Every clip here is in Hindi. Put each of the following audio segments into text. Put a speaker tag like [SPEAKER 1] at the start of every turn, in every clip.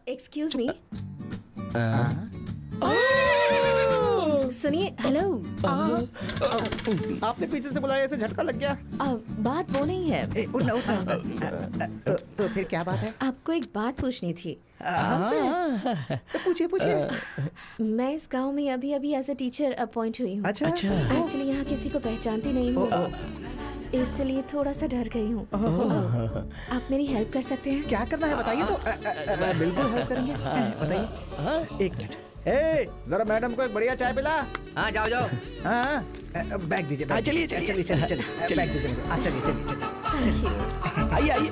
[SPEAKER 1] Excuse me. सुनिए, हेलो।
[SPEAKER 2] आपने पीछे से बुलाया, ऐसे झटका लग गया।
[SPEAKER 1] बात वो नहीं है।
[SPEAKER 2] उठना। तो फिर क्या बात है?
[SPEAKER 1] आपको एक बात पूछनी थी।
[SPEAKER 2] पूछिए पूछिए।
[SPEAKER 1] मैं इस गांव में अभी एज अ टीचर अपॉइंट हुई हूँ।
[SPEAKER 2] अच्छा।
[SPEAKER 1] एक्चुअली यहाँ किसी को पहचानती नहीं हूँ, इसलिए थोड़ा सा डर गई हूँ। आप मेरी हेल्प कर सकते हैं?
[SPEAKER 2] क्या करना है बताइए तो बिल्कुल हेल्प करेंगे। बताइए। एक मिनट। जरा मैडम को एक बढ़िया चाय पिला।
[SPEAKER 3] हाँ जाओ जाओ।
[SPEAKER 2] हाँ बैग दीजिए। चलिए चलिए चलिए चलिए बैग दीजिए। चलिए चलिए चलिए
[SPEAKER 3] आइए आइए।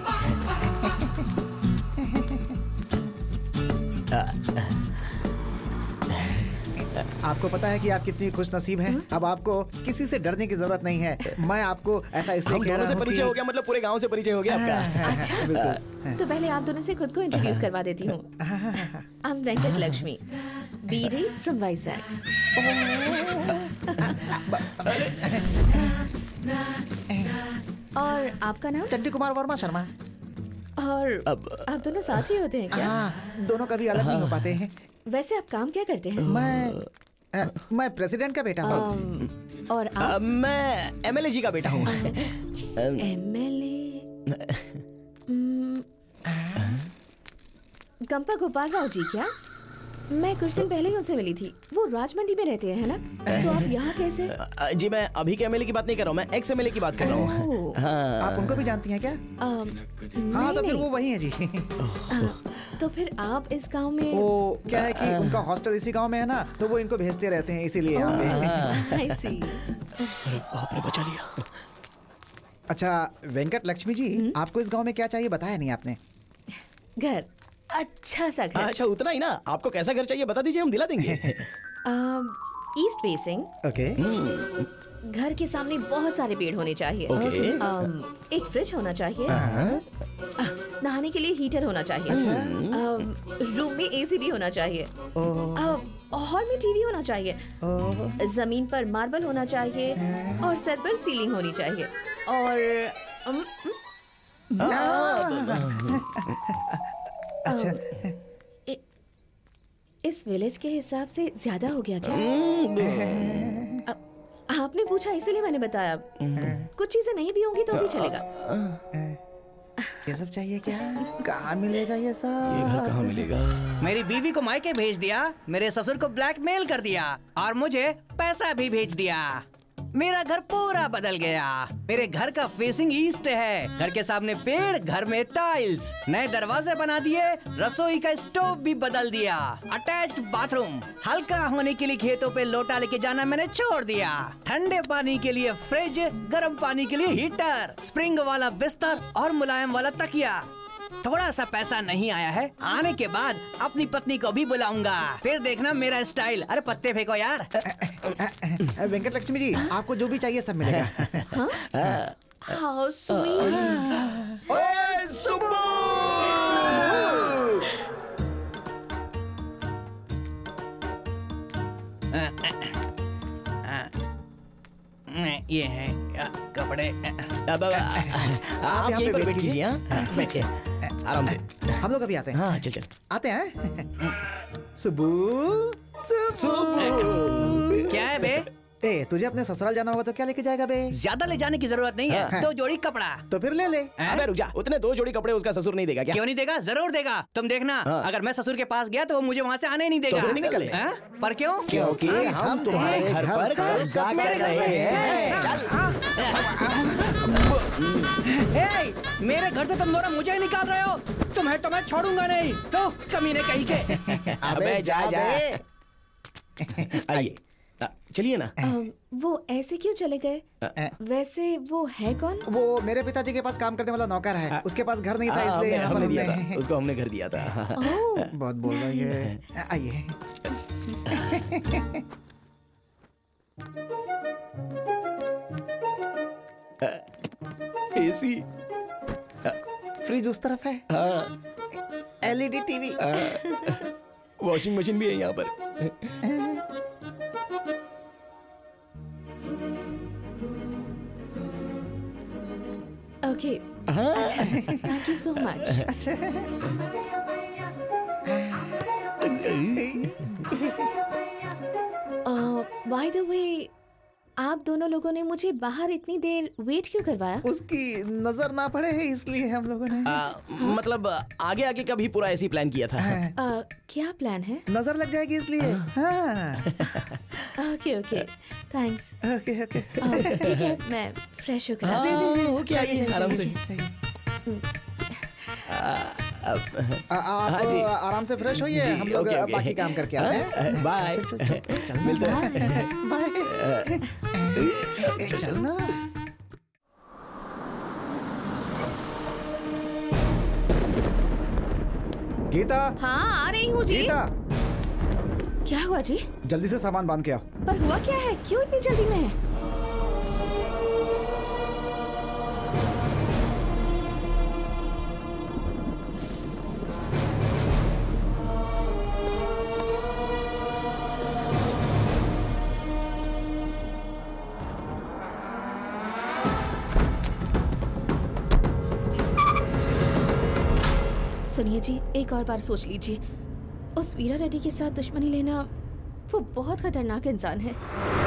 [SPEAKER 2] आपको पता है कि आप कितनी खुशनसीब हैं। अब आपको किसी से डरने की जरूरत नहीं है। मैं आपको ऐसा इसलिए कह रहा हूं
[SPEAKER 3] परिचय हो गया, मतलब पूरे गांव से परिचय हो गया आपका।
[SPEAKER 1] अच्छा बिल्कुल। तो पहले आप दोनों से खुद को इंट्रोड्यूस करवा देती हूँ। I am Venkat Lakshmi, BD from Vizag. और आपका नाम?
[SPEAKER 2] चंडी कुमार वर्मा शर्मा।
[SPEAKER 1] और आप दोनों साथ ही होते हैं क्या?
[SPEAKER 2] दोनों कभी अलग नहीं हो पाते हैं।
[SPEAKER 1] वैसे आप काम क्या करते हैं?
[SPEAKER 2] मैं प्रेसिडेंट का बेटा हूँ।
[SPEAKER 1] और आप?
[SPEAKER 3] मैं एमएलए जी का बेटा हूँ।
[SPEAKER 1] एमएलए? गंपा गोपाल राव जी क्या? मैं कुछ दिन पहले ही उनसे मिली थी। वो राजमंडी में रहते हैं, है ना? तो आप यहाँ कैसे?
[SPEAKER 3] जी मैं अभी के एमएलए की बात नहीं कर रहा हूँ, मैं एक्स एमएलए की बात कर रहा हूँ।
[SPEAKER 2] आप उनको भी जानती हैं क्या? हाँ तो फिर वो वही है जी।
[SPEAKER 1] तो फिर आप इस गांव में?
[SPEAKER 2] वो क्या है कि उनका हॉस्टल इसी गांव में है ना, तो वो इनको भेजते रहते हैं, इसीलिए यहाँ पे।
[SPEAKER 1] I see।
[SPEAKER 3] अरे बाप रे, बचा लिया।
[SPEAKER 2] अच्छा वेंकट लक्ष्मी जी, आपको इस गांव में क्या चाहिए बताया नहीं आपने?
[SPEAKER 1] घर, अच्छा सा घर।
[SPEAKER 3] अच्छा उतना ही ना, आपको कैसा घर चाहिए बता दीजिए, हम दिला देंगे।
[SPEAKER 1] East facing.
[SPEAKER 2] ओके।
[SPEAKER 1] घर के सामने बहुत सारे पेड़ होने चाहिए। एक फ्रिज होना चाहिए। नहाने के लिए हीटर होना चाहिए। रूम में एसी भी होना चाहिए। हॉल में टीवी होना चाहिए। जमीन पर मार्बल होना चाहिए और सर पर सीलिंग होनी चाहिए। और
[SPEAKER 2] अच्छा
[SPEAKER 1] इस विलेज के हिसाब से ज्यादा हो गया क्या? आपने पूछा इसीलिए मैंने बताया। कुछ चीजें नहीं भी होंगी तो भी चलेगा।
[SPEAKER 2] ये सब चाहिए क्या? कहाँ मिलेगा ये सब?
[SPEAKER 3] ये घर कहाँ मिलेगा?
[SPEAKER 4] मेरी बीवी को मायके भेज दिया, मेरे ससुर को ब्लैकमेल कर दिया और मुझे पैसा भी भेज दिया। मेरा घर पूरा बदल गया। मेरे घर का फेसिंग ईस्ट है। घर के सामने पेड़, घर में टाइल्स, नए दरवाजे बना दिए, रसोई का स्टोव भी बदल दिया, अटैच्ड बाथरूम। हल्का होने के लिए खेतों पे लोटा लेके जाना मैंने छोड़ दिया। ठंडे पानी के लिए फ्रिज, गर्म पानी के लिए हीटर, स्प्रिंग वाला बिस्तर और मुलायम वाला तकिया। थोड़ा सा पैसा नहीं आया है, आने के बाद अपनी पत्नी को भी बुलाऊंगा, फिर देखना मेरा स्टाइल। अरे पत्ते फेंको यार।
[SPEAKER 2] वेंकट लक्ष्मी जी, आपको जो भी चाहिए सब मिलेगा।
[SPEAKER 1] How sweet।
[SPEAKER 3] ओए सुब्बू!
[SPEAKER 4] ये है कपड़े।
[SPEAKER 3] आप यहीं पर बैठ कीजिए। बैठिए आराम से।
[SPEAKER 2] हम लोग अभी आते हैं।
[SPEAKER 3] हाँ चल चल
[SPEAKER 2] आते हैं। सुब्बू
[SPEAKER 4] क्या है बे?
[SPEAKER 2] ए तुझे अपने ससुराल जाना होगा तो क्या लेके जाएगा बे?
[SPEAKER 4] ज्यादा ले जाने की जरूरत नहीं है। 2 जोड़ी कपड़ा।
[SPEAKER 2] तो फिर ले ले।
[SPEAKER 3] अबे रुक जा, उतने 2 जोड़ी कपड़े उसका ससुर नहीं देगा क्या?
[SPEAKER 4] क्यों नहीं देगा? जरूर देगा। तुम देखना, अगर मैं ससुर के पास गया तो वो मुझे वहाँ से आने ही नहीं देगा।
[SPEAKER 3] तो निकले।
[SPEAKER 4] पर क्यों?
[SPEAKER 3] क्योंकि हम तुम्हारे घर पर कब्जा कर रहे हैं।
[SPEAKER 4] मेरे घर से तुम दोनों मुझे निकाल रहे हो। तुम्हें तो मैं छोड़ूंगा नहीं। तो कमीने कहीं के।
[SPEAKER 3] अबे जा जा। आइए चलिए ना।
[SPEAKER 1] वो ऐसे क्यों चले गए? वैसे वो है कौन?
[SPEAKER 2] वो मेरे पिताजी के पास काम करने वाला नौकर है। उसके पास घर नहीं था इसलिए
[SPEAKER 3] हमने दिया था। उसको हमने घर दिया था।
[SPEAKER 2] बहुत बोल रही है। आइए।
[SPEAKER 3] एसी,
[SPEAKER 2] फ्रिज उस तरफ है। एलईडी टीवी,
[SPEAKER 3] वॉशिंग मशीन भी है यहाँ पर।
[SPEAKER 1] ओके, अच्छा, थैंक यू सो मच।
[SPEAKER 2] अच्छा
[SPEAKER 1] बाय द वे, आप दोनों लोगों ने मुझे बाहर इतनी देर वेट क्यों करवाया?
[SPEAKER 2] उसकी नजर ना पड़े है इसलिए हम लोगों ने।
[SPEAKER 3] मतलब आगे आगे का भी पूरा ऐसी प्लान किया था।
[SPEAKER 1] क्या प्लान है?
[SPEAKER 2] नजर लग जाएगी इसलिए। हाँ।
[SPEAKER 1] Okay okay, thanks.
[SPEAKER 2] Okay okay.
[SPEAKER 1] ठीक है, मैं फ्रेश होकर आती हूँ।
[SPEAKER 3] जी ओके, आइए आराम से।
[SPEAKER 2] आप आराम से फ्रेश होइए, हम लोग बाकी काम करके आते हैं।
[SPEAKER 3] बाय,
[SPEAKER 2] चल
[SPEAKER 3] मिलते हैं।
[SPEAKER 2] बाय। चल ना। गीता।
[SPEAKER 1] हाँ, आ रही हूँ जी।
[SPEAKER 2] गीता,
[SPEAKER 1] क्या हुआ जी?
[SPEAKER 2] जल्दी से सामान बांध के आओ।
[SPEAKER 1] पर हुआ क्या है? क्यों इतनी जल्दी में है? सुनिए जी, एक और बार सोच लीजिए। उस वीरा रेड्डी के साथ दुश्मनी लेना, वो बहुत खतरनाक इंसान है।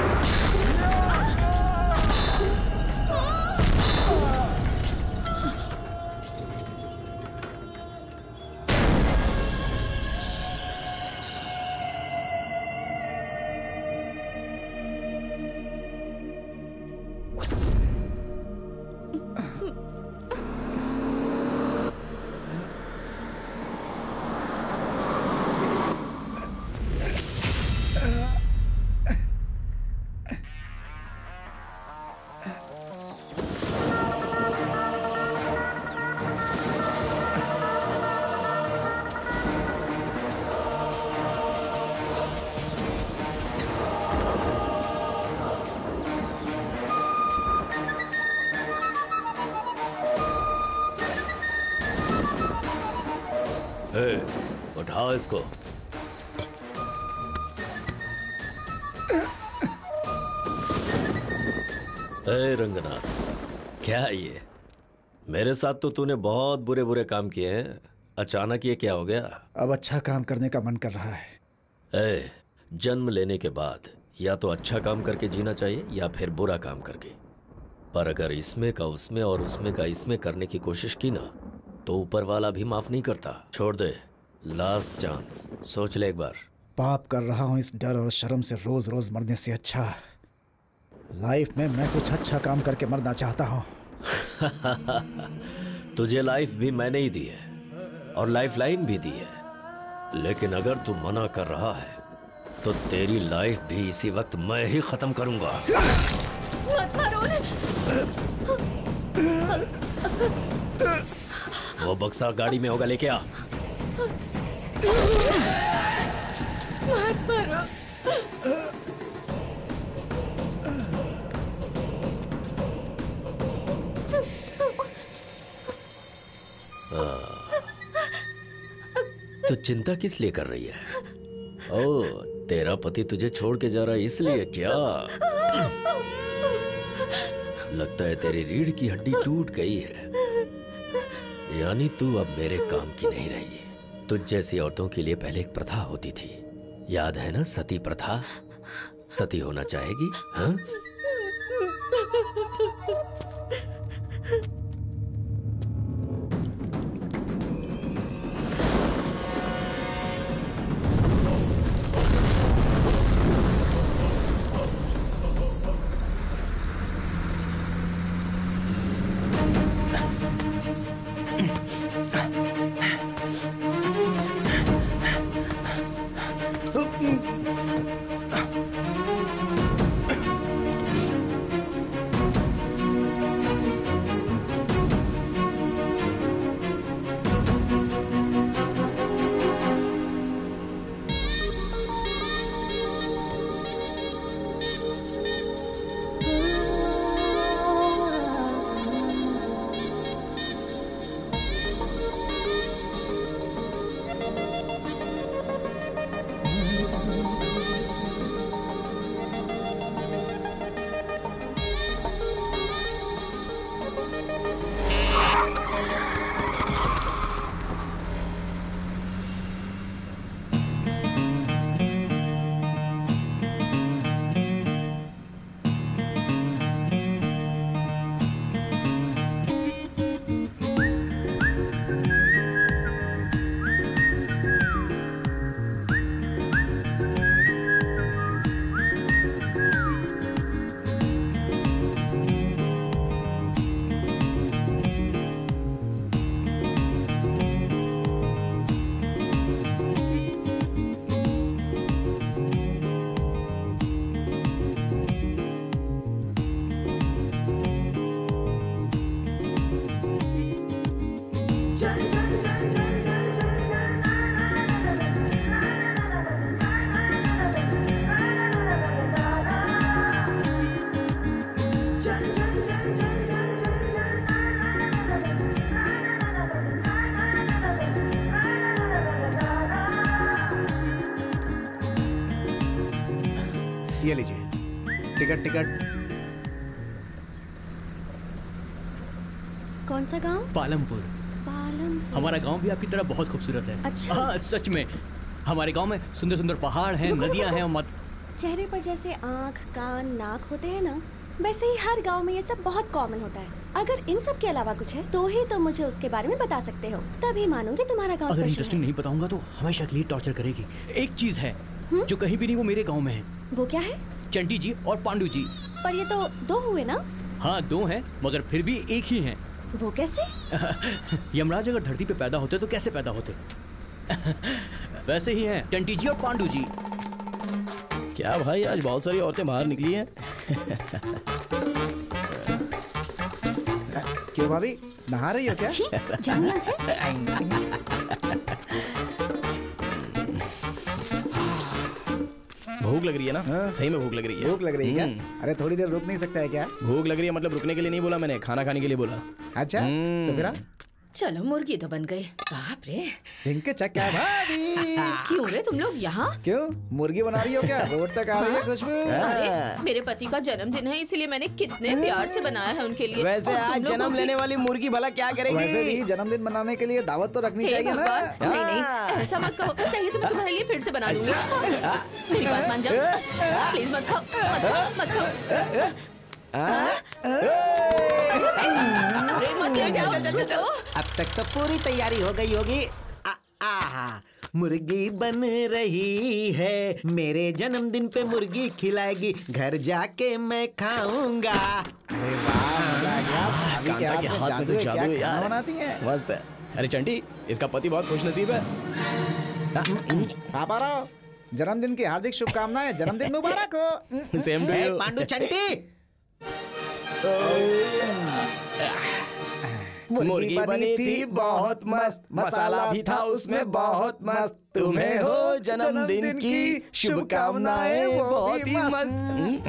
[SPEAKER 5] उठाओ इसको। रंगनाथ, क्या ये? मेरे साथ तो तूने बहुत बुरे बुरे काम किए हैं, अचानक ये क्या हो गया?
[SPEAKER 2] अब अच्छा काम करने का मन कर रहा है।
[SPEAKER 5] जन्म लेने के बाद या तो अच्छा काम करके जीना चाहिए या फिर बुरा काम करके। पर अगर इसमें का उसमें और उसमें का इसमें करने की कोशिश की ना, तो ऊपर वाला भी माफ नहीं करता। छोड़ दे, लास्ट चांस, सोच ले एक बार।
[SPEAKER 2] पाप कर रहा हूँ इस डर और शर्म से रोज रोज मरने से अच्छा लाइफ में मैं कुछ अच्छा काम करके मरना चाहता हूँ।
[SPEAKER 5] तुझे लाइफ भी मैंने ही दी है और लाइफ लाइन भी दी है, लेकिन अगर तू मना कर रहा है तो तेरी लाइफ भी इसी वक्त मैं ही खत्म करूंगा।
[SPEAKER 1] मत मारो।
[SPEAKER 5] वो बक्सा गाड़ी में होगा, लेके आ।
[SPEAKER 1] मत मारो।
[SPEAKER 5] तो चिंता किस लिए कर रही है? ओ, तेरा पति तुझे छोड़ के जा रहा है इसलिए क्या? लगता है तेरी रीढ़ की हड्डी टूट गई है, यानी तू अब मेरे काम की नहीं रही। तुझ जैसी औरतों के लिए पहले एक प्रथा होती थी, याद है ना? सती प्रथा। सती होना चाहेगी? हाँ?
[SPEAKER 2] ये लीजिए टिकट।
[SPEAKER 6] कौन सा गांव?
[SPEAKER 4] पालमपुर। हमारा गांव भी आपकी तरह बहुत खूबसूरत है।
[SPEAKER 6] अच्छा।
[SPEAKER 4] हाँ सच में, हमारे गांव में सुंदर सुंदर पहाड़ हैं, नदियां हैं और
[SPEAKER 6] चेहरे पर जैसे आँख, कान, नाक होते हैं ना, वैसे ही हर गांव में ये सब बहुत कॉमन होता है। अगर इन सब के अलावा कुछ है तो ही तुम मुझे उसके बारे में बता सकते हो, तभी मानूंगी तुम्हारा गांव
[SPEAKER 4] अगर
[SPEAKER 6] स्पेशल
[SPEAKER 4] इंटरेस्टिंग
[SPEAKER 6] है।
[SPEAKER 4] नहीं बताऊंगा तो हमेशा के लिए टॉर्चर करेगी। एक चीज है जो कहीं भी नहीं, वो मेरे गांव में है।
[SPEAKER 6] वो क्या है?
[SPEAKER 4] चंटी जी और पांडु जी।
[SPEAKER 6] पर ये तो दो हुए ना?
[SPEAKER 4] हाँ 2 हैं, मगर फिर भी एक ही हैं।
[SPEAKER 6] वो कैसे?
[SPEAKER 4] यमराज अगर धरती पे पैदा होते तो कैसे पैदा होते? वैसे ही हैं चंटी जी और पांडु जी।
[SPEAKER 3] क्या भाई, आज बहुत सारी औरतें बाहर निकली हैं।
[SPEAKER 2] क्यों भाभी, नहा रही हो क्या?
[SPEAKER 6] छी, जाओ यहाँ से।
[SPEAKER 3] भूख लग रही है ना? सही में भूख लग रही है।
[SPEAKER 2] भूख लग रही है क्या? अरे थोड़ी देर रुक नहीं सकता है क्या?
[SPEAKER 3] भूख लग रही है मतलब रुकने के लिए नहीं बोला मैंने, खाना खाने के लिए बोला।
[SPEAKER 2] अच्छा तो फिर
[SPEAKER 1] चलो मुर्गी तो बन गई। बाप रे,
[SPEAKER 2] जिनके चक्का है भाभी।
[SPEAKER 1] क्यों रे तुम लोग यहाँ?
[SPEAKER 2] क्यों मुर्गी बना रही हो क्या? रोड तक आ रही है खुशबू।
[SPEAKER 1] अरे मेरे पति का जन्मदिन है, इसलिए मैंने कितने प्यार से बनाया है उनके लिए।
[SPEAKER 3] वैसे
[SPEAKER 1] और तुम
[SPEAKER 3] आज
[SPEAKER 1] लोगों
[SPEAKER 3] जन्म
[SPEAKER 1] की-
[SPEAKER 3] लेने वाली मुर्गी भला क्या करेगी?
[SPEAKER 2] वैसे भी जन्मदिन मनाने के लिए दावत तो रखनी
[SPEAKER 1] हे
[SPEAKER 2] चाहिए ना।
[SPEAKER 1] भगवान, नहीं नहीं ऐसा मत कहो। चाहिए तो मैं तुम्हारे लिए फिर से बना दूंगी। मेरी बात मान जाओ, प्लीज मत खाओ, मत खाओ। अरे मत ले जाओ, रुको।
[SPEAKER 7] अब तक तो पूरी तैयारी हो गई होगी। आहा, मुर्गी बन रही है, मेरे जन्मदिन पे मुर्गी खिलाएगी, घर जाके मैं खाऊंगा।
[SPEAKER 2] अरे वाह, मजा आ गया। भाभी के
[SPEAKER 3] कांता के
[SPEAKER 2] हाथ में
[SPEAKER 3] हाथ में
[SPEAKER 2] जादू
[SPEAKER 3] तो
[SPEAKER 2] है, क्या
[SPEAKER 3] जादू है
[SPEAKER 2] खाना
[SPEAKER 3] यार।
[SPEAKER 2] बनाती हैं?
[SPEAKER 3] मस्त है। अरे चंटी, इसका पति बहुत खुशनसीब है।
[SPEAKER 2] पापा राव, जन्मदिन की हार्दिक शुभकामनाएं। जन्मदिन मुबारक हो।
[SPEAKER 3] सेम टू
[SPEAKER 7] ए,
[SPEAKER 3] यू।
[SPEAKER 7] पांडु चंटी,
[SPEAKER 3] मुर्गी बनी थी बहुत मस्त, मसाला भी था उसमें बहुत मस्त। तुम्हें हो जन्मदिन की शुभकामनाएं, वो भी मस्त।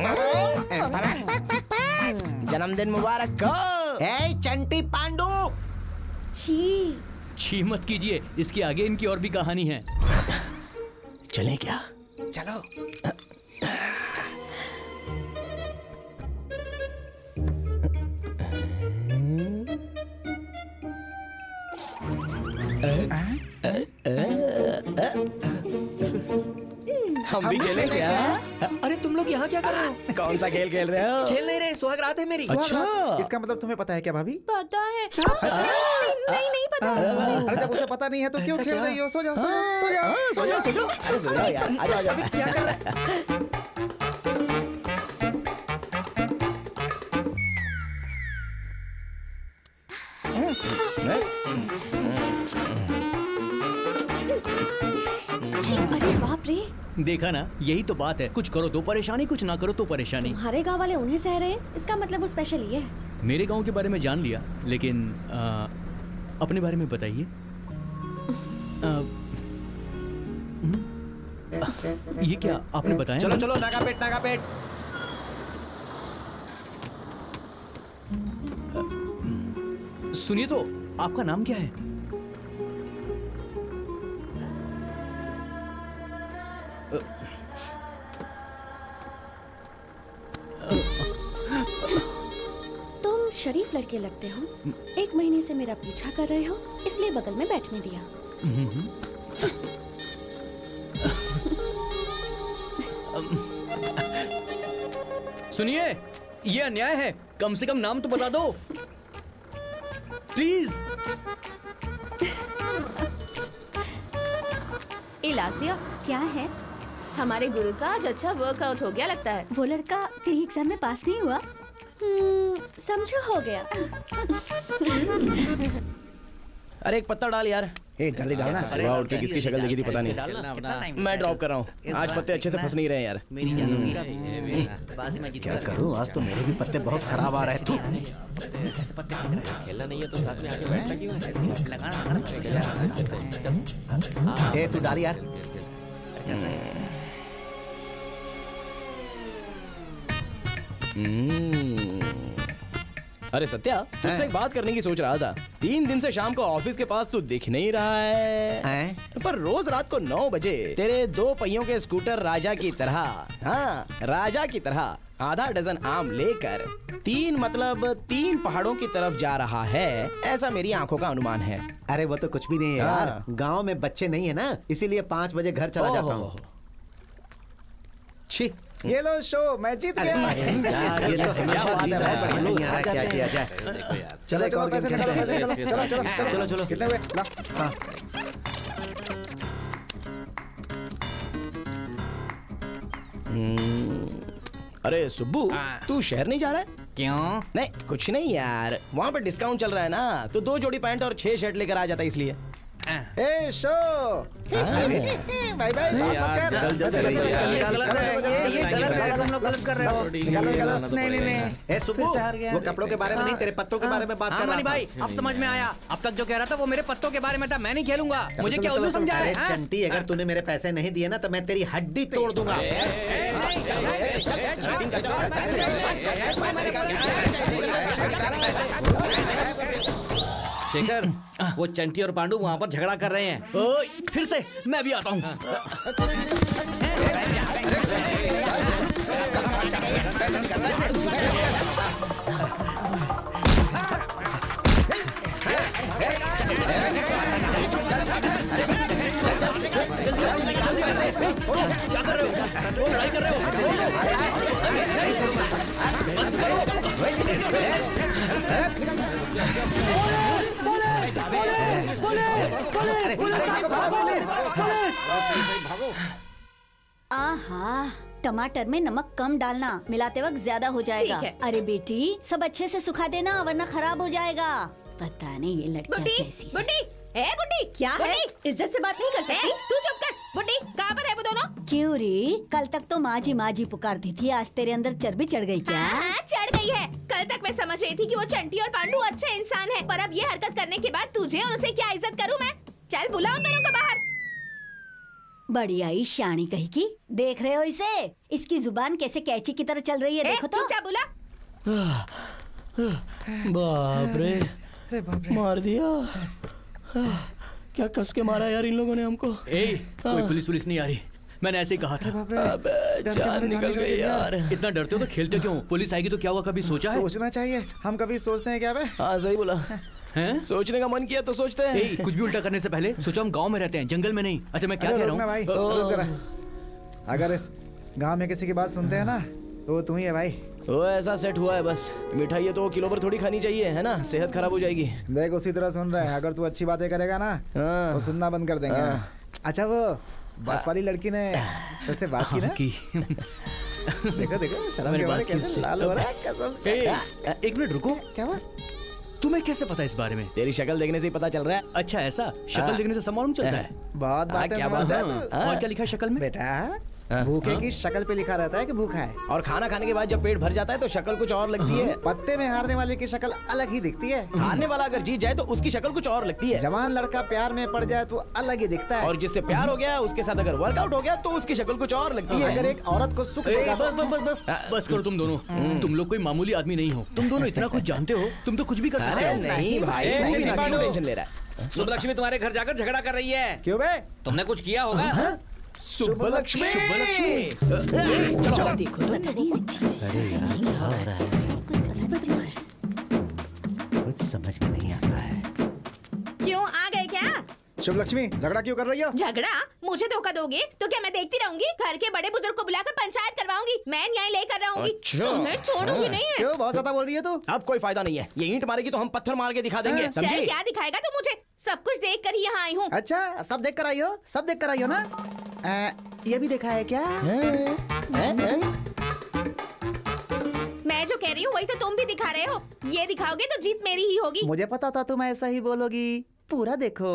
[SPEAKER 3] जन्मदिन मुबारक हो।
[SPEAKER 7] ए चंटी पांडु।
[SPEAKER 6] छी,
[SPEAKER 4] छी मत कीजिए, इसके आगे इनकी और भी कहानी है।
[SPEAKER 3] चलें क्या?
[SPEAKER 2] चलो।
[SPEAKER 3] हम भी खेलें क्या?
[SPEAKER 7] अरे तुम लोग यहाँ क्या कर रहे हो?
[SPEAKER 3] कौन सा खेल खेल रहे हो?
[SPEAKER 7] खेल नहीं रहे, सुहाग रात है मेरी।
[SPEAKER 3] अच्छा।
[SPEAKER 2] इसका मतलब तुम्हें पता है क्या भाभी?
[SPEAKER 1] पता है। नहीं नहीं पता।
[SPEAKER 2] अरे जब उसे पता नहीं है तो क्यों खेल रही हो? सो जाओ, सो जाओ, सो जाओ, सो जाओ, सो जाओ।
[SPEAKER 3] अरे सो जाओ यार, आ जाओ, आ जाओ।
[SPEAKER 2] क्या कर रहा है?
[SPEAKER 6] छी, अरे बाप रे।
[SPEAKER 4] देखा ना, यही तो बात है। कुछ करो तो परेशानी, कुछ ना करो तो परेशानी।
[SPEAKER 6] तुम्हारे गांव वाले उन्हें सह रहे हैं, इसका मतलब वो स्पेशल ही है।
[SPEAKER 4] मेरे गांव के बारे में जान लिया, लेकिन अपने बारे में बताइए। ये क्या आपने बताया?
[SPEAKER 7] चलो चलो, नागा पेट, नागा पेट।
[SPEAKER 4] सुनिए तो, आपका नाम क्या है?
[SPEAKER 6] तुम शरीफ लड़के लगते हो। 1 महीने से मेरा पीछा कर रहे हो, इसलिए बगल में बैठने दिया।
[SPEAKER 4] सुनिए, ये अन्याय है। कम से कम नाम तो बता दो प्लीज।
[SPEAKER 1] इलासिया,
[SPEAKER 6] क्या है?
[SPEAKER 1] हमारे गुरु का आज अच्छा वर्कआउट हो गया लगता है।
[SPEAKER 6] वो लड़का प्री एग्जाम में पास नहीं हुआ। समझो हो गया।
[SPEAKER 3] अरे एक पत्ता डाल यार।
[SPEAKER 2] ए, जल्दी डालना।
[SPEAKER 3] सुबह उठ के किसकी शक्ल देखी थी पता नहीं। मैं ड्रॉप कर रहा हूँ, आज पत्ते अच्छे से फंस नहीं रहे यार।
[SPEAKER 7] क्या करूं, आज तो मेरे भी पत्ते बहुत खराब आ रहे हैं।
[SPEAKER 5] खेलना नहीं है तो साथ में आके बैठना क्यों है?
[SPEAKER 7] ए तू डाल यार।
[SPEAKER 3] अरे सत्या, तुझसे एक बात करने की सोच रहा था। 3 दिन से शाम को ऑफिस के पास तू दिख नहीं रहा है, पर रोज रात को 9 बजे तेरे 2 पहियों के स्कूटर राजा की तरह, हाँ राजा की तरह आधा डजन आम लेकर 3 पहाड़ों की तरफ जा रहा है, ऐसा मेरी आंखों का अनुमान है।
[SPEAKER 7] अरे वो तो कुछ भी नहीं है यार, गांव में बच्चे नहीं है ना, इसीलिए 5 बजे घर चला जाता हूँ। छी,
[SPEAKER 2] ये लो शो, मैं जीत गया।
[SPEAKER 7] ये तो हमेशा जीत रहा है, नहीं आ रहा क्या किया जाए।
[SPEAKER 2] चलो चलो पैसे निकालो, पैसे निकालो, चलो चलो
[SPEAKER 7] चलो चलो।
[SPEAKER 2] कितने हुए? ला। हाँ।
[SPEAKER 3] अरे सुब्बू, तू शहर नहीं जा रहा है?
[SPEAKER 4] क्यों?
[SPEAKER 3] नहीं कुछ नहीं यार, वहाँ पे डिस्काउंट चल रहा है ना, तो 2 जोड़ी पैंट और 6 शर्ट लेकर आ जाता इसलिए।
[SPEAKER 2] ए शो, बाय बाय।
[SPEAKER 7] ए सुब्बू, वो कपड़ों के बारे में नहीं, तेरे पत्तों के बारे में बात कर रहा था।
[SPEAKER 4] भाई अब समझ में आया। अब तक जो कह रहा था वो मेरे पत्तों के बारे में था, मैं नहीं खेलूंगा। मुझे क्या उल्लू समझा रहा है?
[SPEAKER 7] चंटी, अगर तूने मेरे पैसे नहीं दिए ना तो मैं तेरी हड्डी तोड़ दूंगा।
[SPEAKER 8] शेखर, वो चंटी और पांडु वहाँ पर झगड़ा कर रहे हैं।
[SPEAKER 4] ओए, फिर से मैं भी आता हूँ। क्या कर रहे हो? लड़ाई कर रहे
[SPEAKER 2] हो?
[SPEAKER 9] आहा, टमाटर में नमक कम डालना, मिलाते वक्त ज्यादा हो जाएगा।
[SPEAKER 1] ठीक है।
[SPEAKER 9] अरे बेटी, सब अच्छे से सुखा देना वरना खराब हो जाएगा। पता नहीं ये लड़कियाँ कैसी।
[SPEAKER 1] बुड्ढी, ए बुड्ढी, क्या है? इज्जत से बात नहीं कर सकती? तू चुप कर। बुड्ढी, कहाँ पर है वो दोनों?
[SPEAKER 9] क्यों रे? कल तक तो माँ जी पुकारती थी, आज तेरे अंदर चर्बी चढ़ गई क्या?
[SPEAKER 1] चढ़ गई है। कल तक मैं समझ रही थी कि वो चंटी और पांडु अच्छे इंसान हैं, पर अब ये हरकत करने के बाद तुझे और उसे क्या इज्जत करूँ मैं? चल बुलाओ दोनों को बाहर।
[SPEAKER 9] बड़ी आई शानी कही की। देख रहे हो इसे? इसकी जुबान कैसे कैची की तरह चल रही है, देखो तो।
[SPEAKER 1] चुपचाप बुला।
[SPEAKER 3] बाप रे, मार दिया। क्या कस के मारा यार इन लोगों ने हमको।
[SPEAKER 4] कोई पुलिस नहीं आ रही, मैंने ऐसे ही कहा था।
[SPEAKER 3] जान निकल गई यार।
[SPEAKER 4] इतना डरते हो तो खेलते क्यों? पुलिस आएगी तो क्या हुआ, कभी सोचा है?
[SPEAKER 2] सोचना चाहिए, हम कभी सोचते हैं क्या बे?
[SPEAKER 3] हाँ सही बोला
[SPEAKER 4] हैं?
[SPEAKER 3] सोचने का मन किया तो सोचते हैं।
[SPEAKER 4] कुछ भी उल्टा करने से पहले सोचो हम गांव में रहते हैं, जंगल में नहीं। अच्छा मैं क्या कह रहा हूँ
[SPEAKER 2] भाई, रुक जरा। अगर इस गांव में किसी की बात सुनते हैं ना तो तू ही है भाई।
[SPEAKER 3] वो ऐसा सेट हुआ है बस। मिठाई है तो किलो भर थोड़ी खानी चाहिए, है ना? सेहत खराब हो जाएगी।
[SPEAKER 2] देख उसी तरह सुन रहे हैं, अगर तू अच्छी बातें करेगा ना तो सुनना बंद कर देंगे। अच्छा वो बस वाली लड़की ने तुझसे बात की ना? देखो देखो शर्म के मारे कैसे लाल हो रहा है, कसम से।
[SPEAKER 4] एक मिनट रुको।
[SPEAKER 2] क्या हुआ?
[SPEAKER 4] तुम्हें कैसे पता इस बारे में?
[SPEAKER 3] तेरी शक्ल देखने से ही पता चल रहा है।
[SPEAKER 4] अच्छा ऐसा, शक्ल देखने से सब मालूम चलता है।
[SPEAKER 2] बहुत बात है।
[SPEAKER 4] और क्या लिखा है शक्ल में?
[SPEAKER 2] बेटा भूखे की शक्ल पे लिखा रहता है कि भूखा है,
[SPEAKER 3] और खाना खाने के बाद जब पेट भर जाता है तो शक्ल कुछ और लगती है।
[SPEAKER 2] पत्ते में हारने वाले की शक्ल अलग ही दिखती है।
[SPEAKER 3] हारने वाला अगर जीत जाए तो उसकी शक्ल कुछ और लगती है।
[SPEAKER 2] जवान लड़का प्यार में पड़ जाए तो अलग ही दिखता है,
[SPEAKER 3] और जिससे प्यार हो गया उसके साथ अगर वर्कआउट हो गया तो उसकी शक्ल कुछ और लगती है।
[SPEAKER 2] अगर एक औरत को सुख देगा
[SPEAKER 4] बस करो तुम दोनों। तुम लोग कोई मामूली आदमी नहीं हो, तुम दोनों इतना कुछ जानते हो, तुम तो कुछ भी कर सकते हो।
[SPEAKER 3] नहीं भाई, टेंशन ले रहा है।
[SPEAKER 8] शुभलक्ष्मी तुम्हारे घर जाकर झगड़ा कर रही है।
[SPEAKER 2] क्यों बे?
[SPEAKER 8] तुमने कुछ किया होगा।
[SPEAKER 3] शुभलक्ष्मी,
[SPEAKER 1] चलो देखो।
[SPEAKER 7] कुछ समझ में नहीं आता है।
[SPEAKER 1] क्यों आ गए क्या?
[SPEAKER 2] शुभलक्ष्मी झगड़ा क्यों कर रही हो?
[SPEAKER 1] झगड़ा? मुझे धोखा दोगे तो क्या मैं देखती रहूंगी? घर के बड़े बुजुर्ग को बुलाकर पंचायत करवाऊंगी, मैं न्याय लेकर रहूंगी। तुम्हें छोड़ूंगी नहीं है।
[SPEAKER 2] क्यों बहुत ज्यादा बोल रही है तू?
[SPEAKER 3] अब कोई फायदा नहीं है, ये ईंट मारेगी तो हम पत्थर मार के दिखा देंगे,
[SPEAKER 1] चल
[SPEAKER 3] समझी?
[SPEAKER 1] क्या दिखाएगा तू मुझे? सब कुछ देख कर ही यहाँ आई हूँ।
[SPEAKER 2] अच्छा सब देख कर आई हो, सब देख कर आई हो ना? ये भी देखा है क्या?
[SPEAKER 1] मैं जो कह रही हूँ वही तो तुम भी दिखा रहे हो। ये दिखाओगे तो जीत मेरी ही होगी।
[SPEAKER 2] मुझे पता था तुम ऐसा ही बोलोगी, पूरा देखो।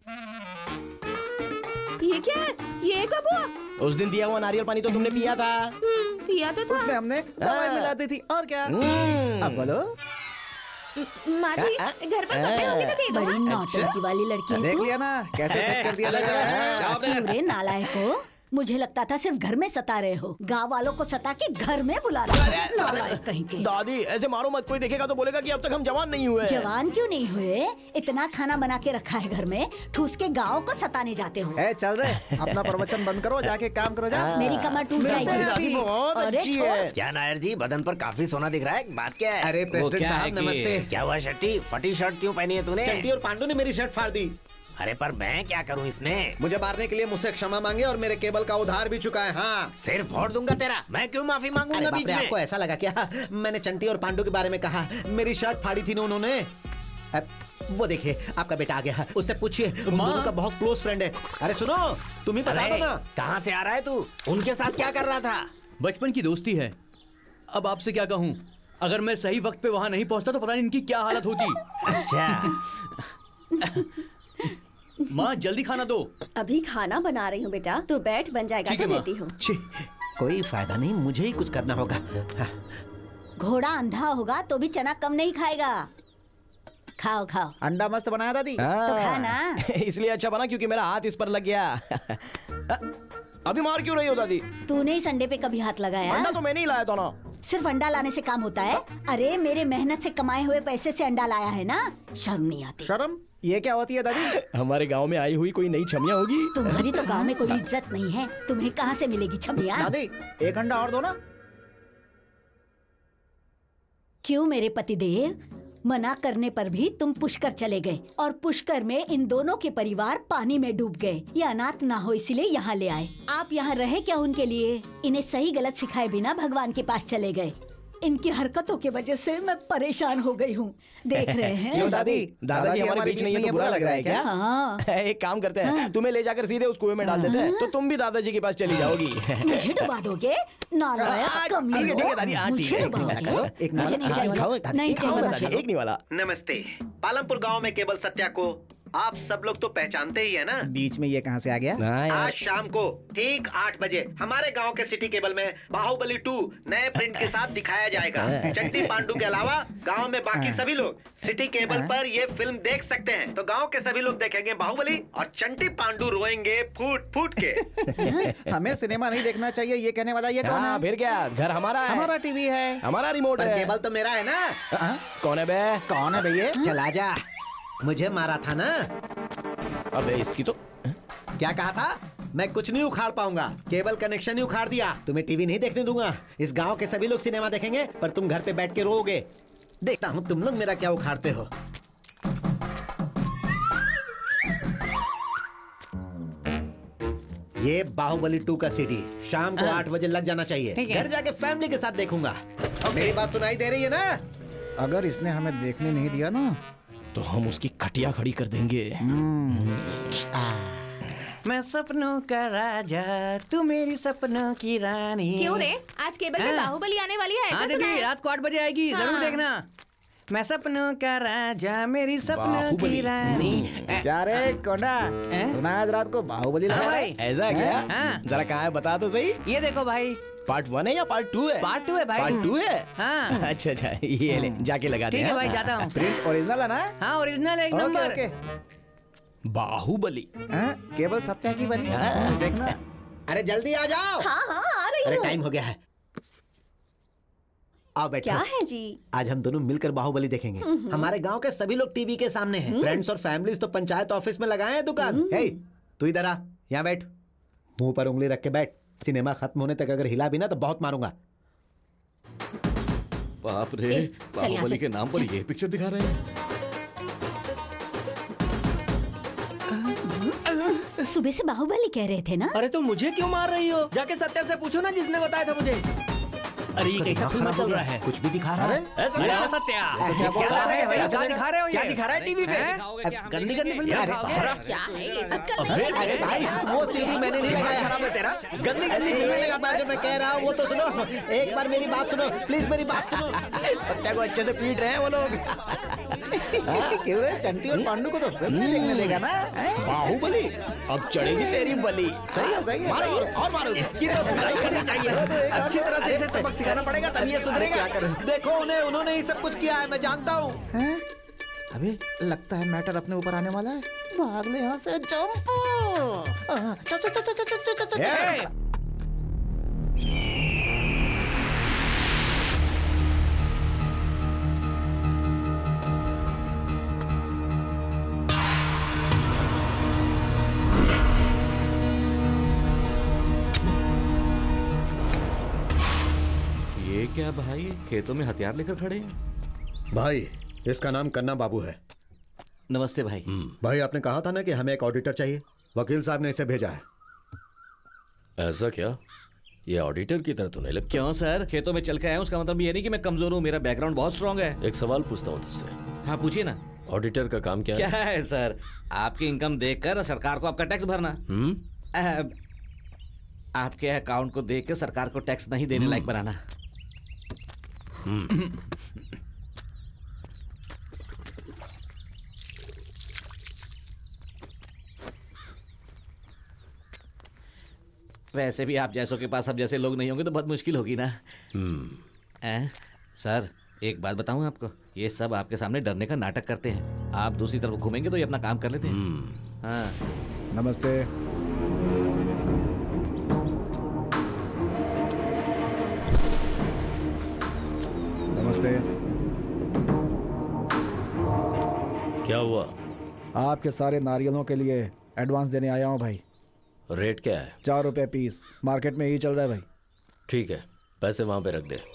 [SPEAKER 1] ये क्या है? ये कब हुआ?
[SPEAKER 3] उस दिन दिया हुआ नारियल पानी तो तुमने पिया था।
[SPEAKER 1] पिया तो था।
[SPEAKER 2] उसमें हमने दवाई मिला दी थी, और क्या? अब बोलो।
[SPEAKER 1] माँ जी घर पर कपड़े होंगे तो दे दो।
[SPEAKER 9] बड़ी नौटंकी वाली लड़की है
[SPEAKER 2] देख
[SPEAKER 9] तू।
[SPEAKER 2] लिया ना कैसे सेट कर दिया लग रहा है।
[SPEAKER 9] क्यों रे नालायक हो? मुझे लगता था सिर्फ घर में सता रहे हो, गांव वालों को सता के घर में बुला रहे हो। नालायक कहीं के।
[SPEAKER 3] दादी ऐसे मारो मत, कोई देखेगा तो बोलेगा कि अब तक हम जवान नहीं हुए।
[SPEAKER 9] जवान क्यों नहीं हुए? इतना खाना बना के रखा है घर में, ठूस के गाँव को सताने जाते हो।
[SPEAKER 2] चल रहे, अपना प्रवचन बंद करो, जाके काम करो। जा
[SPEAKER 9] मेरी कमर टूट जाएगी।
[SPEAKER 3] बहुत अच्छी है।
[SPEAKER 10] क्या नायर जी, बदन पर काफी सोना दिख रहा है, बात क्या है?
[SPEAKER 7] अरे प्रेसिडेंट साहब नमस्ते।
[SPEAKER 10] क्या हुआ शट्टी, फटी शर्ट क्यों पहनी है तूने?
[SPEAKER 7] चंटी और पांडू ने मेरी शर्ट फाड़ दी।
[SPEAKER 10] अरे पर मैं क्या करूं इसमें?
[SPEAKER 7] मुझे मारने के लिए मुझसे क्षमा मांगे और मेरे केबल का उधार भी चुका है। हाँ,
[SPEAKER 10] सिर फोड़ दूंगा तेरा। मैं क्यों माफी मांगूंगा बीच में?
[SPEAKER 7] आपको ऐसा लगा क्या मैंने चंटी और पांडू के बारे में कहा? मेरी शर्ट फाड़ी थी ना उन्होंने। वो देखिए आपका बेटा आ गया, उससे पूछिए, उन दोनों का बहुत क्लोज फ्रेंड है। अरे सुनो, तुम ही बता दो ना।
[SPEAKER 10] कहाँ से आ रहा है तू? उनके साथ क्या कर रहा था?
[SPEAKER 8] बचपन की दोस्ती है, अब आपसे क्या कहूँ। अगर मैं सही वक्त पे वहाँ नहीं पहुँचता तो पता नहीं इनकी क्या हालत होती।
[SPEAKER 10] अच्छा
[SPEAKER 8] माँ जल्दी खाना दो।
[SPEAKER 6] अभी खाना बना रही हूँ बेटा, तो बैठ, बन जाएगा तो देती हूँ।
[SPEAKER 7] कोई फायदा नहीं, मुझे ही कुछ करना होगा।
[SPEAKER 9] घोड़ा अंधा होगा तो भी चना कम नहीं खाएगा। खाओ खाओ।
[SPEAKER 2] अंडा मस्त बनाया दादी।
[SPEAKER 9] तो खाना।
[SPEAKER 3] इसलिए अच्छा बना क्योंकि मेरा हाथ इस पर लग गया। अभी मार क्यों रही हो दादी?
[SPEAKER 9] तूने इस अंडे पे कभी हाथ लगाया?
[SPEAKER 3] अंडा तो मैंने ही लाया था ना।
[SPEAKER 9] सिर्फ अंडा लाने से काम होता है? अरे मेरे मेहनत से कमाए हुए पैसे से अंडा लाया है ना, शर्म नहीं आती?
[SPEAKER 2] शर्म? ये क्या होती है दादी?
[SPEAKER 3] हमारे गांव में आई हुई कोई नई छमिया होगी।
[SPEAKER 9] तुम्हारी तो गांव में कोई इज्जत नहीं है, तुम्हें कहाँ से मिलेगी छमिया?
[SPEAKER 2] दादी एक अंडा और दो ना।
[SPEAKER 9] क्यों मेरे पतिदेव, मना करने पर भी तुम पुष्कर चले गए और पुष्कर में इन दोनों के परिवार पानी में डूब गए। ये अनाथ ना हो इसीलिए यहाँ ले आए। आप यहाँ रहे क्या उनके लिए? इन्हें सही गलत सिखाए बिना भगवान के पास चले गए। इनकी हरकतों की वजह से मैं परेशान हो गई हूँ। देख रहे हैं?
[SPEAKER 2] क्यों दादी?
[SPEAKER 3] दादाजी हमारे बीच नहीं है तो बुरा लग रहा है क्या?
[SPEAKER 9] हाँ।
[SPEAKER 3] एक काम करते हैं, तुम्हें ले जाकर सीधे उस कुएं में डाल देते हैं, तो तुम भी दादाजी के पास चली जाओगी।
[SPEAKER 9] मुझे डुबा दोगे? नालायक कमीने।
[SPEAKER 3] ठीक है दादी,
[SPEAKER 9] मुझे डुबाओगे? मुझे नहीं चाहिए, नहीं चाहिए।
[SPEAKER 3] एक नहीं वाला।
[SPEAKER 7] नमस्ते। पालमपुर गांव में केवल सत्या को आप सब लोग तो पहचानते ही है ना।
[SPEAKER 2] बीच में ये कहाँ से आ गया?
[SPEAKER 7] आज शाम को ठीक 8 बजे हमारे गांव के सिटी केबल में बाहुबली 2 नए प्रिंट के साथ दिखाया जाएगा। चंटी पांडू के अलावा गांव में बाकी सभी लोग सिटी केबल पर ये फिल्म देख सकते हैं। तो गांव के सभी लोग देखेंगे बाहुबली और चंटी पांडू रोएंगे फूट फूट के।
[SPEAKER 2] हमें सिनेमा नहीं देखना चाहिए ये कहने वाला ये कौन है?
[SPEAKER 3] फिर क्या, घर हमारा है,
[SPEAKER 2] हमारा टीवी है,
[SPEAKER 3] हमारा रिमोट है।
[SPEAKER 7] केबल तो मेरा है ना।
[SPEAKER 3] कौन है बे?
[SPEAKER 2] कौन है भैया?
[SPEAKER 7] चला जा, मुझे मारा था ना।
[SPEAKER 3] अबे इसकी तो
[SPEAKER 7] क्या कहा था? मैं कुछ नहीं उखाड़ पाऊंगा, केबल कनेक्शन ही उखाड़ दिया। तुम्हें टीवी नहीं देखने दूंगा। इस गांव के सभी लोग सिनेमा देखेंगे पर तुम घर पे बैठ के रोओगे। देखता हूँ तुम लोग मेरा क्या उखाड़ते हो। ये बाहुबली 2 का सीडी शाम को 8 बजे लग जाना चाहिए। घर जाके फैमिली के साथ देखूंगा। मेरी बात सुनाई दे रही है ना?
[SPEAKER 2] अगर इसने हमें देखने नहीं दिया ना
[SPEAKER 3] तो हम उसकी खटिया खड़ी कर देंगे।
[SPEAKER 4] मैं सपनों का राजा, तू मेरी सपनों की रानी।
[SPEAKER 1] क्यों रे, आज केबल पे बाहुबली आने वाली है, ऐसा सुना है?
[SPEAKER 4] रात को 8 बजे आएगी, जरूर देखना। मैं सपनों का राजा, मेरी सपनों की रानी।
[SPEAKER 2] क्या रे कोंडा, सुना आज रात को बाहुबली लगा है?
[SPEAKER 3] ऐसा क्या? जरा कहाँ है बता तो सही।
[SPEAKER 4] ये देखो भाई,
[SPEAKER 3] पार्ट 1 है या पार्ट 2 है?
[SPEAKER 4] पार्ट 2 है भाई।
[SPEAKER 3] पार्ट 2 है?
[SPEAKER 4] हाँ।
[SPEAKER 3] अच्छा अच्छा, ये ले जाके लगा दे।
[SPEAKER 4] ठीक है भाई, जाता हूँ।
[SPEAKER 2] प्रिंट ओरिजिनल है ना?
[SPEAKER 4] हाँ ओरिजिनल एक नंबर।
[SPEAKER 3] बाहुबली
[SPEAKER 2] केवल सत्या की बनी है, देखना।
[SPEAKER 7] अरे जल्दी आ जाओ।
[SPEAKER 6] हाँ हाँ आ रही
[SPEAKER 7] अरे
[SPEAKER 6] हूँ।
[SPEAKER 7] टाइम हो गया है, आओ बैठो।
[SPEAKER 6] क्या है जी?
[SPEAKER 7] आज हम दोनों मिलकर बाहुबली देखेंगे। हमारे गांव के सभी लोग टीवी के सामने हैं। फ्रेंड्स और फैमिलीज तो पंचायत ऑफिस में लगाए हैं दुकान। हे, तू इधर आ, यहाँ बैठ, मुंह पर उंगली रख के बैठ। सिनेमा खत्म होने तक अगर हिला भी ना तो बहुत मारूंगा।
[SPEAKER 8] बाप रे, बाहुबली के नाम पर ये पिक्चर दिखा रहे हैं।
[SPEAKER 9] सुबह से बाहुबली कह रहे थे ना?
[SPEAKER 3] अरे तो मुझे क्यों मार रही हो? जाके सत्या से पूछो ना जिसने बताया था मुझे।
[SPEAKER 8] अरे ये कैसा फिल्म चल रहा है?
[SPEAKER 7] कुछ भी दिखा रहा है।
[SPEAKER 8] सत्या
[SPEAKER 7] क्या बोल रहा है?
[SPEAKER 4] क्या दिखा रहे हो?
[SPEAKER 3] क्या दिखा रहा है टीवी पे?
[SPEAKER 4] गंदी गंदी फिल्म दिखाओगे?
[SPEAKER 1] क्या है ये सब करने?
[SPEAKER 7] अरे भाई वो सीडी मैंने नहीं लगाया। खराब है तेरा। गंदी गंदी फिल्में लगाता जो मैं कह रहा हूँ वो तो सुनो। एक बार मेरी बात सुनो प्लीज, मेरी बात सुनो।
[SPEAKER 3] सत्या को अच्छे से पीट रहे हैं वो लोग।
[SPEAKER 2] क्यों रे, चंटी और पांडू को तो फिल्म नहीं देखने देगा ना?
[SPEAKER 3] बाहुबली अब चढ़ेगी तेरी बलि।
[SPEAKER 2] सही है, सही है,
[SPEAKER 3] मारो
[SPEAKER 2] सही है।
[SPEAKER 3] और मारो, इसकी तो धुलाई करनी चाहिए। अच्छी तरह से इसे सबक सिखाना पड़ेगा तभी ये सुधरेगा।
[SPEAKER 7] देखो उन्होंने ही सब कुछ किया है, मैं जानता हूँ।
[SPEAKER 2] अबे लगता है मैटर अपने ऊपर आने वाला है। भाग ले यहाँ से, जंप। चल चल चल चल चल चल चल।
[SPEAKER 8] ये क्या भाई, खेतों में हथियार लेकर खड़े हैं?
[SPEAKER 11] भाई इसका नाम कन्ना बाबू है।
[SPEAKER 8] नमस्ते भाई।
[SPEAKER 11] भाई आपने कहा था ना कि हमें एक ऑडिटर चाहिए, वकील साहब ने इसे भेजा है।
[SPEAKER 5] ऐसा क्या? ये ऑडिटर की तरह तो नहीं लगता।
[SPEAKER 8] क्यों सर, खेतों में चल के आया हूँ, उसका मतलब ये नहीं कि मैं कमजोर हूँ, मेरा बैकग्राउंड बहुत स्ट्रांग है।
[SPEAKER 5] एक सवाल पूछता हूँ तुझसे।
[SPEAKER 8] हाँ पूछिए ना।
[SPEAKER 5] ऑडिटर का काम क्या
[SPEAKER 8] है सर? आपकी इनकम देखकर सरकार को आपका टैक्स भरना। आपके अकाउंट को देख के सरकार को टैक्स नहीं देने लायक बनाना। वैसे भी आप जैसों के पास अब जैसे लोग नहीं होंगे तो बहुत मुश्किल होगी ना। सर एक बात बताऊं आपको, ये सब आपके सामने डरने का नाटक करते हैं। आप दूसरी तरफ घूमेंगे तो ये अपना काम कर लेते हैं। हाँ।
[SPEAKER 2] नमस्ते। नमस्ते।
[SPEAKER 5] क्या हुआ?
[SPEAKER 2] आपके सारे नारियलों के लिए एडवांस देने आया हूँ भाई।
[SPEAKER 5] रेट क्या है?
[SPEAKER 2] 4 रुपए पीस, मार्केट में यही चल रहा है भाई।
[SPEAKER 5] ठीक है, पैसे वहां पे रख दे।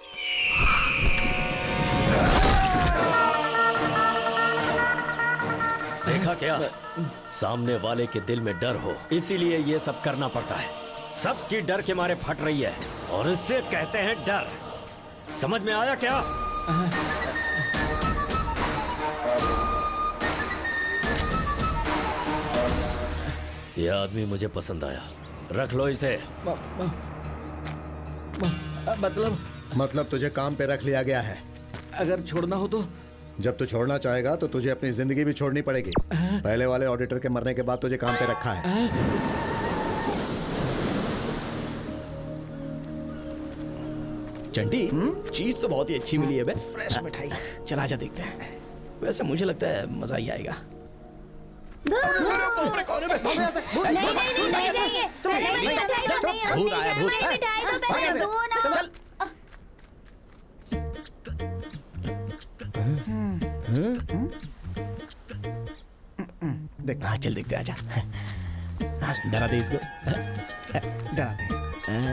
[SPEAKER 5] देखा क्या? सामने वाले के दिल में डर हो, इसीलिए ये सब करना पड़ता है। सबकी डर के मारे फट रही है और इससे कहते हैं डर। समझ में आया क्या? यह आदमी मुझे पसंद आया, रख लो इसे।
[SPEAKER 11] मतलब तुझे काम पे रख लिया गया है।
[SPEAKER 8] अगर छोड़ना हो तो?
[SPEAKER 11] जब तू छोड़ना चाहेगा तो तुझे अपनी जिंदगी भी छोड़नी पड़ेगी। पहले वाले ऑडिटर के मरने के बाद तुझे काम पे रखा है।
[SPEAKER 3] चंटी, चीज तो बहुत ही अच्छी मिली है बे।
[SPEAKER 2] फ्रेश मिठाई।
[SPEAKER 3] चल आजा देखते हैं। वैसे मुझे लगता है मजा ही आएगा। भूत आया, भूत।
[SPEAKER 2] देख,
[SPEAKER 3] हाँ चल देखते, आजा। डरा दे इसको,
[SPEAKER 2] डरा दे इसको।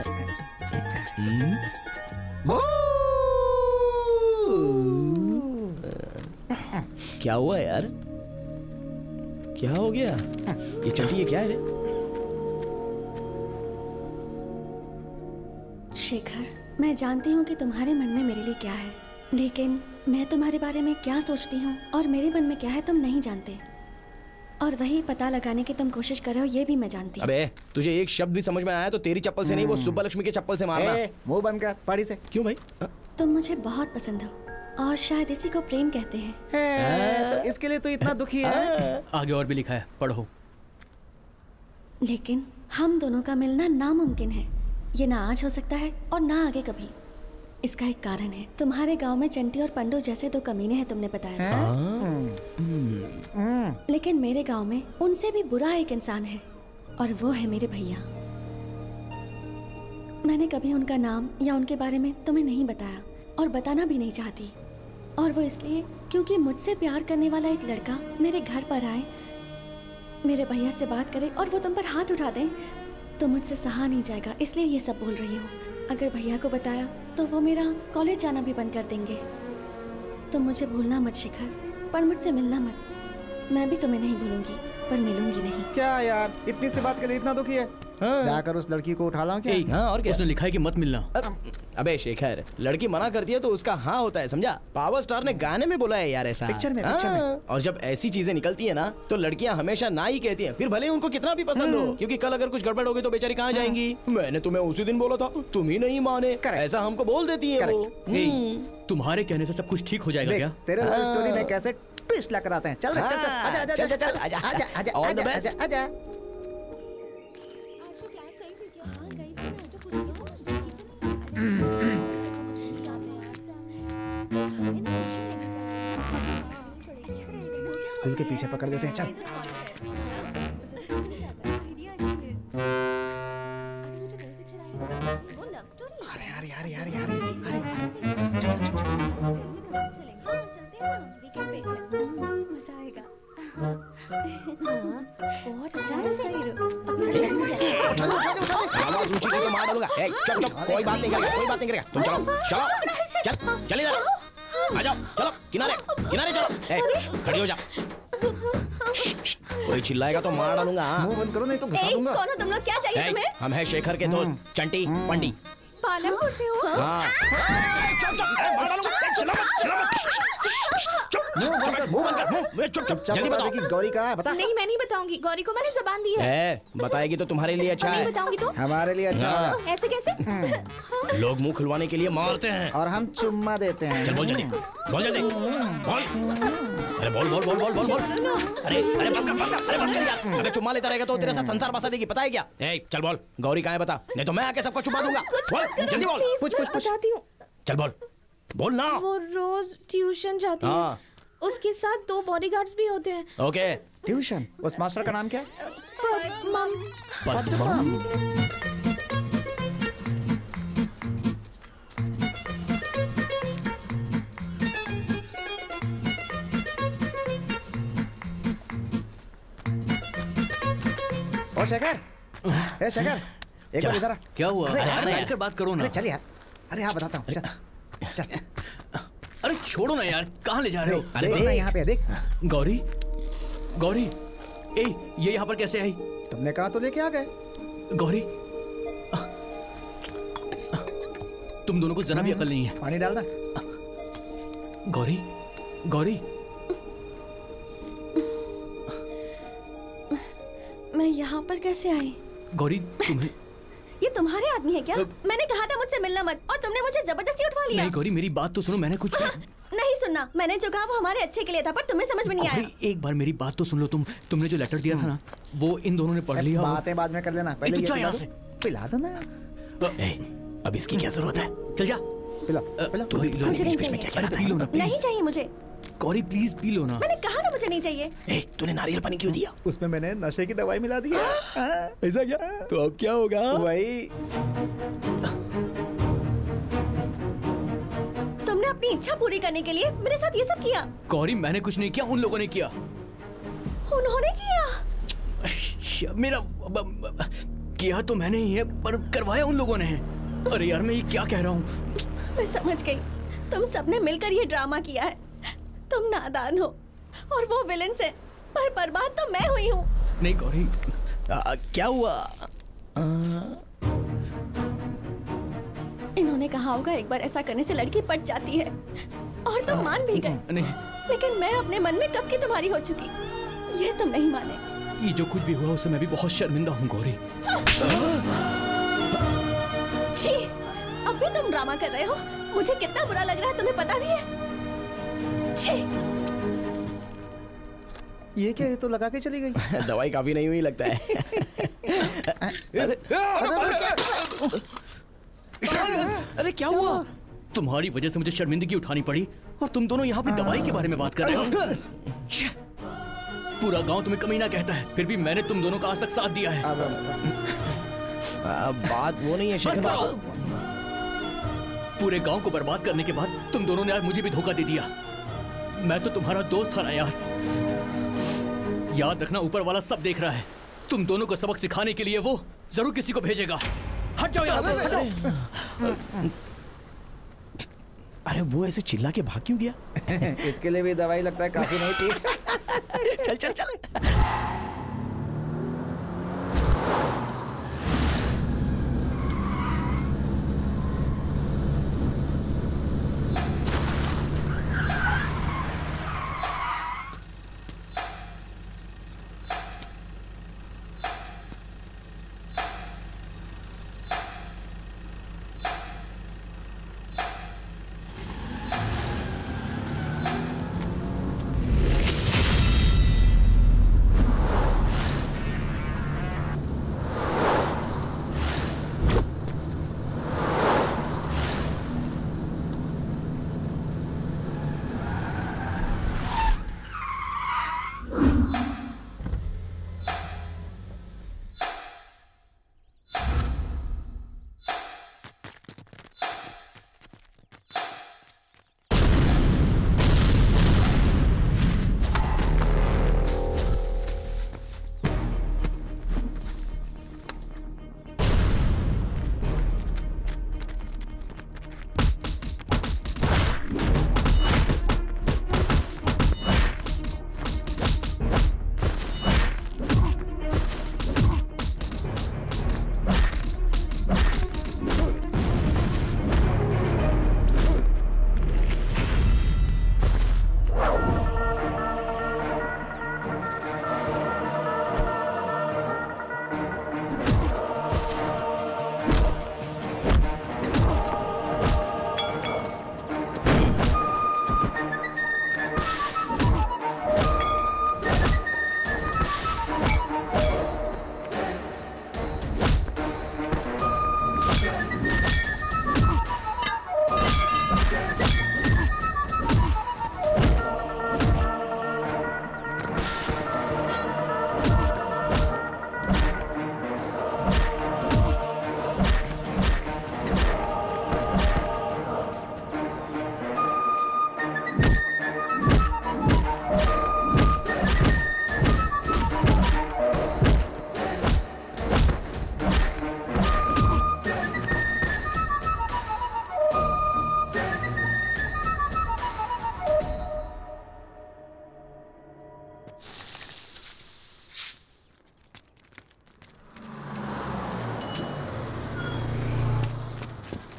[SPEAKER 3] क्या हुआ यार? क्या हो गया? ये चंटी, ये क्या है?
[SPEAKER 6] शेखर, मैं जानती हूँ कि तुम्हारे मन में मेरे लिए क्या है, लेकिन मैं तुम्हारे बारे में क्या सोचती हूँ और मेरे मन में क्या है तुम नहीं जानते। और वही पता लगाने की तुम कोशिश कर रहे हो, ये भी मैं जानती हूँ।
[SPEAKER 3] अबे तुझे एक शब्द भी समझ में आया तो तेरी चप्पल से नहीं, वो सुब्बा लक्ष्मी के चप्पल से मारना।
[SPEAKER 2] मुंह बंद कर, पड़ी से।
[SPEAKER 3] क्यों भाई?
[SPEAKER 6] तुम मुझे बहुत पसंद हो और शायद इसी को प्रेम कहते हैं।
[SPEAKER 2] तो इसके लिए तो इतना दुखी है।
[SPEAKER 8] आगे और भी लिखा है, पढ़ो।
[SPEAKER 6] लेकिन हम दोनों का मिलना नामुमकिन है। ये ना आज हो सकता है और ना आगे कभी। इसका एक कारण है, तुम्हारे गांव में चंटी और पंडू जैसे 2 कमीने हैं, तुमने बताया। लेकिन मेरे गांव में उनसे भी बुरा एक इंसान है और वो है मेरे भैया। मैंने कभी उनका नाम या उनके बारे में तुम्हें नहीं बताया और बताना भी नहीं चाहती। और वो इसलिए क्योंकि मुझसे प्यार करने वाला एक लड़का मेरे घर पर आए, मेरे भैया से बात करे और वो तुम पर हाथ उठा दें तो मुझसे सहा नहीं जाएगा, इसलिए ये सब बोल रही हूँ। अगर भैया को बताया तो वो मेरा कॉलेज जाना भी बंद कर देंगे। तुम मुझे भूलना मत शिखर, पर मुझसे मिलना मत। मैं भी तुम्हें नहीं भूलूंगी, पर मिलूंगी नहीं।
[SPEAKER 2] क्या यार, इतनी सी बात के लिए इतना दुखी है? जाकर उस लड़की को उठा लाऊं क्या?
[SPEAKER 3] हाँ और क्या?
[SPEAKER 8] उसने लिखा है कि मत मिलना।
[SPEAKER 3] अबे शेखर, लड़की मना करती है तो उसका हाँ होता है, समझा? पावर स्टार ने गाने में बोला है यार ऐसा।
[SPEAKER 2] पिक्चर में।
[SPEAKER 3] और जब ऐसी चीजें निकलती है ना तो लड़कियां हमेशा ना ही कहती हैं, फिर भले उनको कितना भी पसंद हो, क्योंकि कल अगर कुछ गड़बड़ होगी तो बेचारी कहाँ जाएंगी? मैंने तुम्हें उसी दिन बोला था, तुम ही नहीं माने, ऐसा हमको बोल देती है वो।
[SPEAKER 8] तुम्हारे कहने से सब कुछ ठीक हो जाएगा क्या?
[SPEAKER 2] तेरे लव स्टोरी में कैसे ट्विस्ट ला कर आते हैं। चल चल चल, आजा आजा आजा आजा आजा आजा आजा आजा। स्कूल के पीछे पकड़ देते हैं, चल। अरे यार यार यार यार
[SPEAKER 6] मजा आएगा। बहुत अच्छा है
[SPEAKER 3] आवाज ऊंची करके मार डालूंगा। चुप चुप, कोई बात नहीं करेगा, कोई बात नहीं करेगा। तुम चलो चलो, चल चल इधर आ जाओ, चलो किनारे किनारे चलो। खड़ी हो जा। कोई चिल्लाएगा तो मार डालूंगा।
[SPEAKER 2] मुंह बंद करो नहीं तो घुसा दूंगा।
[SPEAKER 6] कौन हो तुम लोग, क्या चाहिए तुम्हें?
[SPEAKER 3] हम हैं शेखर के दोस्त चंटी पंडी।
[SPEAKER 1] पालमपुर से हो?
[SPEAKER 3] हाँ।
[SPEAKER 2] चुप जल्दी बता कि गौरी कहाँ है, बता।
[SPEAKER 1] नहीं, मैं नहीं बताऊंगी। गौरी को मैंने जबान दी है।
[SPEAKER 3] बताएगी तो तुम्हारे लिए अच्छा है।
[SPEAKER 1] नहीं बताऊंगी तो
[SPEAKER 2] हमारे लिए अच्छा है।
[SPEAKER 1] ऐसे कैसे?
[SPEAKER 3] लोग मुंह खुलवाने के लिए मारते हैं
[SPEAKER 2] और हम चुम्मा देते हैं।
[SPEAKER 3] चल बोल जल्दी, बोल जल्दी, बोल। अरे बोल बोल बोल बोल बोल बोल। अरे अरे बस कर, बस कर, अरे बस कर यार। अबे चुम्मा लेता रहेगा तो तेरे साथ संसार बसा देगी, पता है क्या? चल बोल, गौरी कहाँ है बता, नहीं तो मैं आके सबको चुम्मा दूंगा। बोल जल्दी बोल।
[SPEAKER 1] पूछ बताती हूँ।
[SPEAKER 3] चल बोल, बोल ना।
[SPEAKER 1] वो रोज ट्यूशन जाती है। उसके साथ 2 बॉडीगार्ड्स भी होते हैं।
[SPEAKER 3] ओके।
[SPEAKER 2] ट्यूशन, उस मास्टर का नाम क्या है? ओ शेखर, ए शेखर, एक बार इधर आ।
[SPEAKER 8] क्या हुआ?
[SPEAKER 2] अरे
[SPEAKER 8] बैठकर बात करो ना।
[SPEAKER 2] अरे चल यार, अरे हाँ बताता हूँ, चल चल।
[SPEAKER 8] अरे छोड़ो ना यार, कहाँ ले जा रहे हो?
[SPEAKER 2] अरे देख ना यहाँ पे, देख।
[SPEAKER 8] गौरी, गौरी, ये यहाँ पर कैसे आई?
[SPEAKER 2] तुमने कहा तो लेके आ गए।
[SPEAKER 8] गौरी, तुम दोनों को जरा भी अकल नहीं है।
[SPEAKER 2] पानी डाल दे।
[SPEAKER 8] गौरी, गौरी,
[SPEAKER 6] मैं यहाँ पर कैसे आई?
[SPEAKER 8] गौरी तुम्हें
[SPEAKER 6] ये तुम्हारे आदमी है क्या? मैंने कहा था मुझसे मिलना मत, और तुमने मुझे जबरदस्ती उठवा लिया।
[SPEAKER 8] नहीं गौरी, मेरी बात तो सुनो, मैंने कुछ
[SPEAKER 6] नहीं सुनना। मैंने जो कहा वो हमारे अच्छे के लिए था, पर तुम्हें समझ में नहीं आया।
[SPEAKER 8] एक बार मेरी बात तो सुन लो। तुमने जो लेटर दिया था ना, वो इन दोनों ने पढ़ लिया।
[SPEAKER 2] बातें बाद में कर लेना, पहले ये
[SPEAKER 8] यहाँ से
[SPEAKER 2] पिला दो ना।
[SPEAKER 3] अब इसकी क्या जरूरत है?
[SPEAKER 8] चल जा,
[SPEAKER 2] पिला पिला।
[SPEAKER 6] मुझे नहीं चाहिए। नहीं चाहिए मुझे।
[SPEAKER 8] गौरी प्लीज पी लो ना।
[SPEAKER 6] मैंने कहा ना मुझे नहीं चाहिए।
[SPEAKER 3] तूने नारियल पानी क्यों दिया?
[SPEAKER 2] उसमें मैंने नशे की दवाई मिला दी है।
[SPEAKER 3] ऐसा क्या? तो अब क्या होगा?
[SPEAKER 2] वही,
[SPEAKER 6] तुमने अपनी इच्छा पूरी करने के लिए मेरे साथ ये सब किया।
[SPEAKER 8] गौरी मैंने कुछ नहीं किया, उन लोगों ने किया।
[SPEAKER 6] उन्होंने किया?
[SPEAKER 8] मेरा किया तो मैंने ही है, पर करवाया उन लोगों ने है। अरे यार मैं ये क्या कह रहा हूँ?
[SPEAKER 6] मैं समझ गई, तुम सबने मिलकर ये ड्रामा किया है। तुम नादान हो और वो विलेन से, पर बर्बाद तो मैं हुई हूँ।
[SPEAKER 8] नहीं गौरी,
[SPEAKER 3] क्या हुआ?
[SPEAKER 6] इन्होंने कहा होगा एक बार ऐसा करने से लड़की पट जाती है, और तुम मान भी गए।
[SPEAKER 8] नहीं,
[SPEAKER 6] लेकिन मैं अपने मन में कब की तुम्हारी हो चुकी, ये तुम नहीं माने।
[SPEAKER 8] ये जो कुछ भी हुआ उससे मैं भी बहुत शर्मिंदा हूँ गौरी।
[SPEAKER 6] छी, अब भी तुम ड्रामा कर रहे हो। मुझे कितना बुरा लग रहा है तुम्हें पता भी है? छी।
[SPEAKER 2] ये क्या है? तो लगा के चली गई।
[SPEAKER 3] दवाई काफी नहीं हुई लगता है।
[SPEAKER 8] अरे क्या हुआ? तुम्हारी वजह से मुझे शर्मिंदगी उठानी पड़ी, और तुम दोनों यहाँ पे दवाई के बारे में बात कर रहे हो। पूरा गांव तुम्हें कमीना कहता है, फिर भी मैंने तुम दोनों का आज तक साथ दिया है।
[SPEAKER 3] बात वो नहीं है शेखर।
[SPEAKER 8] पूरे गांव को बर्बाद करने के बाद तुम दोनों ने आज मुझे भी धोखा दे दिया। मैं तो तुम्हारा दोस्त था ना यार। याद रखना, ऊपर वाला सब देख रहा है। तुम दोनों को सबक सिखाने के लिए वो जरूर किसी को भेजेगा। हट जाओ यहाँ से, हट जाओ।
[SPEAKER 3] अरे वो ऐसे चिल्ला के भाग क्यों गया?
[SPEAKER 2] इसके लिए भी दवाई लगता है काफी नहीं थी।
[SPEAKER 3] चल चल चल।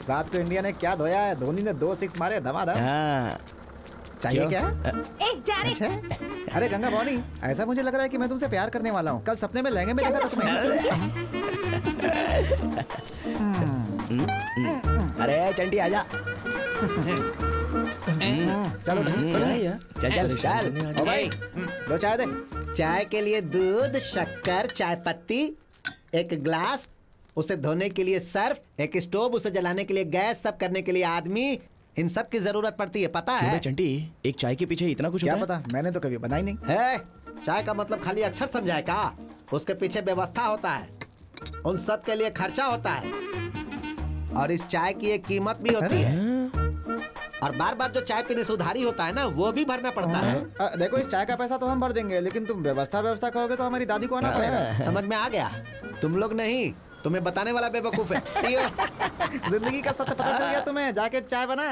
[SPEAKER 2] रात को इंडिया ने क्या धोया है, धोनी ने 2 6 मारे धमाधम। चाहिए क्या?
[SPEAKER 1] एक जा रहे।
[SPEAKER 2] अच्छा? अरे गंगा भवानी, ऐसा मुझे लग रहा है कि मैं तुमसे प्यार करने वाला हूँ। कल सपने में लहंगे में देखा था तुम्हें।
[SPEAKER 3] अरे चंटी आजा।
[SPEAKER 2] चलो
[SPEAKER 3] चल चल
[SPEAKER 2] ओ भाई, 2 चाय दे।
[SPEAKER 7] चाय के लिए दूध, शक्कर, चाय पत्ती, एक ग्लास, उसे धोने के लिए सर्फ, एक स्टोव, उसे जलाने के लिए गैस, सब करने के लिए आदमी, इन सब की जरूरत पड़ती है, पता है?
[SPEAKER 3] चंटी, एक चाय के पीछे इतना कुछ
[SPEAKER 2] क्या
[SPEAKER 3] होता है?
[SPEAKER 2] पता, मैंने तो कभी बनाई नहीं
[SPEAKER 7] है। चाय का मतलब खाली अक्षर समझाए का? उसके पीछे व्यवस्था होता है, उन सब के लिए खर्चा होता है, और इस चाय की एक कीमत भी होती है, और बार बार जो चाय पीने से उधारी होता है ना, वो भी भरना पड़ता है।
[SPEAKER 2] देखो, इस चाय का पैसा तो हम भर देंगे, लेकिन तुम व्यवस्था कहोगे तो हमारी दादी को आना पड़ेगा।
[SPEAKER 7] समझ में आ गया? तुम लोग नहीं, तुम्हें बताने वाला बेवकूफ है।
[SPEAKER 2] जिंदगी का सत्य पता चल गया तुम्हें, जाके चाय बना।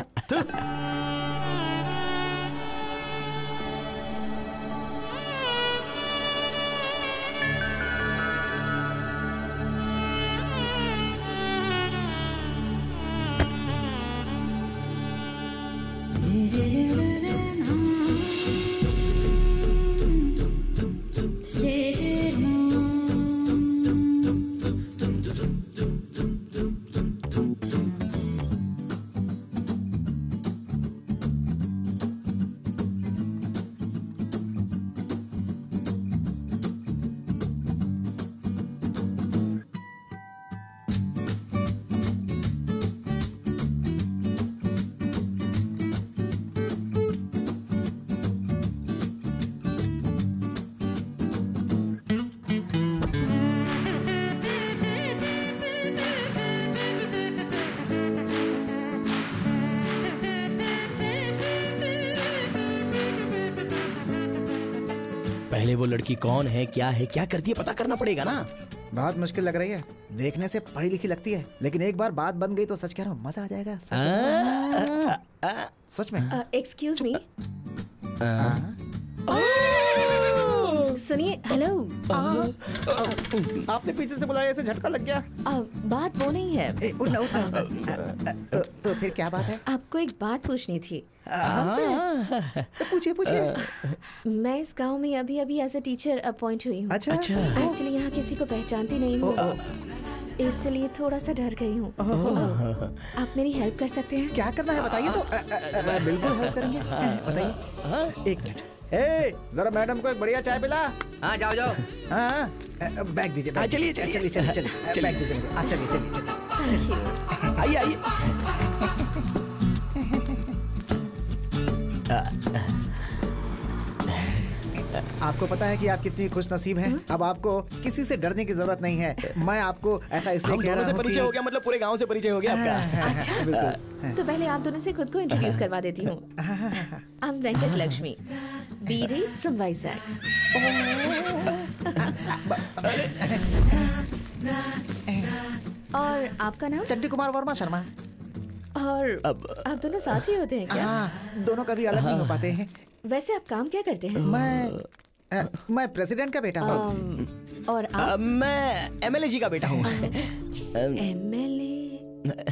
[SPEAKER 3] पहले वो लड़की कौन है, क्या है, क्या करती है, पता करना पड़ेगा ना।
[SPEAKER 2] बहुत मुश्किल लग रही है, देखने से पढ़ी लिखी लगती है, लेकिन एक बार बात बन गई तो सच कह रहा हूँ, मजा आ जाएगा। सच में।
[SPEAKER 1] Excuse me. सुनिए, हेलो।
[SPEAKER 2] आपने पीछे से बुलाया, ऐसे झटका लग गया।
[SPEAKER 1] बात वो नहीं है।
[SPEAKER 2] उठना। तो फिर क्या बात है?
[SPEAKER 1] आपको एक बात पूछनी थी।
[SPEAKER 2] हमसे? पूछिए।
[SPEAKER 1] मैं इस गांव में अभी एज अ टीचर अपॉइंट हुई हूँ।
[SPEAKER 2] अच्छा।
[SPEAKER 1] एक्चुअली यहाँ किसी को पहचानती नहीं हूँ, इसलिए थोड़ा सा डर गई हूँ। आप मेरी हेल्प कर सकते हैं?
[SPEAKER 2] क्या करना है बताइए तो। बिल्कुल हेल्प करेंगे, बताइए। 1 मिनट। जरा मैडम को एक बढ़िया चाय पिला।
[SPEAKER 4] हाँ, जाओ।
[SPEAKER 2] हाँ, बैग दीजिए। चलिए। बैग दीजिए। चलिए।
[SPEAKER 3] आइए।
[SPEAKER 2] आपको पता है कि आप कितनी खुशनसीब हैं। अब आपको किसी से डरने की जरूरत नहीं है। मैं आपको ऐसा इसलिए कह रहा हूं,
[SPEAKER 3] परिचय हो गया, मतलब पूरे गांव से परिचय हो गया आपका।
[SPEAKER 1] अच्छा, बिल्कुल। तो पहले आप दोनों से खुद को इंट्रोड्यूस करवा देती हूँ। I am Venkat Lakshmi, BD from Vizag. और आपका नाम?
[SPEAKER 2] चंडी कुमार वर्मा शर्मा।
[SPEAKER 1] और आप दोनों साथ ही होते हैं क्या?
[SPEAKER 2] दोनों कभी अलग नहीं हो पाते हैं।
[SPEAKER 1] वैसे आप काम क्या करते हैं?
[SPEAKER 2] मैं प्रेसिडेंट का बेटा हूँ।
[SPEAKER 1] और आप?
[SPEAKER 3] मैं एमएलए जी का बेटा हूँ।
[SPEAKER 1] एमएलए?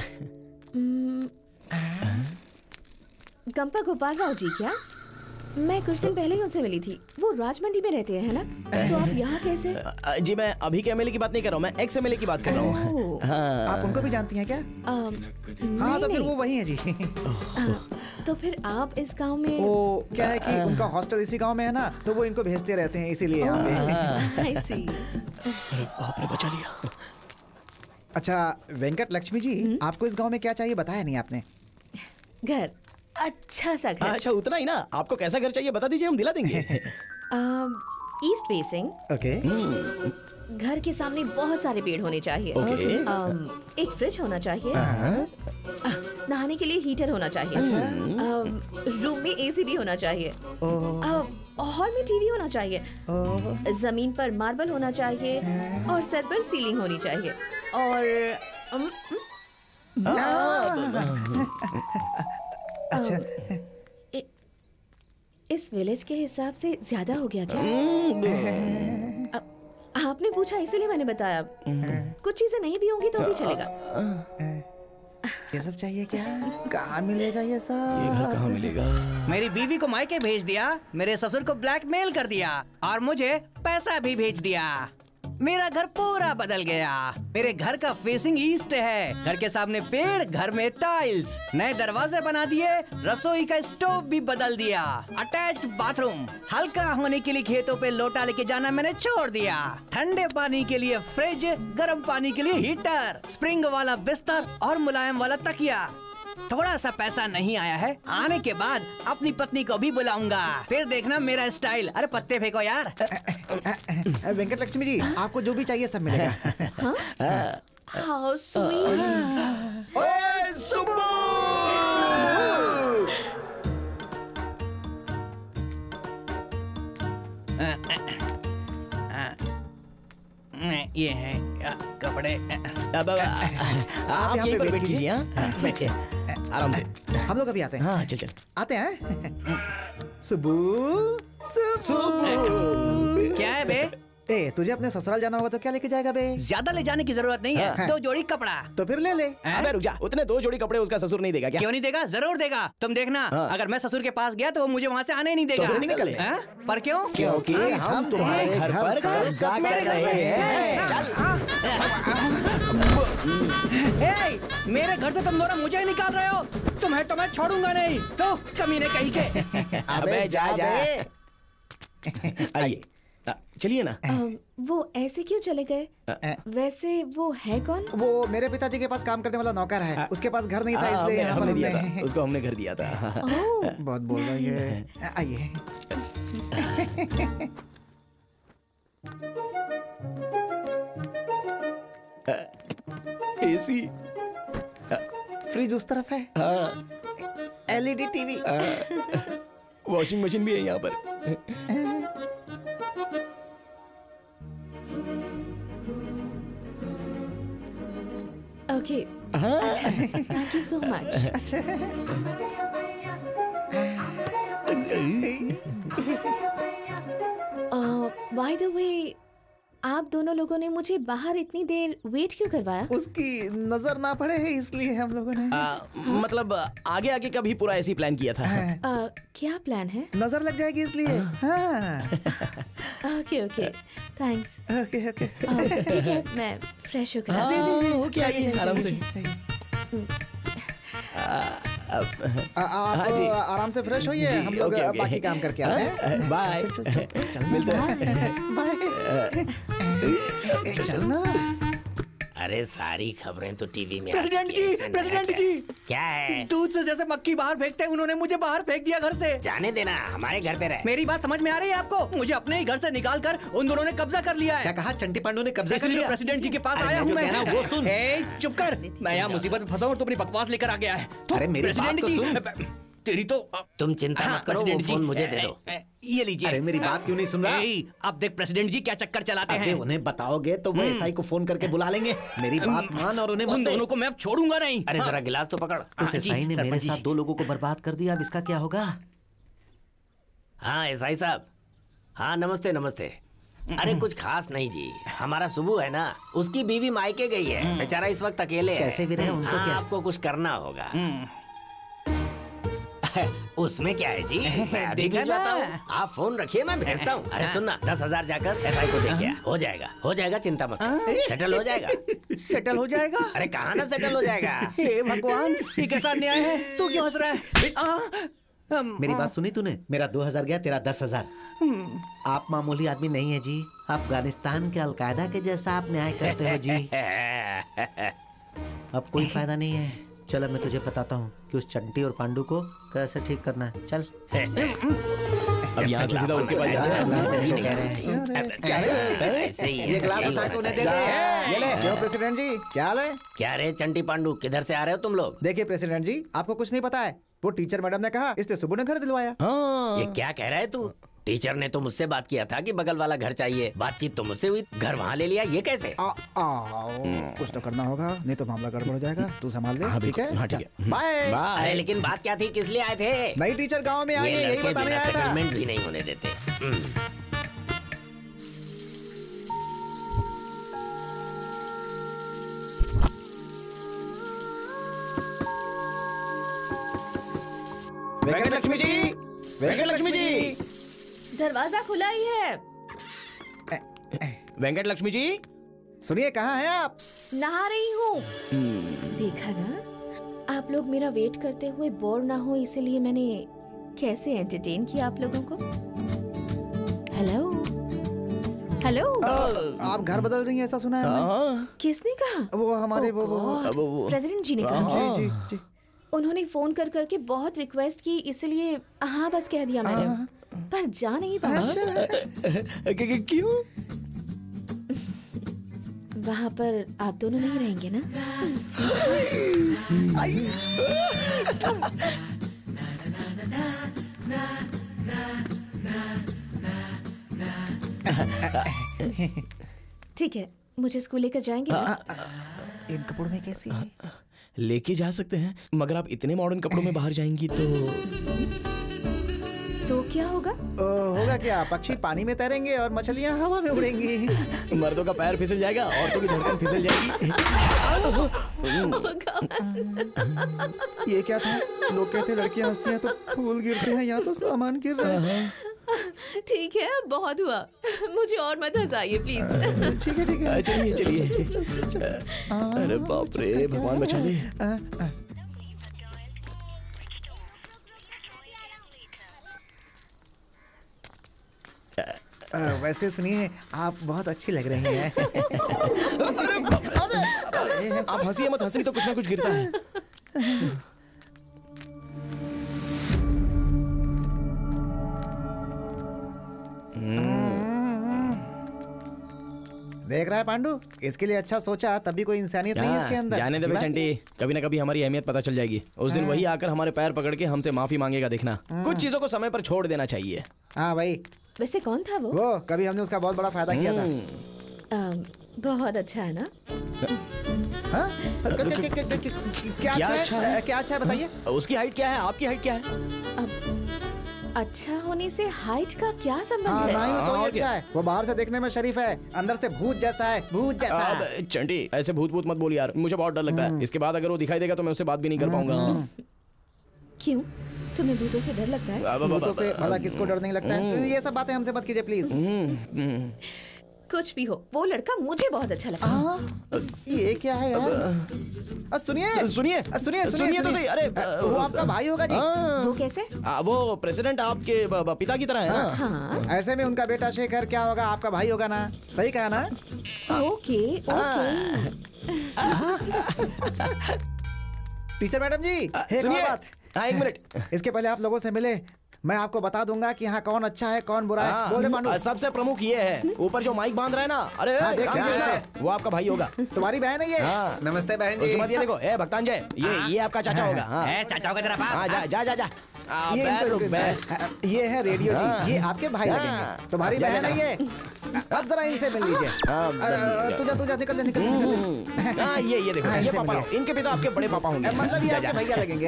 [SPEAKER 1] गंपा गोपाल राव जी क्या? मैं कुछ दिन पहले ही उनसे मिली थी। वो राजमंडी में रहते हैं, है ना? तो आप यहाँ कैसे?
[SPEAKER 3] जी, मैं अभी के एमएलए की बात नहीं कर रहा हूँ, मैं एक्स एमएलए की बात कर रहा हूँ।
[SPEAKER 2] आप उनको भी जानती हैं क्या? हाँ, तो फिर वो वही है जी।
[SPEAKER 1] तो फिर आप इस गांव में?
[SPEAKER 2] वो क्या है कि उनका हॉस्टल इसी गांव में है ना, तो वो इनको भेजते रहते हैं, इसीलिए यहाँ पे।
[SPEAKER 1] I see।
[SPEAKER 3] अरे बाप रे, बचा लिया।
[SPEAKER 2] अच्छा वेंकट लक्ष्मी जी, आपको इस गांव में क्या चाहिए बताया नहीं आपने?
[SPEAKER 1] घर, अच्छा सा घर।
[SPEAKER 3] अच्छा, उतना ही ना? आपको कैसा घर चाहिए बता दीजिए, हम दिला देंगे।
[SPEAKER 1] East facing.
[SPEAKER 2] ओके।
[SPEAKER 1] घर के सामने बहुत सारे पेड़ होने चाहिए। एक फ्रिज होना चाहिए। नहाने के लिए हीटर होना चाहिए। रूम में एसी भी होना चाहिए। हॉल में टीवी होना चाहिए। जमीन पर मार्बल होना चाहिए और सर पर सीलिंग होनी चाहिए। और
[SPEAKER 2] अच्छा,
[SPEAKER 1] इस विलेज के हिसाब से ज्यादा हो गया क्या? आपने पूछा इसीलिए मैंने बताया। कुछ चीजें नहीं भी होंगी तो भी चलेगा।
[SPEAKER 2] ये सब चाहिए क्या? कहाँ मिलेगा ये सब?
[SPEAKER 3] ये घर कहाँ मिलेगा?
[SPEAKER 4] मेरी बीवी को मायके भेज दिया, मेरे ससुर को ब्लैकमेल कर दिया और मुझे पैसा भी भेज दिया। मेरा घर पूरा बदल गया। मेरे घर का फेसिंग ईस्ट है। घर के सामने पेड़, घर में टाइल्स, नए दरवाजे बना दिए, रसोई का स्टोव भी बदल दिया, अटैच्ड बाथरूम। हल्का होने के लिए खेतों पे लोटा लेके जाना मैंने छोड़ दिया। ठंडे पानी के लिए फ्रिज, गर्म पानी के लिए हीटर, स्प्रिंग वाला बिस्तर और मुलायम वाला तकिया। थोड़ा सा पैसा नहीं आया है, आने के बाद अपनी पत्नी को भी बुलाऊंगा, फिर देखना मेरा स्टाइल। अरे पत्ते फेंको यार।
[SPEAKER 2] वेंकट लक्ष्मी जी, आपको जो भी चाहिए सब मिलेगा।
[SPEAKER 1] How sweet.
[SPEAKER 3] ओए सुब्बू!
[SPEAKER 4] ये है कपड़े।
[SPEAKER 3] अब आप यहीं पर बैठ कीजिए। बैठिए आराम से।
[SPEAKER 2] हम लोग अभी आते हैं।
[SPEAKER 3] हाँ चल
[SPEAKER 2] आते हैं। सुबू
[SPEAKER 4] क्या है बे?
[SPEAKER 2] ए, तुझे अपने ससुराल जाना होगा तो क्या लेके जाएगा बे?
[SPEAKER 4] ज्यादा ले जाने की जरूरत नहीं है। 2 जोड़ी कपड़ा।
[SPEAKER 2] तो फिर ले ले।
[SPEAKER 3] अबे रुक जा, उतने 2 जोड़ी कपड़े उसका ससुर नहीं देगा क्या?
[SPEAKER 4] क्यों नहीं देगा? जरूर देगा। तुम देखना, अगर मैं ससुर के पास गया तो वो मुझे वहाँ से आने ही नहीं देगा।
[SPEAKER 2] तो निकले।
[SPEAKER 4] पर क्यों?
[SPEAKER 3] क्योंकि हम तुम्हारे घर पर कब्जा कर रहे हैं।
[SPEAKER 4] मेरे घर से तुम दोनों मुझे ही निकाल रहे हो। तुम्हें तो मैं छोड़ूंगा नहीं। तो कमीने कहीं के।
[SPEAKER 3] अबे जा। आइए चलिए ना।
[SPEAKER 1] वो ऐसे क्यों चले गए? वैसे वो है कौन?
[SPEAKER 2] वो मेरे पिताजी के पास काम करने वाला नौकर है। उसके पास घर नहीं था इसलिए यहाँ पर
[SPEAKER 3] हमने दिया था। उसको हमने घर दिया था।
[SPEAKER 2] बहुत बोल रही है। आइए।
[SPEAKER 3] एसी,
[SPEAKER 2] फ्रिज उस तरफ है। LED टीवी,
[SPEAKER 3] वॉशिंग मशीन भी है यहाँ पर।
[SPEAKER 1] ओके, अच्छा, थैंक यू सो मच।
[SPEAKER 2] अच्छा।
[SPEAKER 1] बाय द वे, आप दोनों लोगों ने मुझे बाहर इतनी देर वेट क्यों करवाया?
[SPEAKER 2] उसकी नजर ना पड़े है इसलिए हम लोगों ने।
[SPEAKER 3] मतलब आगे का भी पूरा ऐसी प्लान किया था।
[SPEAKER 1] क्या प्लान है?
[SPEAKER 2] नजर लग जाएगी इसलिए।
[SPEAKER 1] Okay, thanks.
[SPEAKER 2] ओके।
[SPEAKER 1] ठीक है, मैं फ्रेश होकर आती हूँ।
[SPEAKER 2] जी,
[SPEAKER 3] ओके, आइए आराम से।
[SPEAKER 2] आप आराम से फ्रेश होइए। हम लोग बाकी काम करके आते हैं।
[SPEAKER 3] बाय।
[SPEAKER 2] मिलते हैं। बाय। चल ना।
[SPEAKER 10] अरे सारी खबरें तो टीवी में
[SPEAKER 4] प्रेसिडेंट जी,
[SPEAKER 10] क्या है?
[SPEAKER 4] दूध से जैसे मक्खी बाहर फेंकते हैं, उन्होंने मुझे बाहर फेंक दिया घर से।
[SPEAKER 10] जाने देना, हमारे घर पे रहे।
[SPEAKER 4] मेरी बात समझ में आ रही है आपको? मुझे अपने ही घर से निकाल कर उन दोनों ने कब्जा कर लिया है।
[SPEAKER 2] क्या कहा? चंटी पांडु ने कब्जा कर लिया?
[SPEAKER 4] प्रेसिडेंट जी के पास आया हूँ मैं।
[SPEAKER 2] वो सुन।
[SPEAKER 4] चुप कर। मैं यहाँ मुसीबत में फंसा हूँ और तू अपनी बकवास लेकर आ गया है।
[SPEAKER 2] अरे मेरी बात तो सुन।
[SPEAKER 4] तेरी तो
[SPEAKER 10] तुम चिंता मत करो, वो फोन मुझे दे दो।
[SPEAKER 4] ये लीजिए।
[SPEAKER 2] अरे मेरी बात क्यों नहीं सुन रहा?
[SPEAKER 4] अब देख प्रेसिडेंट जी क्या चक्कर चलाते हैं।
[SPEAKER 2] उन्हें बताओगे तो वो SI को फोन करके बुला लेंगे। मेरी बात मान और उन्हें
[SPEAKER 4] उन दोनों को मैं अब छोड़ूंगा नहीं।
[SPEAKER 10] अरे जरा गिलास तो पकड़।
[SPEAKER 2] उस SI ने मेरे साथ 2 लोगों को बर्बाद कर दिया। अब इसका क्या होगा?
[SPEAKER 10] हाँ SI साहब। हाँ नमस्ते। अरे कुछ खास नहीं जी, हमारा सुबू है ना, उसकी बीवी मायके गई है। बेचारा इस वक्त अकेले है।
[SPEAKER 2] कैसे भी रहे उनको क्या?
[SPEAKER 10] आपको कुछ करना होगा। उसमें क्या है जी, मैं अभी
[SPEAKER 4] देखा
[SPEAKER 10] जाता
[SPEAKER 4] ना।
[SPEAKER 10] हूँ। आप फोन रखिए, मैं भेजता हूँ। अरे सुनना, 10,000 जाकर SI को दे गया। हो जाएगा, चिंता मत कर। सेटल हो जाएगा।
[SPEAKER 4] सेटल हो जाएगा?
[SPEAKER 10] अरे कहाँ ना सेटल हो जाएगा।
[SPEAKER 4] हे भगवान, ये कैसा अन्याय है? तू क्यों हंस रहा है?
[SPEAKER 2] मेरी बात सुनी तूने? मेरा 2,000 गया, तेरा 10,000। आप मामूली आदमी नहीं है जी। अफगानिस्तान के अलकायदा के जैसा आप न्याय करते हो जी। अब कोई फायदा नहीं है। चल मैं तुझे बताता हूँ कि उस चंटी और पांडु को कैसे ठीक करना है। चल।
[SPEAKER 3] अब यहाँ से सीधा उसके पास जाना है।
[SPEAKER 2] ये ग्लास उठा के उन्हें दे दे। ये ले। क्यों प्रेसिडेंट जी, क्या हाल है?
[SPEAKER 10] क्या रे चंटी पांडु, किधर से आ रहे हो तुम लोग?
[SPEAKER 2] देखिए प्रेसिडेंट जी, आपको कुछ नहीं पता है। वो टीचर मैडम ने कहा, इसलिए सुबह ने घर दिलवाया।
[SPEAKER 10] ये क्या कह रहा है तू? टीचर ने तो मुझसे बात किया था कि बगल वाला घर चाहिए। बातचीत तो मुझसे हुई, घर वहाँ ले लिया। ये कैसे?
[SPEAKER 2] कुछ तो करना होगा, नहीं तो मामला गड़बड़ हो जाएगा। तू संभाल ले। ठीक है?
[SPEAKER 3] हाँ ठीक है।
[SPEAKER 2] बाय।
[SPEAKER 10] अरे लेकिन बात क्या थी, किस लिए आए थे?
[SPEAKER 2] नई टीचर गांव में आई है, यही बताने आया था।
[SPEAKER 10] सेटलमेंट भी नहीं होने देते।
[SPEAKER 3] वेंकट लक्ष्मी जी, वेंकट लक्ष्मी जी,
[SPEAKER 1] दरवाजा खुला ही है।
[SPEAKER 3] वेंकट लक्ष्मी जी,
[SPEAKER 2] सुनिए, कहाँ हैं आप?
[SPEAKER 1] नहा रही हूँ। देखा ना, आप लोग मेरा वेट करते हुए बोर ना हो, इसलिए मैंने कैसे एंटरटेन किया आप लोगों को। Hello hello.
[SPEAKER 2] आप घर बदल रही हैं ऐसा सुना है हमने।
[SPEAKER 1] किसने कहा?
[SPEAKER 2] वो हमारे वो
[SPEAKER 1] प्रेसिडेंट जी ने कहा।
[SPEAKER 2] जी जी।
[SPEAKER 1] उन्होंने फोन कर करके बहुत रिक्वेस्ट की, इसलिए हाँ बस कह दिया मैंने, पर जा नहीं पाया।
[SPEAKER 3] क्यों?
[SPEAKER 1] वहाँ पर आप दोनों नहीं रहेंगे ना? ठीक है, मुझे स्कूल लेकर जाएंगे?
[SPEAKER 2] इन कपड़ों में कैसी है?
[SPEAKER 3] लेके जा सकते हैं, मगर आप इतने मॉडर्न कपड़ों में बाहर जाएंगी
[SPEAKER 1] तो क्या होगा?
[SPEAKER 2] होगा क्या, पक्षी पानी में तैरेंगे और मछलियाँ हवा में उड़ेंगी।
[SPEAKER 3] मर्दों का पैर फिसल जाएगा, औरतों की धड़कन फिसल जाएगी।
[SPEAKER 2] ये क्या था? लोग कहते लड़कियाँ हंसती हैं तो फूल गिरते हैं, यहाँ तो सामान गिर रहा है।
[SPEAKER 1] ठीक है, बहुत हुआ, मुझे और मत हंसाइए प्लीज।
[SPEAKER 2] ठीक है ठीक है,
[SPEAKER 3] चलिए चलिए। अरे बाप रे, भगवान बचा ले।
[SPEAKER 2] वैसे सुनिए, आप बहुत अच्छी लग रही हैं।
[SPEAKER 3] आप हंसिए मत, हंसी तो कुछ ना कुछ गिरता है।
[SPEAKER 2] देख रहा है पांडु, इसके लिए अच्छा सोचा, तभी कोई इंसानियत नहीं है इसके अंदर।
[SPEAKER 3] जाने दे चंटी, कभी ना कभी हमारी अहमियत पता चल जाएगी। उस दिन वही आकर हमारे पैर पकड़ के हमसे माफी मांगेगा, देखना। कुछ चीजों को समय पर छोड़ देना चाहिए।
[SPEAKER 2] हाँ भाई।
[SPEAKER 1] वैसे कौन था वो?
[SPEAKER 2] कभी हमने उसका बहुत बड़ा फायदा किया था।
[SPEAKER 1] बहुत अच्छा है ना?
[SPEAKER 2] क्या अच्छा है बताइए।
[SPEAKER 3] उसकी हाइट क्या है, आपकी हाइट क्या है?
[SPEAKER 1] अच्छा होने से हाइट का क्या संबंध है?
[SPEAKER 2] नहीं तो ये अच्छा है, वो बाहर से देखने में शरीफ है, अंदर से भूत जैसा है, भूत जैसा।
[SPEAKER 3] चंटी, ऐसे भूत भूत मत बोल यार, मुझे बहुत डर लगता है। इसके बाद अगर वो दिखाई देगा तो मैं उससे बात भी नहीं कर पाऊंगा।
[SPEAKER 1] क्यों, तुम्हें भूतों से डर लगता है?
[SPEAKER 2] भूतों से भला किसको डर नहीं लगता है? ये सब बातें हमसे मत कीजिए प्लीज।
[SPEAKER 1] कुछ भी हो, वो लड़का मुझे बहुत अच्छा लगता है।
[SPEAKER 2] ये क्या है यार? सुनिए
[SPEAKER 3] सुनिए
[SPEAKER 2] सुनिए
[SPEAKER 3] सुनिए तो सही। अरे
[SPEAKER 2] वो आपका भाई होगा जी।
[SPEAKER 1] वो कैसे?
[SPEAKER 3] वो प्रेसिडेंट आपके पिता की तरह है ना?
[SPEAKER 1] हाँ।
[SPEAKER 2] ऐसे में उनका बेटा शेखर क्या होगा, आपका भाई होगा ना? सही कहा ना?
[SPEAKER 1] Okay okay.
[SPEAKER 2] Teacher madam ji,
[SPEAKER 3] सुनिए। एक मिनट,
[SPEAKER 2] इसके पहले आप लोगों से मिले, मैं आपको बता दूंगा कि यहाँ कौन अच्छा है कौन बुरा है। बोले पांडु।
[SPEAKER 3] सबसे प्रमुख ये है, ऊपर जो माइक बांध रहा है ना, अरे वो आपका भाई होगा।
[SPEAKER 2] तुम्हारी बहन है ये?
[SPEAKER 7] नमस्ते बहन जी।
[SPEAKER 3] उसके बाद ये देखो, भक्तांजय, ये आपका चाचा होगा।
[SPEAKER 4] चाचा होगा तेरा बाप।
[SPEAKER 3] जा जा जा।
[SPEAKER 2] ये है रेडियो जी, ये आपके भाई लगेंगे। तुम्हारी बहन है ये। अब जरा इनसे मिल लीजिए। तुझा निकल ले निकल।
[SPEAKER 3] ये देखो, ये पापा, इनके पिता आपके बड़े पापा होंगे।
[SPEAKER 2] मतलब ये आपके भैया लगेंगे।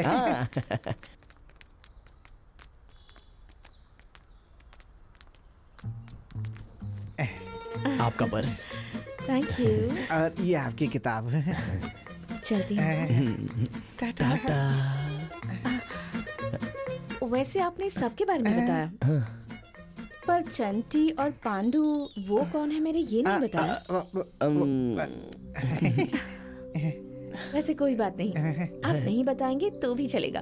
[SPEAKER 3] आपका पर्स।
[SPEAKER 1] Thank you.
[SPEAKER 2] और ये आपकी किताब।
[SPEAKER 1] चलती
[SPEAKER 2] टाटा।
[SPEAKER 1] वैसे आपने सबके बारे में बताया, पर चंटी और पांडु वो कौन है मेरे ये नहीं बताया। वैसे कोई बात नहीं, आप नहीं बताएंगे तो भी चलेगा।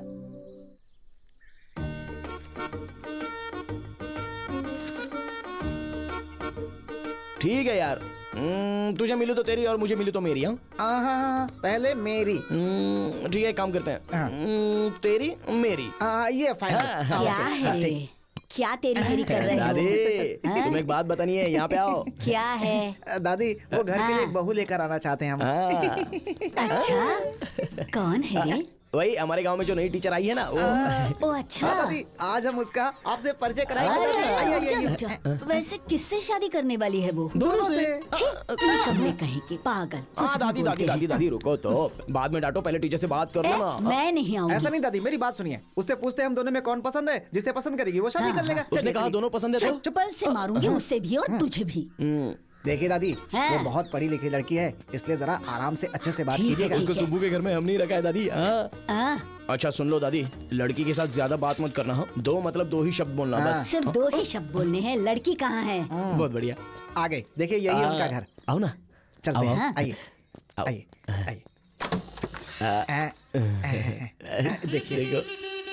[SPEAKER 3] ठीक है यार, तुझे मिलू तो तेरी और मुझे मिलू तो मेरी।
[SPEAKER 2] हाँ, पहले मेरी।
[SPEAKER 3] ठीक है, काम करते हैं। तेरी मेरी।
[SPEAKER 2] ये फाइनल।
[SPEAKER 9] क्या है, क्या तेरी मेरी कर रहे हो?
[SPEAKER 3] दादी, तुम्हें एक बात बतानी है, यहाँ पे आओ।
[SPEAKER 9] क्या है?
[SPEAKER 2] दादी, वो घर के लिए एक बहू लेकर आना चाहते हैं हम।
[SPEAKER 9] अच्छा, कौन है रे?
[SPEAKER 3] वही हमारे गांव में जो नई टीचर आई है ना, वो।
[SPEAKER 9] ओ अच्छा।
[SPEAKER 2] दादी, आज हम उसका आपसे परिचय कराएंगे।
[SPEAKER 9] वैसे किससे शादी करने वाली है वो?
[SPEAKER 2] दोनों से।
[SPEAKER 9] निकम्मे कहेंगे, पागल।
[SPEAKER 3] दादी दादी दादी दादी रुको तो, बाद में डांटो, पहले टीचर से बात कर लो ना।
[SPEAKER 9] मैं नहीं आऊंगी।
[SPEAKER 2] ऐसा नहीं दादी, मेरी बात सुनिए। उससे पूछते हम दोनों में कौन पसंद है, जिसे पसंद करेगी वो शादी कर लेगा।
[SPEAKER 3] उसने कहा दोनों पसंद है तो
[SPEAKER 9] चप्पल से मारूंगी, उससे भी और तुझे भी।
[SPEAKER 2] देखिए दादी, वो बहुत पढ़ी लिखी लड़की है, इसलिए जरा आराम से अच्छे से बात कीजिएगा।
[SPEAKER 3] उसको सुब्बू के घर में हम नहीं रखा है दादी। अच्छा सुन लो दादी, लड़की के साथ ज्यादा बात मत करना। दो मतलब दो ही शब्द बोलना बस।
[SPEAKER 9] सिर्फ दो ही शब्द बोलने हैं। लड़की कहाँ है?
[SPEAKER 3] बहुत बढ़िया।
[SPEAKER 2] आ गए, देखिए यही है उनका घर।
[SPEAKER 3] आओ ना,
[SPEAKER 2] चलते हैं। आइए आइए आइए। देखिए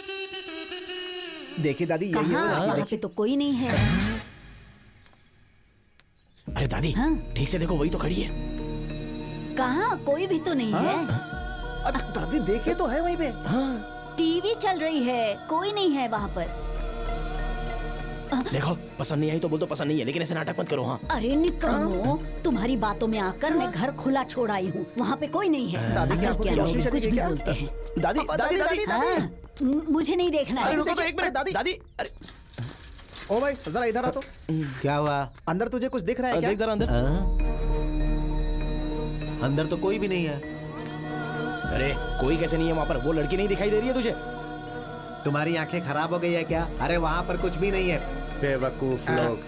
[SPEAKER 2] देखिए दादी, यही है।
[SPEAKER 9] यहाँ पे तो कोई नहीं है।
[SPEAKER 3] अरे दादी, ठीक से देखो, वही तो खड़ी है।
[SPEAKER 9] कहाँ? कोई भी तो नहीं है।
[SPEAKER 2] अरे दादी देखिए तो है वहीं पे।
[SPEAKER 9] टीवी चल रही है, कोई नहीं है वहाँ पर।
[SPEAKER 3] देखो, पसंद नहीं आई तो बोल दो पसंद नहीं है, लेकिन ऐसे नाटक मत करो। हाँ
[SPEAKER 9] अरे निकम्मो, तुम्हारी बातों में आकर मैं घर खुला छोड़ आई हूँ। वहाँ पे कोई नहीं है।
[SPEAKER 2] दादी क्या कुछ भी
[SPEAKER 9] बोलते हैं?
[SPEAKER 3] दादी दादी दादी दादी,
[SPEAKER 9] मुझे नहीं देखना है।
[SPEAKER 3] रुको तो एक मिनट दादी। दादी अरे
[SPEAKER 2] ओ भाई जरा इधर आ तो।
[SPEAKER 11] क्या हुआ?
[SPEAKER 2] अंदर तुझे कुछ दिख रहा है क्या?
[SPEAKER 3] देख जरा अंदर।
[SPEAKER 11] अंदर तो कोई भी नहीं है।
[SPEAKER 3] अरे कोई कैसे नहीं है वहाँ पर? वो लड़की नहीं दिखाई दे रही है तुझे?
[SPEAKER 11] तुम्हारी आंखें खराब हो गई है क्या? अरे वहाँ पर कुछ भी नहीं है, बेवकूफ लोग।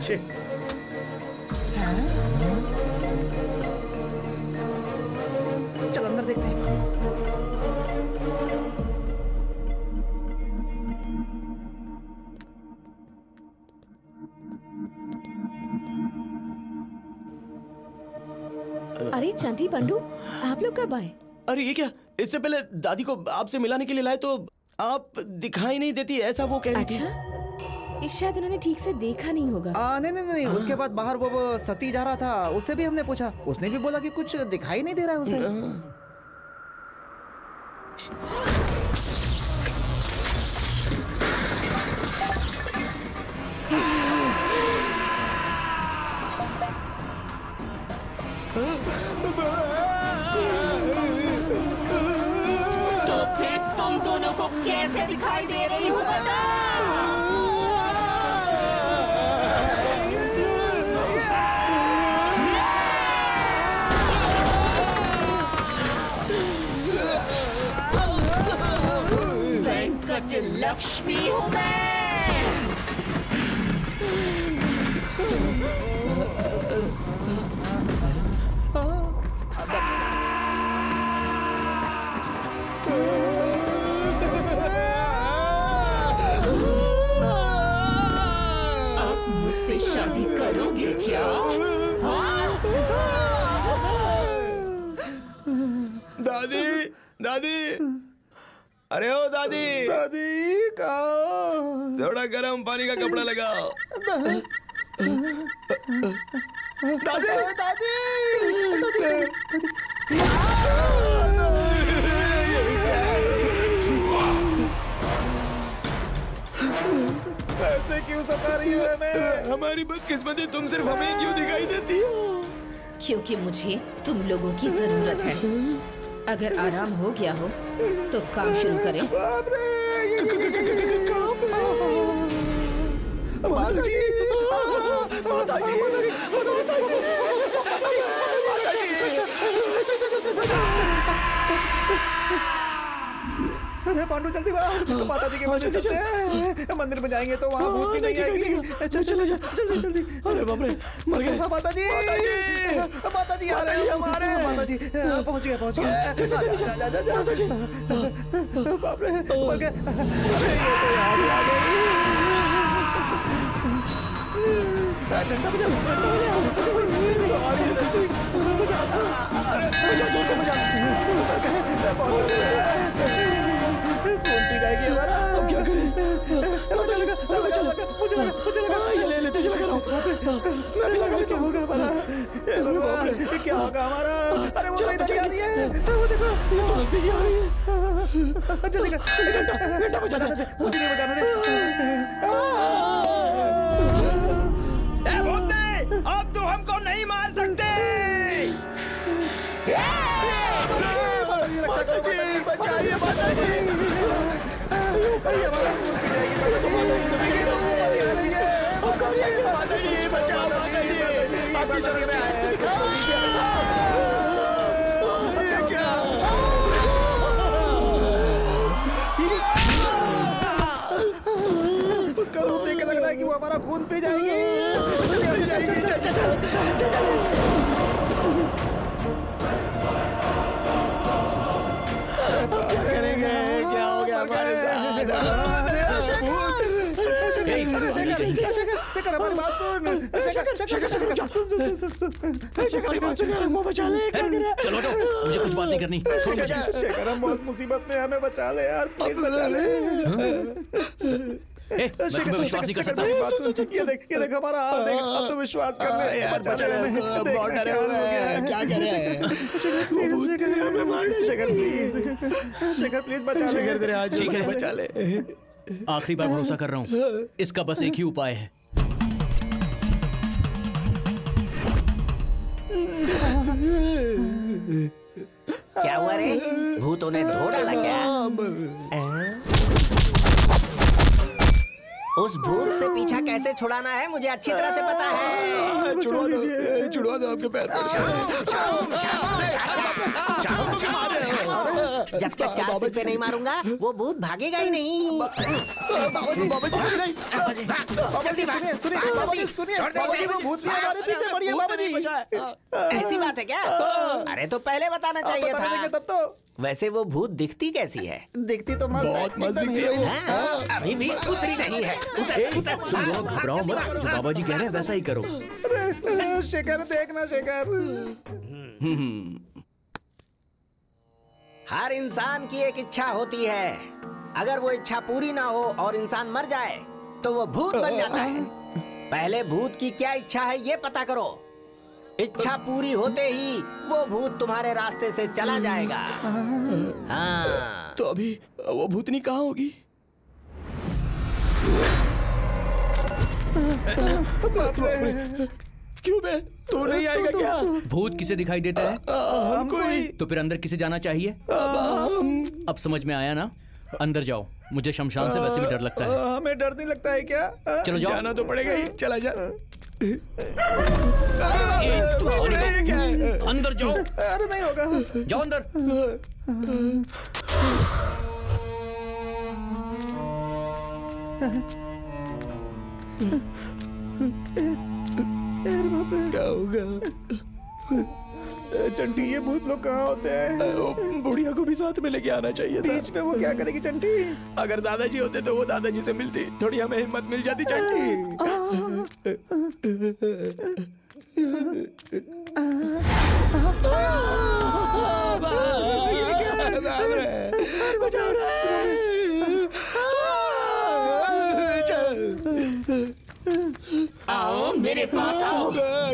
[SPEAKER 2] चल अंदर देखते हैं।
[SPEAKER 1] अरे चंटी पंडू, आप लोग कब आए?
[SPEAKER 3] अरे ये क्या, इससे पहले दादी को आपसे मिलाने के लिए लाए तो आप दिखाई नहीं देती, ऐसा वो कह रही थी।
[SPEAKER 1] अच्छा, शायद उन्होंने ठीक से देखा नहीं होगा।
[SPEAKER 2] नहीं, उसके बाद बाहर वो सती जा रहा था, उससे भी हमने पूछा, उसने भी बोला कि कुछ दिखाई नहीं दे रहा है उसे।
[SPEAKER 1] तो फिर तुम दोनों को कैसे दिखाई दे रही हो बताओ? वेंकट लक्ष्मी हूँ मैं। शादी करोगे क्या?
[SPEAKER 3] दादी दादी, अरे ओ दादी।
[SPEAKER 2] दादी कहाँ?
[SPEAKER 3] थोड़ा गर्म पानी का कपड़ा लगाओ।
[SPEAKER 2] दादी दादी ऐसे क्यों सता रही है हमें?
[SPEAKER 3] हमारी बदकिस्मती, तुम सिर्फ हमें क्यों दिखाई देती हो?
[SPEAKER 1] क्योंकि मुझे तुम लोगों की जरूरत है। अगर आराम हो गया हो तो काम शुरू करें।
[SPEAKER 2] अरे पांडू जल्दी माता जी के मंदिर चलते हैं। मंदिर में जाएंगे तो वहाँ भूत भी नहीं आएगी। चल जल्दी जल्दी।
[SPEAKER 3] अरे बाप रे, मर गए।
[SPEAKER 2] माता जी आ रहे हैं हमारे। माता जी पहुँच गए बाप रे, मर गए। डंडा खून पी जाएगी हमारा। अब क्या करें? मुझे लगा ये ले तुझे लगा मैं भी लगा। क्या होगा हमारा? क्या होगा हमारा? अरे वो तो इधर ही आ रही है, वो देखो नजदीक आ रही है। जल्दी कर, घंटा बजा दे, मुझे नहीं बजाने दे।
[SPEAKER 3] अब तो हमको नहीं मार सकते।
[SPEAKER 2] बचाइए माता जी। हमारा खून पी जाएगी माता जी। बचाओ आपकी जगह में आए। उसका रूप देख के लग रहा है कि वो हमारा पूरा खून पी जाएगी। चल यहाँ से जाएगी।
[SPEAKER 3] क्या करेंगे? क्या हो गया हमारे साथ?
[SPEAKER 2] शेखर हमारी बात सुन। शेखर बचा ले।
[SPEAKER 8] चलो मुझे कुछ बात नहीं करनी।
[SPEAKER 2] शेखर हम बहुत मुसीबत में, हमें बचा ले यार, प्लीज बचा ले।
[SPEAKER 8] मैं विश्वास नहीं कर सकता।
[SPEAKER 2] ये देख हमारा हाल देख, अब तो विश्वास कर ले। बचा ले हमें। बहुत डरे हुए हैं, क्या कर रहे हैं? शेखर प्लीज बचा ले।
[SPEAKER 8] ठीक है,
[SPEAKER 3] बचा ले।
[SPEAKER 8] आखिरी बार भरोसा कर रहा हूँ, इसका बस एक ही उपाय है।
[SPEAKER 10] क्या हुआ रे? भूतों ने धो डाला क्या? उस भूत से पीछा कैसे छुड़ाना है मुझे अच्छी तरह से पता है।
[SPEAKER 3] छुड़वा दो आपके पैर।
[SPEAKER 10] जब तक 4 सिक्के नहीं मारूंगा वो भूत भागेगा ही नहीं। ऐसी बात है क्या? अरे तो पहले बताना चाहिए था।
[SPEAKER 2] तब तो
[SPEAKER 10] वैसे वो भूत दिखती कैसी है?
[SPEAKER 2] दिखती तो मस्त है।
[SPEAKER 10] अभी भी उतरी नहीं है।
[SPEAKER 8] तुम लोग घबराओ मत, जो बाबा जी कह रहे हैं वैसा ही करो।
[SPEAKER 2] शेखर देखना शेखर।
[SPEAKER 10] हर इंसान की एक इच्छा होती है, अगर वो इच्छा पूरी ना हो और इंसान मर जाए तो वो भूत बन जाता है। पहले भूत की क्या इच्छा है ये पता करो। इच्छा पूरी होते ही वो भूत तुम्हारे रास्ते से चला जाएगा। हाँ।
[SPEAKER 3] तो अभी वो भूतनी कहाँ होगी? क्यों बे? तू नहीं आएगा क्या?
[SPEAKER 8] भूत किसे दिखाई देता है?
[SPEAKER 3] हमको ही।
[SPEAKER 8] तो फिर अंदर किसे जाना चाहिए? अब समझ में आया ना? अंदर जाओ, मुझे शमशान से वैसे भी डर लगता है।
[SPEAKER 2] हमें डर नहीं लगता है क्या?
[SPEAKER 8] चलो जाओ।
[SPEAKER 3] जाना तो पड़ेगा ही, चला जा।
[SPEAKER 8] अंदर जाओ।
[SPEAKER 2] अरे नहीं होगा।
[SPEAKER 8] जाओ अंदर।
[SPEAKER 3] क्या होगा?
[SPEAKER 2] चंटी ये भूत लोग कहाँ होते हैं?
[SPEAKER 3] बुढ़िया को भी साथ में लेके आना चाहिए था।
[SPEAKER 2] बीच में वो क्या करेगी चंटी?
[SPEAKER 3] अगर दादाजी होते तो वो दादाजी से मिलती, थोड़ी हमें हिम्मत मिल जाती चंटी।
[SPEAKER 1] आओ मेरे पास आओ।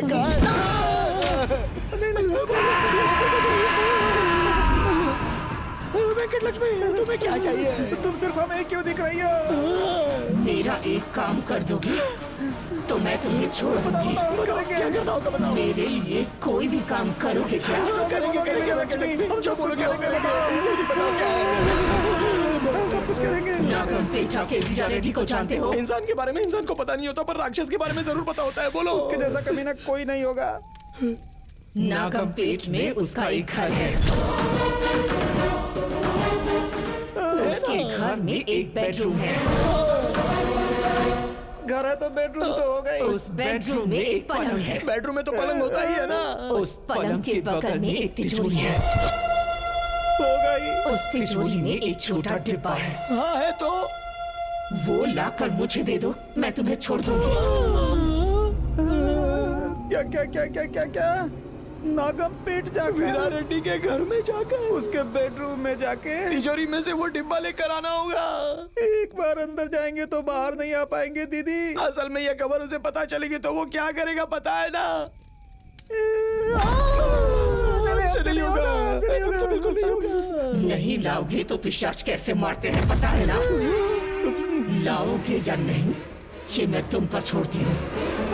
[SPEAKER 3] वेंकट लक्ष्मी, तुम्हें क्या चाहिए?
[SPEAKER 2] तुम सिर्फ हमें क्यों दिख रही हो?
[SPEAKER 1] मेरा एक काम कर दोगी तो मैं तुम्हें छोड़ दूंगी।
[SPEAKER 3] क्या करना होगा बताओ।
[SPEAKER 1] मेरे लिए कोई भी काम करोगे क्या?
[SPEAKER 3] करेंगे लक्ष्मी, हम सब कुछ करेंगे। सब कुछ करेंगे।
[SPEAKER 1] नागम पेठा के रेड्डी को जानते हो?
[SPEAKER 3] इंसान के बारे में इंसान को पता नहीं होता, पर राक्षस के बारे में जरूर पता होता है। बोलो।
[SPEAKER 2] उसके जैसा कभी ना कोई नहीं होगा।
[SPEAKER 1] नागम पेट में उसका एक घर है। उसके घर में एक बेडरूम है।
[SPEAKER 2] घर है तो बेडरूम तो हो गई।
[SPEAKER 1] उस बेडरूम में एक पलंग है।
[SPEAKER 3] बेडरूम में तो पलंग होता ही है ना।
[SPEAKER 1] उस पलंग के बगल में एक तिजोरी है।
[SPEAKER 2] हो गई।
[SPEAKER 1] उस तिजोरी में एक छोटा डिब्बा है।
[SPEAKER 3] हाँ है तो
[SPEAKER 1] वो लाकर मुझे दे दो, मैं तुम्हें छोड़ दूंगी।
[SPEAKER 2] क्या क्या क्या क्या क्या क्या? नागम पेट जाकर,
[SPEAKER 3] वीरा रेड्डी के घर में जाकर,
[SPEAKER 2] उसके बेडरूम में जाके
[SPEAKER 3] तिजोरी में से वो डिब्बा लेकर आना होगा।
[SPEAKER 2] एक बार अंदर जाएंगे तो बाहर नहीं आ पाएंगे दीदी।
[SPEAKER 3] असल में ये खबर उसे पता चलेगी तो वो क्या करेगा पता है ना?
[SPEAKER 1] नहीं लाओगे तो पिशाच कैसे मारते हैं पता है ना? लाओगे या नहीं ये मैं तुम पर छोड़ती हूँ।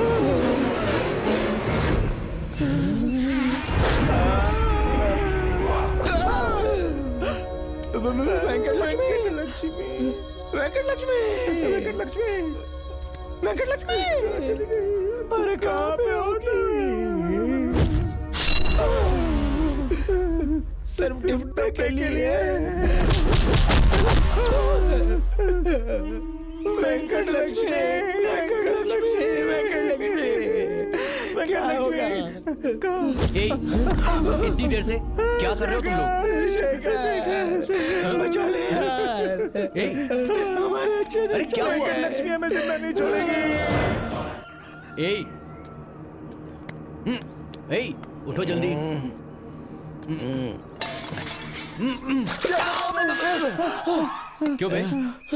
[SPEAKER 3] वेंकट लक्ष्मी, वेंकट लक्ष्मी, वेंकट लक्ष्मी, वेंकट लक्ष्मी चली गई। अरे कहाँ पे होगी? सिर्फ गिफ्ट पे के लिए। वेंकट लक्ष्मी, वेंकट लक्ष्मी।
[SPEAKER 8] इतनी देर से क्या कर रहे हो तुम लोग?
[SPEAKER 2] बचा ले यार।
[SPEAKER 8] अरे क्या हुआ?
[SPEAKER 2] लक्ष्मी हमें जिंदा नहीं छोड़ेगी।
[SPEAKER 8] उठो जल्दी। क्यों बे?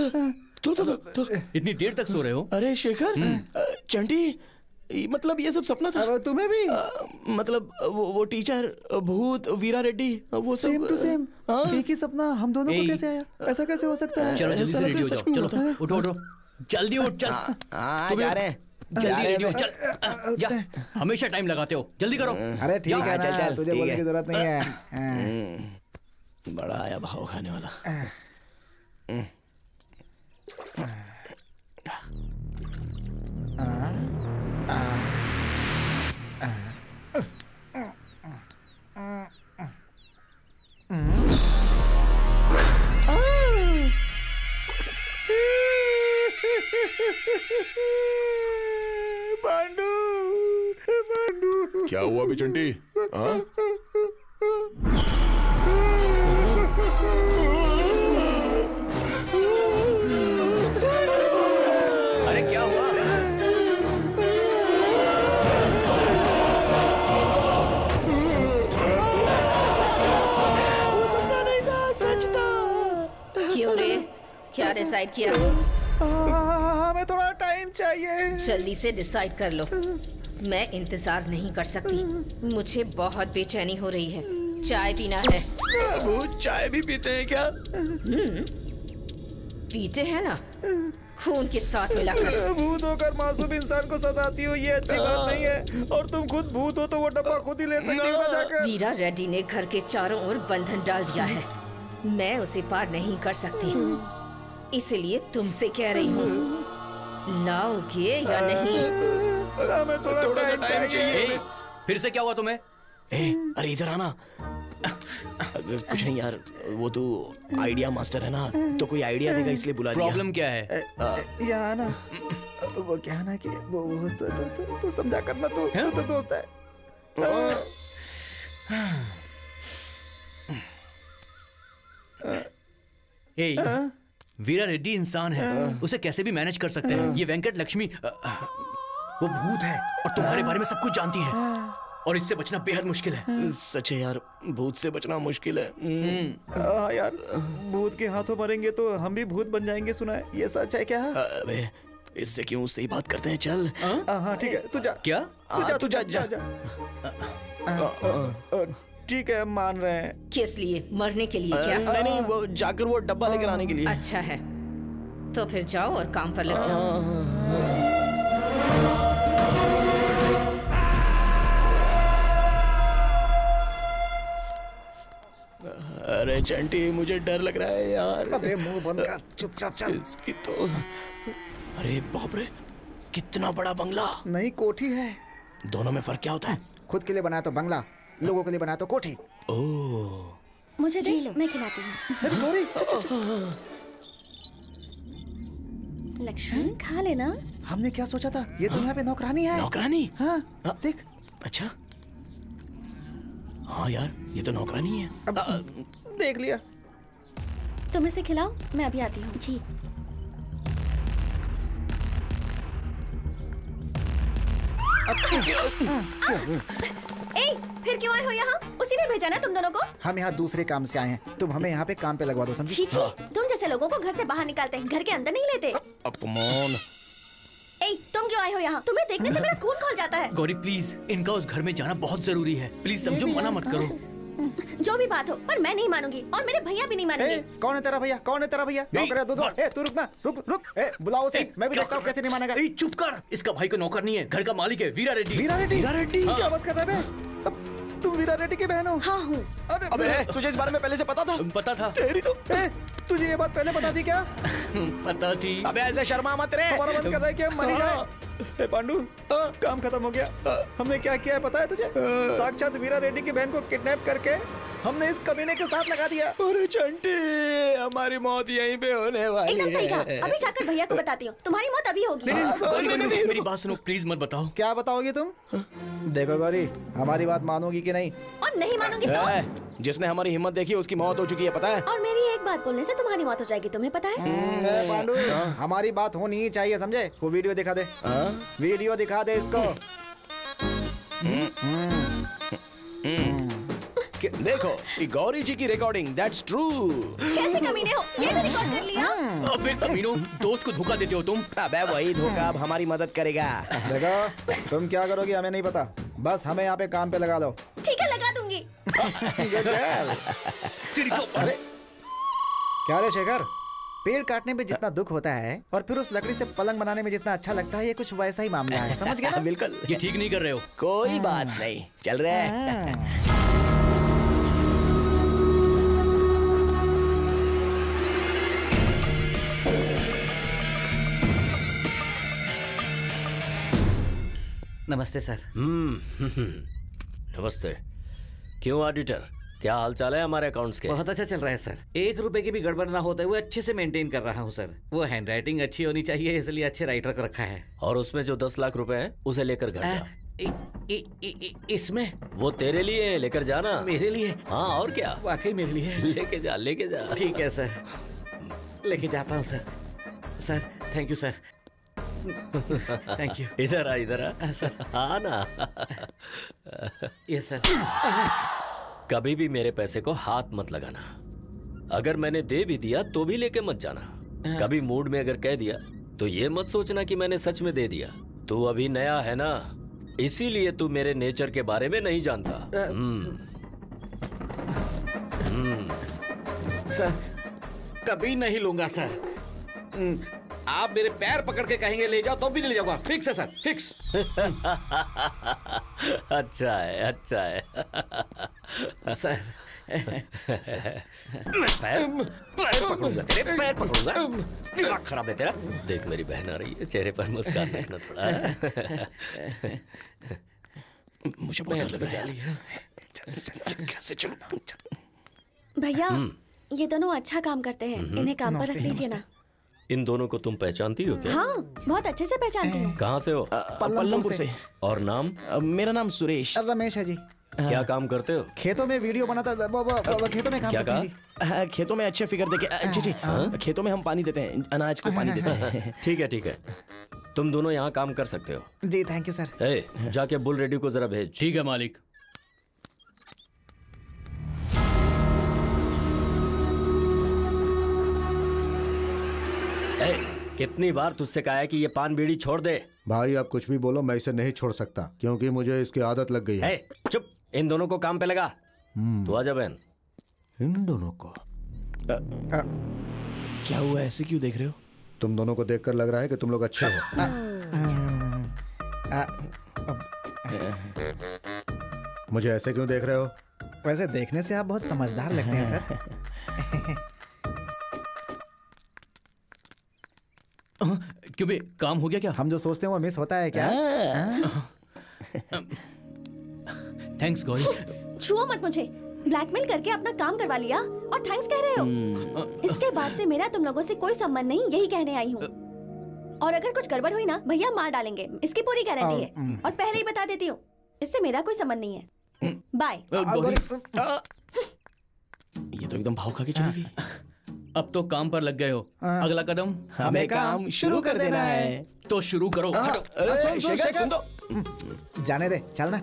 [SPEAKER 8] इतनी देर तक सो रहे हो?
[SPEAKER 3] अरे शेखर, चंटी, मतलब ये सब सपना था?
[SPEAKER 2] तुम्हें भी?
[SPEAKER 3] मतलब वो टीचर, भूत, वीरा रेड्डी, वो सब
[SPEAKER 2] सेम टू सेम एक ही सपना हम दोनों को कैसे आया? ऐसा कैसे हो सकता है?
[SPEAKER 8] चलो जल्दी से रेडी हो जाओ। चलो उठो उठो, जल्दी उठ। चल
[SPEAKER 3] जा रहे हैं,
[SPEAKER 8] जल्दी रेडी हो, चल जा। हमेशा टाइम लगाते हो, जल्दी करो।
[SPEAKER 2] अरे ठीक है, चल चल, तुझे बोलने की जरूरत नहीं है।
[SPEAKER 3] बड़ा आया भाव खाने वाला।
[SPEAKER 2] पांडू, पांडू,
[SPEAKER 12] क्या हुआ बिचंटी? हाँ?
[SPEAKER 8] अरे क्या हुआ?
[SPEAKER 2] वो सपना नहीं था, सच था।
[SPEAKER 1] क्यों रे? क्या डिसाइड किया?
[SPEAKER 2] हमें थोड़ा टाइम चाहिए।
[SPEAKER 1] जल्दी से डिसाइड कर लो। मैं इंतजार नहीं कर सकती, मुझे बहुत बेचैनी हो रही है। चाय पीना है।
[SPEAKER 3] वो चाय भी पीते हैं क्या?
[SPEAKER 1] पीते हैं ना, खून के साथ मिलाकर।
[SPEAKER 2] भूत होकर मासूम इंसान को सताती हो, ये अच्छी बात नहीं है। और तुम खुद भूत हो तो वो डब्बा खुद ही ले सकती हो ना जाकर।
[SPEAKER 1] वीरा रेड्डी ने घर के चारों ओर बंधन डाल दिया है, मैं उसे पार नहीं कर सकती, इसलिए तुमसे कह रही हूँ, लाओगे या नहीं?
[SPEAKER 2] हमें थोड़ा टाइम चाहिए।
[SPEAKER 8] फिर से क्या हुआ तुम्हें?
[SPEAKER 3] अरे इधर आना। कुछ नहीं यार, वो तो आइडिया मास्टर है ना, तो कोई आइडिया देगा इसलिए बुला दिया।
[SPEAKER 8] प्रॉब्लम क्या है?
[SPEAKER 2] यहाँ ना, वो क्या ना कि वो तो समझा करना, तो दोस्त है।
[SPEAKER 8] वीरा रेड्डी इंसान है, उसे कैसे भी मैनेज कर सकते हैं। ये वेंकट लक्ष्मी वो भूत है और तुम्हारे बारे में सब कुछ जानती है, और इससे बचना बेहद मुश्किल है।
[SPEAKER 3] सच है यार, भूत से बचना मुश्किल है।
[SPEAKER 2] यार, भूत के हाथों मरेंगे तो हम भी भूत बन जाएंगे, सुना है? ये सच है क्या?
[SPEAKER 3] अबे इससे क्यों, सही बात करते हैं, चल।
[SPEAKER 2] हाँ ठीक है, तू जा।
[SPEAKER 8] क्या?
[SPEAKER 2] तू जा। ठीक है, मान रहे हैं।
[SPEAKER 1] किस लिए? मरने के लिए क्या?
[SPEAKER 3] नहीं, वो जाकर वो डब्बा लेकर आने के लिए।
[SPEAKER 1] अच्छा है, तो फिर जाओ और काम पर लग जाओ।
[SPEAKER 3] अरे चंटी, मुझे डर लग रहा है यार।
[SPEAKER 2] अबे मुंह बंद कर, चुपचाप चल।
[SPEAKER 3] इसकी तो, अरे बाप रे, कितना बड़ा बंगला।
[SPEAKER 2] नहीं, कोठी है।
[SPEAKER 3] दोनों में फर्क क्या होता है?
[SPEAKER 2] खुद के लिए बनाया तो बंगला, लोगों के लिए बनाया तो कोठी।
[SPEAKER 3] ओह,
[SPEAKER 6] मुझे दे, मैं खिलाती हूँ। लक्ष्मी खा लेना।
[SPEAKER 2] हमने क्या सोचा था, ये तो यहाँ पे नौकरानी है।
[SPEAKER 3] नौकरानी?
[SPEAKER 2] हाँ, देख।
[SPEAKER 3] अच्छा, हाँ यार, ये तो नौकरानी है।
[SPEAKER 2] अब देख लिया।
[SPEAKER 6] तुम इसे खिलाओ, मैं अभी आती हूँ। जी।
[SPEAKER 1] फिर क्यों आए हो यहाँ? उसी ने भेजा ना तुम दोनों को?
[SPEAKER 2] हम यहाँ दूसरे काम से आए हैं, तुम हमें यहाँ पे काम पे लगवा दो, समझी?
[SPEAKER 6] तुम जैसे लोगों को घर से बाहर निकालते हैं, घर के अंदर नहीं लेते।
[SPEAKER 3] अपमान।
[SPEAKER 6] तुम क्यों आए हो यहाँ? तुम्हें देखने से मेरा खून खौल जाता है।
[SPEAKER 8] गौरी प्लीज, इनका उस घर में जाना बहुत जरूरी है, प्लीज समझो, मना मत करो।
[SPEAKER 6] जो भी बात हो, पर मैं नहीं मानूंगी और मेरे भैया भी नहीं मानेंगे।
[SPEAKER 2] कौन है तेरा भैया? कौन है तेरा भैया? नौकर है, दो। तू रुक, बुलाओ उसे। मैं भी देखता हूँ कैसे नहीं मानेगा।
[SPEAKER 8] चुप कर, इसका भाई को नौकर नहीं है, घर का मालिक है, वीरा रेड्डी।
[SPEAKER 2] वीरा रेड्डी? क्या बात कर रहा है? तुम वीरा रेड्डी की बहन हो?
[SPEAKER 6] हाँ हूँ।
[SPEAKER 3] अबे तुझे इस बारे में पहले से पता था?
[SPEAKER 8] पता था।
[SPEAKER 3] तेरी तो,
[SPEAKER 2] तुझे ये बात पहले पता थी क्या?
[SPEAKER 8] पता थी।
[SPEAKER 3] अबे ऐसे शर्मा मत रे।
[SPEAKER 2] हमारा मन कर रहा है कि हम मर जाए। पांडु, काम खत्म हो गया। हमने क्या किया है पता है तुझे? साक्षात वीरा रेड्डी की बहन को किडनैप करके हमने इस कमीने के साथ लगा दिया।
[SPEAKER 3] अरे चंटी, हमारी मौत यहीं पे होने वाली
[SPEAKER 6] एकदम सही कहा।
[SPEAKER 3] है।
[SPEAKER 6] अभी जाकर भैया को बताती हूँ, तुम्हारी मौत अभी होगी।
[SPEAKER 8] नहीं, मेरी बात सुनो प्लीज, मत बताओ।
[SPEAKER 2] क्या बताओगी तुम? देखो गौरी, हमारी बात मानोगी कि नहीं?
[SPEAKER 6] और नहीं मानोगी तो?
[SPEAKER 3] जिसने हमारी हिम्मत देखी उसकी मौत हो चुकी है, पता है?
[SPEAKER 6] और मेरी एक बात बोलने से तुम्हारी मौत हो जाएगी, तुम्हें पता है?
[SPEAKER 2] पांडु, हमारी बात होनी ही चाहिए, समझे? वो वीडियो दिखा दे। वीडियो दिखा दे इसको।
[SPEAKER 3] देखो ये गौरी जी की रिकॉर्डिंग, दैट्स ट्रू।
[SPEAKER 6] कैसे कमीने हो, ये भी रिकॉर्ड कर लिया?
[SPEAKER 8] अबे कमीनो, दोस्त को धोखा देते हो तुम।
[SPEAKER 3] अबे वही धोखा अब हमारी मदद करेगा।
[SPEAKER 2] देखो तुम क्या करोगी हमें नहीं पता, बस हमें यहाँ पे काम पे लगा दो।
[SPEAKER 6] ठीक है, लगा दूंगी।
[SPEAKER 2] अरे क्या रे शेखर, पेड़ काटने में जितना दुख होता है और फिर उस लकड़ी से पलंग बनाने में जितना अच्छा लगता है, ये कुछ वैसा ही मामला है, समझ गया ना?
[SPEAKER 3] बिल्कुल,
[SPEAKER 8] ये ठीक नहीं कर रहे हो।
[SPEAKER 3] कोई बात नहीं, चल रहा है।
[SPEAKER 13] नमस्ते सर।
[SPEAKER 5] नमस्ते। क्यों ऑडिटर, क्या हाल चाल है हमारे अकाउंट्स के?
[SPEAKER 13] बहुत अच्छा चल रहा है सर, 1 रुपए की भी गड़बड़ ना होते हुए अच्छे से मेंटेन कर रहा हूँ सर। वो हैंडराइटिंग अच्छी होनी चाहिए, इसलिए अच्छे राइटर को रखा है।
[SPEAKER 5] और उसमें जो 10 लाख रुपए हैं उसे लेकर घर जा।
[SPEAKER 13] इसमें
[SPEAKER 5] वो तेरे लिए लेकर जाना।
[SPEAKER 13] मेरे लिए?
[SPEAKER 5] हाँ और क्या,
[SPEAKER 13] वाकई मेरे लिए।
[SPEAKER 5] लेके जा, लेके जा।
[SPEAKER 13] ठीक है सर, लेके जाता हूँ sir. Sir thank you sir, thank you.
[SPEAKER 5] इधर आ, इधर आ सर। हाँ ना।
[SPEAKER 13] Yes sir.
[SPEAKER 5] कभी भी मेरे पैसे को हाथ मत लगाना। अगर मैंने दे भी दिया तो भी लेके मत जाना। कभी मूड में अगर कह दिया तो ये मत सोचना कि मैंने सच में दे दिया। तू अभी नया है ना, इसीलिए तू मेरे नेचर के बारे में नहीं जानता।
[SPEAKER 13] सर कभी नहीं लूंगा सर। आप मेरे पैर पकड़ के कहेंगे ले जाओ तो भी नहीं ले जाऊंगा। फिक्स है सर, फिक्स।
[SPEAKER 5] अच्छा है, अच्छा है।
[SPEAKER 13] सर
[SPEAKER 5] पैर पकड़ूंगा, तेरे पैर पकड़ूंगा। दिमाग खराब है तेरा। देख मेरी बहन आ रही है, चेहरे पर मुस्कान रखना थोड़ा।
[SPEAKER 3] मुझे बहुत डर लग रहा है। कैसे चलूं?
[SPEAKER 6] भैया ये दोनों अच्छा काम करते हैं, इन्हें काम पर रख लीजिए ना।
[SPEAKER 5] इन दोनों को तुम पहचानती हो क्या?
[SPEAKER 6] हाँ बहुत अच्छे से पहचानती हूँ।
[SPEAKER 5] कहाँ से हो?
[SPEAKER 3] पल्लमपुर से।
[SPEAKER 5] और नाम?
[SPEAKER 3] मेरा नाम सुरेश।
[SPEAKER 2] रमेश है जी।
[SPEAKER 5] क्या काम करते हो?
[SPEAKER 2] खेतों में वीडियो बनाता, खेतों में काम
[SPEAKER 5] क्या
[SPEAKER 2] करते हैं।
[SPEAKER 3] खेतों में अच्छे फिगर देके जी खेतों में हम पानी देते हैं, अनाज को पानी देते हैं।
[SPEAKER 5] ठीक है, ठीक है, तुम दोनों यहाँ काम कर सकते हो।
[SPEAKER 2] जी थैंक यू सर।
[SPEAKER 5] जाके बुल रेडी को जरा भेज।
[SPEAKER 8] ठीक है मालिक।
[SPEAKER 5] कितनी बार तुझसे कहा है कि ये पान बीड़ी छोड़ दे?
[SPEAKER 11] भाई आप कुछ भी बोलो, मैं इसे नहीं छोड़ सकता क्योंकि मुझे इसकी आदत लग गई है।
[SPEAKER 5] चुप, इन दोनों को काम पे लगा। तू आजा बहन।
[SPEAKER 11] इन दोनों को
[SPEAKER 3] क्या हुआ, ऐसे क्यों देख रहे हो?
[SPEAKER 11] तुम दोनों को देखकर लग रहा है कि तुम लोग अच्छे हो। मुझे ऐसे क्यों देख रहे हो?
[SPEAKER 2] वैसे देखने से आप बहुत समझदार लगते हैं सर।
[SPEAKER 8] क्यों बे, काम हो गया क्या?
[SPEAKER 2] हम जो सोचते हैं वो मिस होता है क्या?
[SPEAKER 8] थैंक्स गौरी।
[SPEAKER 6] छुओ मत मुझे, ब्लैकमेल करके अपना काम करवा लिया और थैंक्स कह रहे हो। इसके बाद से मेरा तुम लोगों से कोई संबंध नहीं, यही कहने आई हूँ। और अगर कुछ गड़बड़ हुई ना, भैया मार डालेंगे, इसकी पूरी गारंटी है। और पहले ही बता देती हूँ, इससे मेरा कोई संबंध नहीं है। बाय।
[SPEAKER 3] ये तो एकदम भाव खा के चली गई।
[SPEAKER 8] अब तो काम पर लग गए हो, अगला कदम
[SPEAKER 3] हमें काम शुरू कर देना है।
[SPEAKER 8] तो शुरू करो।
[SPEAKER 2] सुन दो। जाने दे, चलना।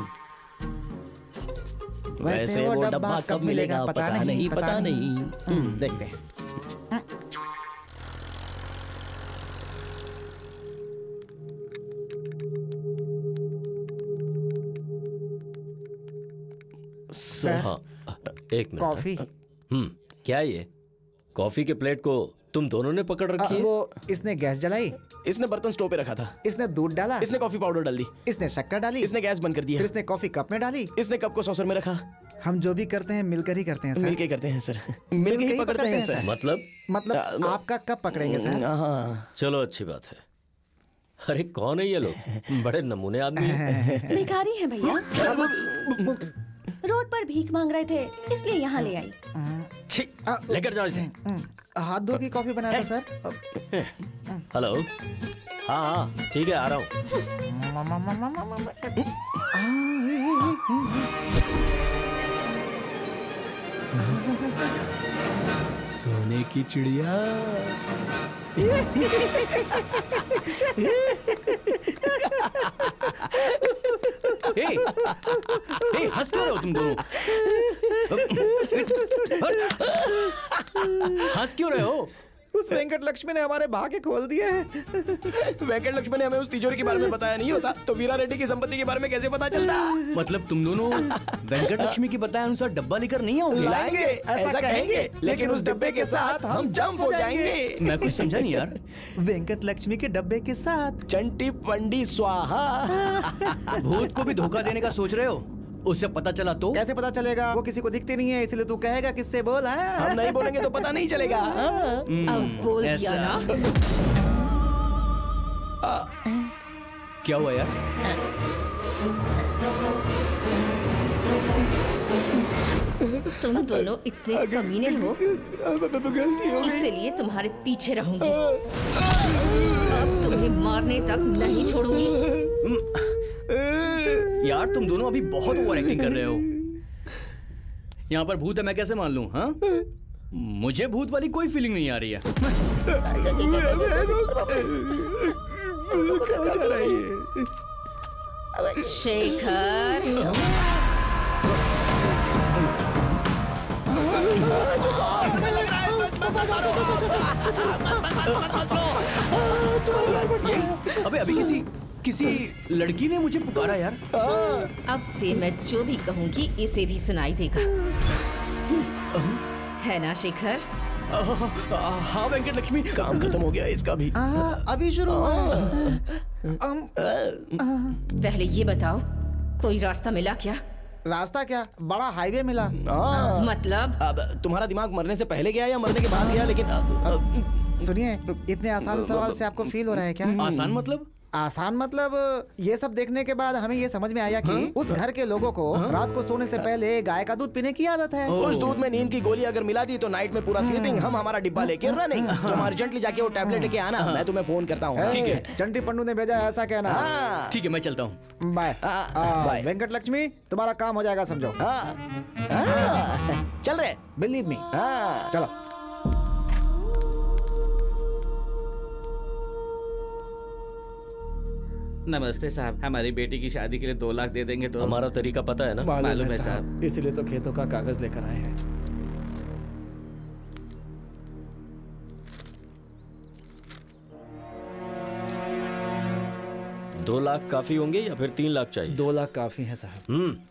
[SPEAKER 3] वैसे वो डब्बा कब मिलेगा पता नहीं, पता नहीं।
[SPEAKER 2] देखते हैं।
[SPEAKER 5] सर, हाँ, एक मिनट।
[SPEAKER 2] कॉफी।
[SPEAKER 5] क्या ये कॉफी के प्लेट को तुम दोनों ने पकड़ रखी है?
[SPEAKER 2] वो इसने गैस जलाई,
[SPEAKER 3] इसने बर्तन स्टोव पे रखा था,
[SPEAKER 2] इसने दूध डाला,
[SPEAKER 3] इसने कॉफी पाउडर डाल दी,
[SPEAKER 2] इसने शक्कर डाली,
[SPEAKER 3] इसने गैस बंद कर दिया,
[SPEAKER 2] फिर इसने कॉफी कप में डाली,
[SPEAKER 3] इसने कप को सॉसर में रखा।
[SPEAKER 2] हम जो भी करते हैं मिलकर ही करते हैं सर।
[SPEAKER 3] मिलके करते हैं सर, मिलके ही पकड़ते हैं सर।
[SPEAKER 5] मतलब
[SPEAKER 2] आपका कब पकड़ेंगे सर?
[SPEAKER 5] चलो अच्छी बात है। अरे कौन है ये लोग? बड़े नमूने आदमी हैं।
[SPEAKER 6] भिखारी है भैया। रोड पर भीख मांग रहे थे, इसलिए यहाँ ले आई।
[SPEAKER 3] लेकर जाओ इसे।
[SPEAKER 2] हाथ धो की कॉफी बनाया था सर।
[SPEAKER 5] हेलो। हाँ हाँ ठीक है, आ रहा हूँ।
[SPEAKER 3] सोने की चिड़िया। हंस क्यों रहे हो तुम दोनों? हंस क्यों रहे हो?
[SPEAKER 2] उस वेंकट लक्ष्मी ने हमारे भाग्य खोल दिए हैं।
[SPEAKER 3] वेंकट लक्ष्मी ने हमें उस तिजोरी के बारे में बताया नहीं होता तो वीरा रेड्डी की संपत्ति के बारे में कैसे पता चलता? मतलब तुम दोनों वेंकट लक्ष्मी की बताए अनुसार डब्बा लेकर नहीं आओगे?
[SPEAKER 2] लाएंगे, ऐसा कहेंगे, लेकिन उस डब्बे के साथ हम जंप हो जाएंगे।
[SPEAKER 3] मैं कुछ समझा नहीं यार।
[SPEAKER 2] वेंकट लक्ष्मी के डब्बे के साथ
[SPEAKER 3] चंटी पंडी स्वाहा। भूत को भी धोखा देने का सोच रहे हो? उसे पता चला तो?
[SPEAKER 2] कैसे पता चलेगा? वो किसी को दिखती नहीं है, इसलिए तू कहेगा किससे बोल है?
[SPEAKER 3] हम नहीं बोलेंगे तो पता नहीं चलेगा।
[SPEAKER 1] अब बोल दिया ना।
[SPEAKER 3] क्या हुआ यार?
[SPEAKER 1] तुम दोनों इतने कमीने हो, इसलिए तुम्हारे पीछे रहूंगी। अब तुम्हें मारने तक नहीं छोड़ूंगी।
[SPEAKER 3] यार तुम दोनों अभी बहुत ओवर एक्टिंग कर रहे हो। यहाँ पर भूत है, मैं कैसे मान लूं? हाँ, मुझे भूत वाली कोई फीलिंग नहीं आ रही है।
[SPEAKER 1] शेखर,
[SPEAKER 3] अबे अभी किसी लड़की ने मुझे पुकारा यार।
[SPEAKER 1] अब से मैं जो भी कहूंगी इसे भी सुनाई देगा, है ना शेखर?
[SPEAKER 3] हाँ वेंकट लक्ष्मी, काम खत्म हो गया इसका भी।
[SPEAKER 2] अभी शुरू हुआ।
[SPEAKER 1] पहले ये बताओ, कोई रास्ता मिला क्या?
[SPEAKER 2] रास्ता क्या, बड़ा हाईवे मिला।
[SPEAKER 1] मतलब
[SPEAKER 3] अब तुम्हारा दिमाग मरने से पहले गया या मरने के बाद गया? लेकिन
[SPEAKER 2] सुनिए, इतने आसान सवाल से आपको फील हो रहा है क्या?
[SPEAKER 3] आसान मतलब?
[SPEAKER 2] आसान मतलब ये सब देखने के बाद हमें ये समझ में आया कि उस घर के लोगों को रात को सोने से पहले गाय का दूध पीने की आदत है।
[SPEAKER 3] उस दूध में नींद की गोली अगर मिला दी तो नाइट में पूरा स्लीपिंग, हम हमारा डिब्बा लेके रनिंग। तुम अर्जेंटली जाके वो टैबलेट लेके आना, मैं तुम्हें फोन करता हूँ। ठीक है,
[SPEAKER 2] चंटी पंडू ने भेजा है, ऐसा कहना।
[SPEAKER 3] ठीक है, मैं चलता हूँ।
[SPEAKER 2] बाय। वेंकट लक्ष्मी, तुम्हारा काम हो जाएगा, समझो।
[SPEAKER 3] चल रहे,
[SPEAKER 2] बिलीव मी। चलो।
[SPEAKER 13] नमस्ते साहब, हमारी बेटी की शादी के लिए 2 लाख दे देंगे तो?
[SPEAKER 5] हमारा तरीका पता है ना?
[SPEAKER 2] मालूम है साहब, इसीलिए तो खेतों का कागज लेकर आए हैं।
[SPEAKER 5] $2 लाख काफी होंगे या फिर 3 लाख चाहिए?
[SPEAKER 2] 2 लाख काफी है साहब।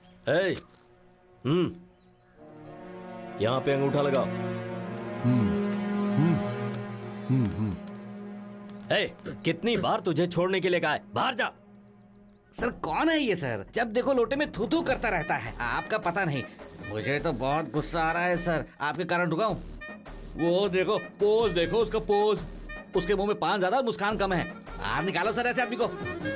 [SPEAKER 5] यहाँ पे अंगूठा लगाओ। कितनी बार तुझे छोड़ने के लिए कहा है? बाहर जा।
[SPEAKER 13] सर कौन है ये सर? जब देखो लोटे में थू थू करता रहता है। आपका पता नहीं, मुझे तो बहुत गुस्सा आ रहा है सर। आपके कारण रुका हूँ। वो देखो पोज, देखो उसका पोज। उसके मुंह में पान ज्यादा, मुस्कान कम है। आप निकालो सर ऐसे आदमी को।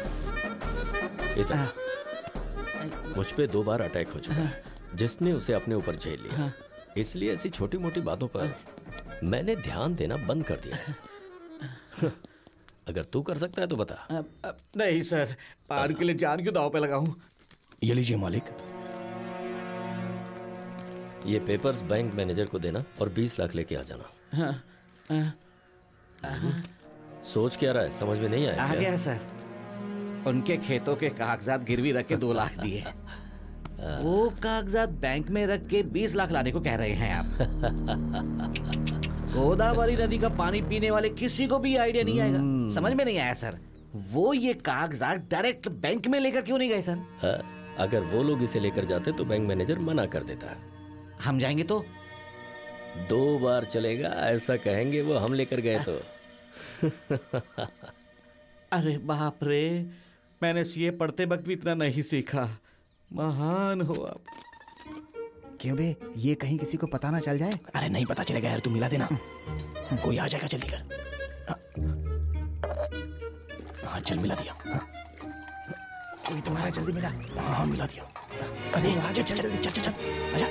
[SPEAKER 5] मुझ पे 2 बार अटैक हो चुका है, जिसने उसे अपने ऊपर झेल लिया। इसलिए ऐसी छोटी मोटी बातों पर मैंने ध्यान देना बंद कर दिया है। अगर तू कर सकता है तो बता।
[SPEAKER 13] नहीं सर, पान के लिए जान क्यों दाव पे लगाऊं?
[SPEAKER 3] ये लीजिए मालिक।
[SPEAKER 5] ये पेपर्स बैंक मैनेजर को देना और 20 लाख लेके आ जाना। सोच क्या रहा है, समझ में नहीं आया?
[SPEAKER 13] आ गया सर। उनके खेतों के कागजात गिरवी रख के 2 लाख दिए। वो कागजात बैंक में रख के 20 लाख लाने को कह रहे हैं आप। गोदावरी नदी का पानी पीने वाले किसी को भी आइडिया नहीं आएगा। समझ में नहीं आया सर। वो ये कागजात डायरेक्ट बैंक में लेकर क्यों नहीं गए सर?
[SPEAKER 5] अगर वो लोग इसे लेकर जाते तो बैंक मैनेजर मना कर देता।
[SPEAKER 13] हम जाएंगे तो?
[SPEAKER 5] 2 बार चलेगा, ऐसा कहेंगे वो हम लेकर गए तो।
[SPEAKER 13] अरे बाप रे, मैंने सीए पढ़ते वक्त भी इतना नहीं सीखा। महान हो आप।
[SPEAKER 2] क्यों बे, ये कहीं किसी को पता ना चल जाए?
[SPEAKER 3] अरे नहीं पता चलेगा यार, तू मिला देना। कोई आ जाएगा, जल्दी कर। हाँ चल, मिला दिया।
[SPEAKER 2] कोई तुम्हारा, जल्दी मिला।
[SPEAKER 3] हाँ मिला दिया।
[SPEAKER 2] अरे आगे चल जल्दी, चल चल चल आजा।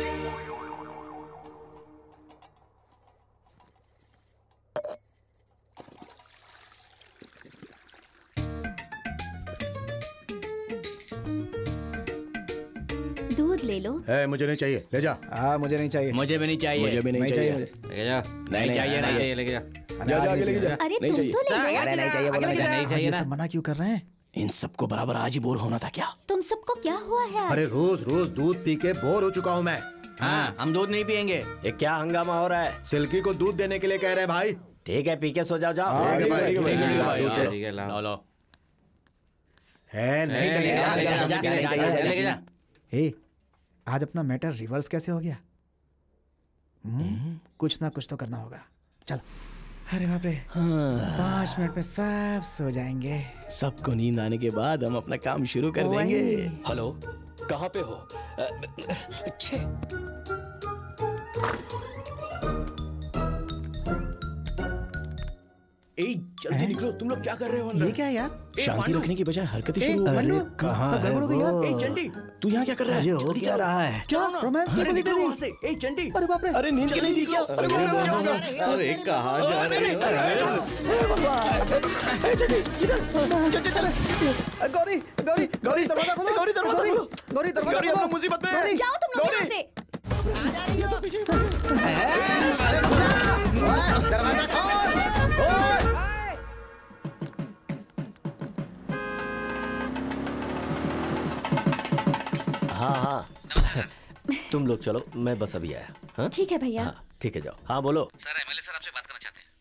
[SPEAKER 6] दूध ले लो।
[SPEAKER 11] मुझे नहीं चाहिए, ले जा।
[SPEAKER 2] हाँ मुझे नहीं चाहिए।
[SPEAKER 3] मुझे भी नहीं चाहिए। मुझे भी नहीं चाहिए।
[SPEAKER 13] लेके जा।
[SPEAKER 3] नहीं चाहिए, नहीं चाहिए,
[SPEAKER 13] लेके जा।
[SPEAKER 3] जा आगे लेके जा।
[SPEAKER 6] अरे
[SPEAKER 3] नहीं
[SPEAKER 6] तुम
[SPEAKER 3] चाहिए।
[SPEAKER 6] तो ले लो।
[SPEAKER 3] अरे नहीं चाहिए, बोला था। नहीं चाहिए ना।
[SPEAKER 2] मना क्यों कर रहे हैं?
[SPEAKER 3] इन सबको बराबर आज ही बोर होना था क्या?
[SPEAKER 6] तुम सबको क्या हुआ है?
[SPEAKER 11] अरे रोज रोज दूध पी के बोर हो चुका हूँ मैं।
[SPEAKER 3] हाँ हम दूध नहीं पियेंगे।
[SPEAKER 5] ये क्या हंगामा हो रहा है?
[SPEAKER 11] सिल्की को दूध देने के लिए कह रहे हैं भाई।
[SPEAKER 5] ठीक है, पी के सो जाओ। जाओ
[SPEAKER 11] ठीक है भाई,
[SPEAKER 13] ठीक है, लो।
[SPEAKER 11] है नहीं चलेगा।
[SPEAKER 2] हे, आज अपना मैटर रिवर्स कैसे हो गया? कुछ ना कुछ तो करना होगा। चलो। अरे बाप रे, 5 मिनट में सब सो जाएंगे।
[SPEAKER 3] सबको नींद आने के बाद हम अपना काम शुरू कर देंगे।
[SPEAKER 5] हेलो, कहाँ पे हो?
[SPEAKER 3] जल्दी निकलो, तुम लोग क्या कर रहे हो?
[SPEAKER 2] ये क्या है यार?
[SPEAKER 3] शांति रखने की बजाय हरकतें शुरू हो गई।
[SPEAKER 2] कहाँ सब गड़बड़ हो गई यार?
[SPEAKER 3] चंटी, तू यहाँ क्या कर रहा है?
[SPEAKER 2] हो क्या रहा है? क्या रोमांस की गोली दे दी?
[SPEAKER 3] चंटी,
[SPEAKER 2] अरे बाप रे,
[SPEAKER 3] अरे नींद के नहीं दी क्या?
[SPEAKER 13] अरे कहाँ जा रहे हो?
[SPEAKER 2] गौरी गौरी गौरी दरवाजा खोलो।
[SPEAKER 3] गौरी दरवाजा खोलो।
[SPEAKER 2] गौरी दरवाजा
[SPEAKER 3] गौरी,
[SPEAKER 2] खोलो।
[SPEAKER 3] हम मुसीबत में हैं।
[SPEAKER 6] जाओ तुम लोग यहाँ से।
[SPEAKER 10] दरवाजा खोल।
[SPEAKER 5] हाँ तुम लोग चलो, मैं बस अभी आया। हाँ
[SPEAKER 6] ठीक है भैया।
[SPEAKER 5] हाँ ठीक है, जाओ। हाँ बोलो।
[SPEAKER 13] सर एमएलए सर आपसे बात करना चाहते हैं।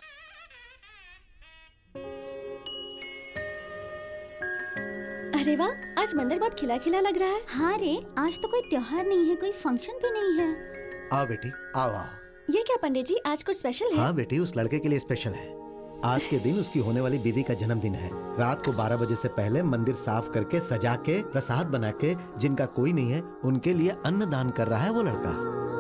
[SPEAKER 6] अरे वाह, आज मंदिर बहुत खिला खिला लग रहा है। हाँ रे, आज तो कोई त्योहार नहीं है, कोई फंक्शन भी नहीं है।
[SPEAKER 11] आओ बेटी, आओ आओ।
[SPEAKER 6] ये क्या पंडित जी, आज कुछ स्पेशल है?
[SPEAKER 11] हाँ बेटी, उस लड़के के लिए स्पेशल है। आज के दिन उसकी होने वाली बीवी का जन्मदिन है। रात को 12 बजे से पहले मंदिर साफ करके, सजा के, प्रसाद बना के, जिनका कोई नहीं है उनके लिए अन्न दान कर रहा है वो लड़का।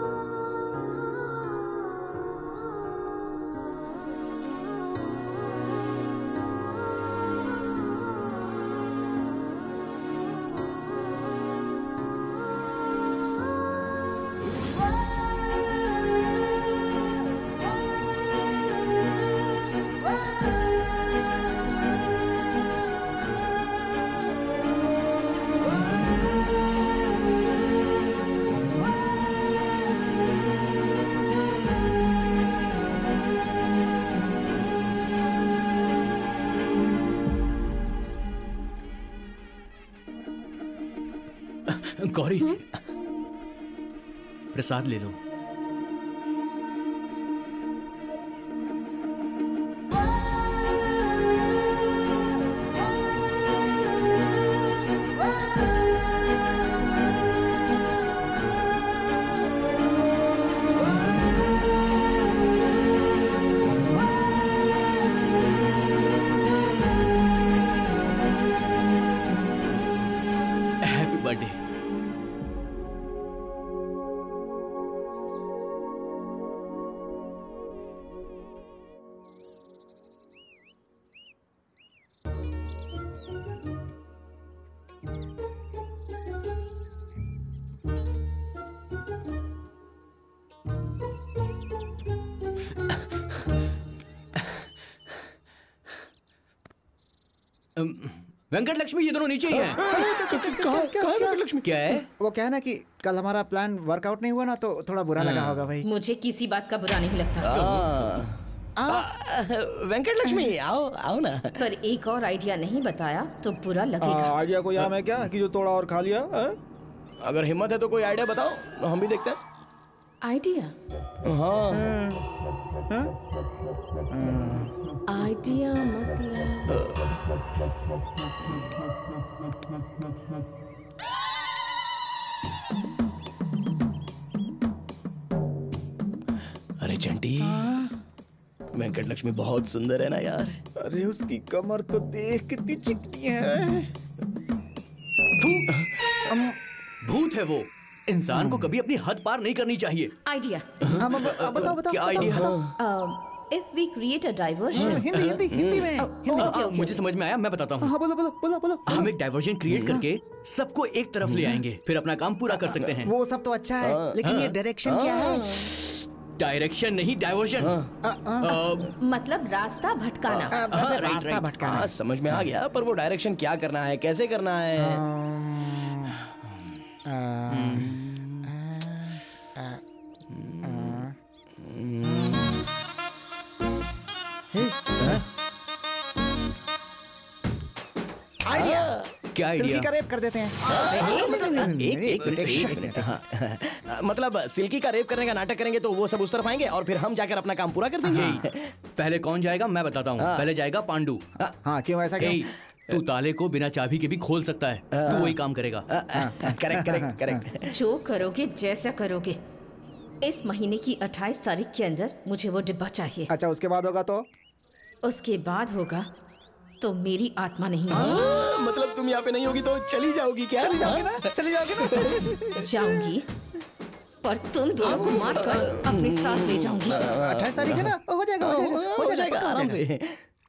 [SPEAKER 8] गौरी, प्रसाद ले लो। Happy birthday. वेंकट लक्ष्मी, ये दोनों नीचे ही हैं।
[SPEAKER 2] कहाँ
[SPEAKER 8] वेंकट लक्ष्मी क्या है?
[SPEAKER 2] वो क्या है ना कि कल हमारा प्लान वर्कआउट नहीं हुआ ना, तो थोड़ा बुरा लगा होगा भाई।
[SPEAKER 1] मुझे किसी बात का बुरा नहीं लगता।
[SPEAKER 3] वेंकट लक्ष्मी, आओ आओ ना।
[SPEAKER 1] पर एक और आइडिया नहीं बताया तो बुरा लगेगा।
[SPEAKER 2] आइडिया कोई आम है क्या कि जो तोड़ा और खा लिया?
[SPEAKER 3] अगर हिम्मत है तो कोई आइडिया बताओ, हम भी देखते हैं।
[SPEAKER 1] आइडिया?
[SPEAKER 3] हाँ
[SPEAKER 1] आइडिया मतलब
[SPEAKER 3] अरे चंटी, वेंकट लक्ष्मी बहुत सुंदर है ना यार।
[SPEAKER 2] अरे उसकी कमर तो देख कितनी चिकनी है।
[SPEAKER 8] भूत है वो। इंसान को कभी अपनी हद पार नहीं करनी चाहिए।
[SPEAKER 1] आइडिया।
[SPEAKER 2] बताओ
[SPEAKER 8] क्या idea?
[SPEAKER 1] if we create a diversion.
[SPEAKER 2] Hindi में
[SPEAKER 8] मुझे समझ में आया, मैं बताता हूँ।
[SPEAKER 2] हाँ, बोलो।
[SPEAKER 8] हम एक डाइवर्जन क्रिएट करके सबको एक तरफ ले आएंगे, फिर अपना काम पूरा कर सकते हैं।
[SPEAKER 2] वो सब तो अच्छा है, लेकिन ये डायरेक्शन क्या है?
[SPEAKER 8] डायरेक्शन नहीं, डाइवर्जन।
[SPEAKER 1] मतलब रास्ता भटकाना।
[SPEAKER 2] रास्ता भटकाना।
[SPEAKER 3] समझ में आ गया, पर वो डायरेक्शन क्या करना है, कैसे करना है?
[SPEAKER 2] आइडिया।
[SPEAKER 8] क्या आइडिया?
[SPEAKER 2] सिल्की का रेप कर देते हैं।
[SPEAKER 3] एक मतलब सिल्की का रेप करने का नाटक करेंगे तो वो सब उस तरफ आएंगे और फिर हम जाकर अपना काम पूरा कर देंगे।
[SPEAKER 8] पहले कौन जाएगा मैं बताता हूँ। पहले जाएगा पांडु।
[SPEAKER 2] हाँ, क्यों ऐसा क्यों?
[SPEAKER 8] तू ताले को बिना चाबी के भी खोल सकता है, तू वही काम करेगा।
[SPEAKER 3] करेक्ट।
[SPEAKER 1] जो करोगे जैसा करोगे, इस महीने की 28 तारीख के अंदर मुझे वो डिब्बा चाहिए।
[SPEAKER 2] अच्छा, उसके बाद होगा तो?
[SPEAKER 1] उसके बाद होगा तो मेरी आत्मा नहीं
[SPEAKER 3] मतलब तुम यहाँ पे नहीं होगी तो चली जाओगी क्या?
[SPEAKER 2] चली जाओगी ना?
[SPEAKER 1] जाऊंगी, पर तुम दोनों को मार कर अपने साथ ले जाऊंगी।
[SPEAKER 2] 28 तारीख है ना? हो जाएगा
[SPEAKER 3] आराम से।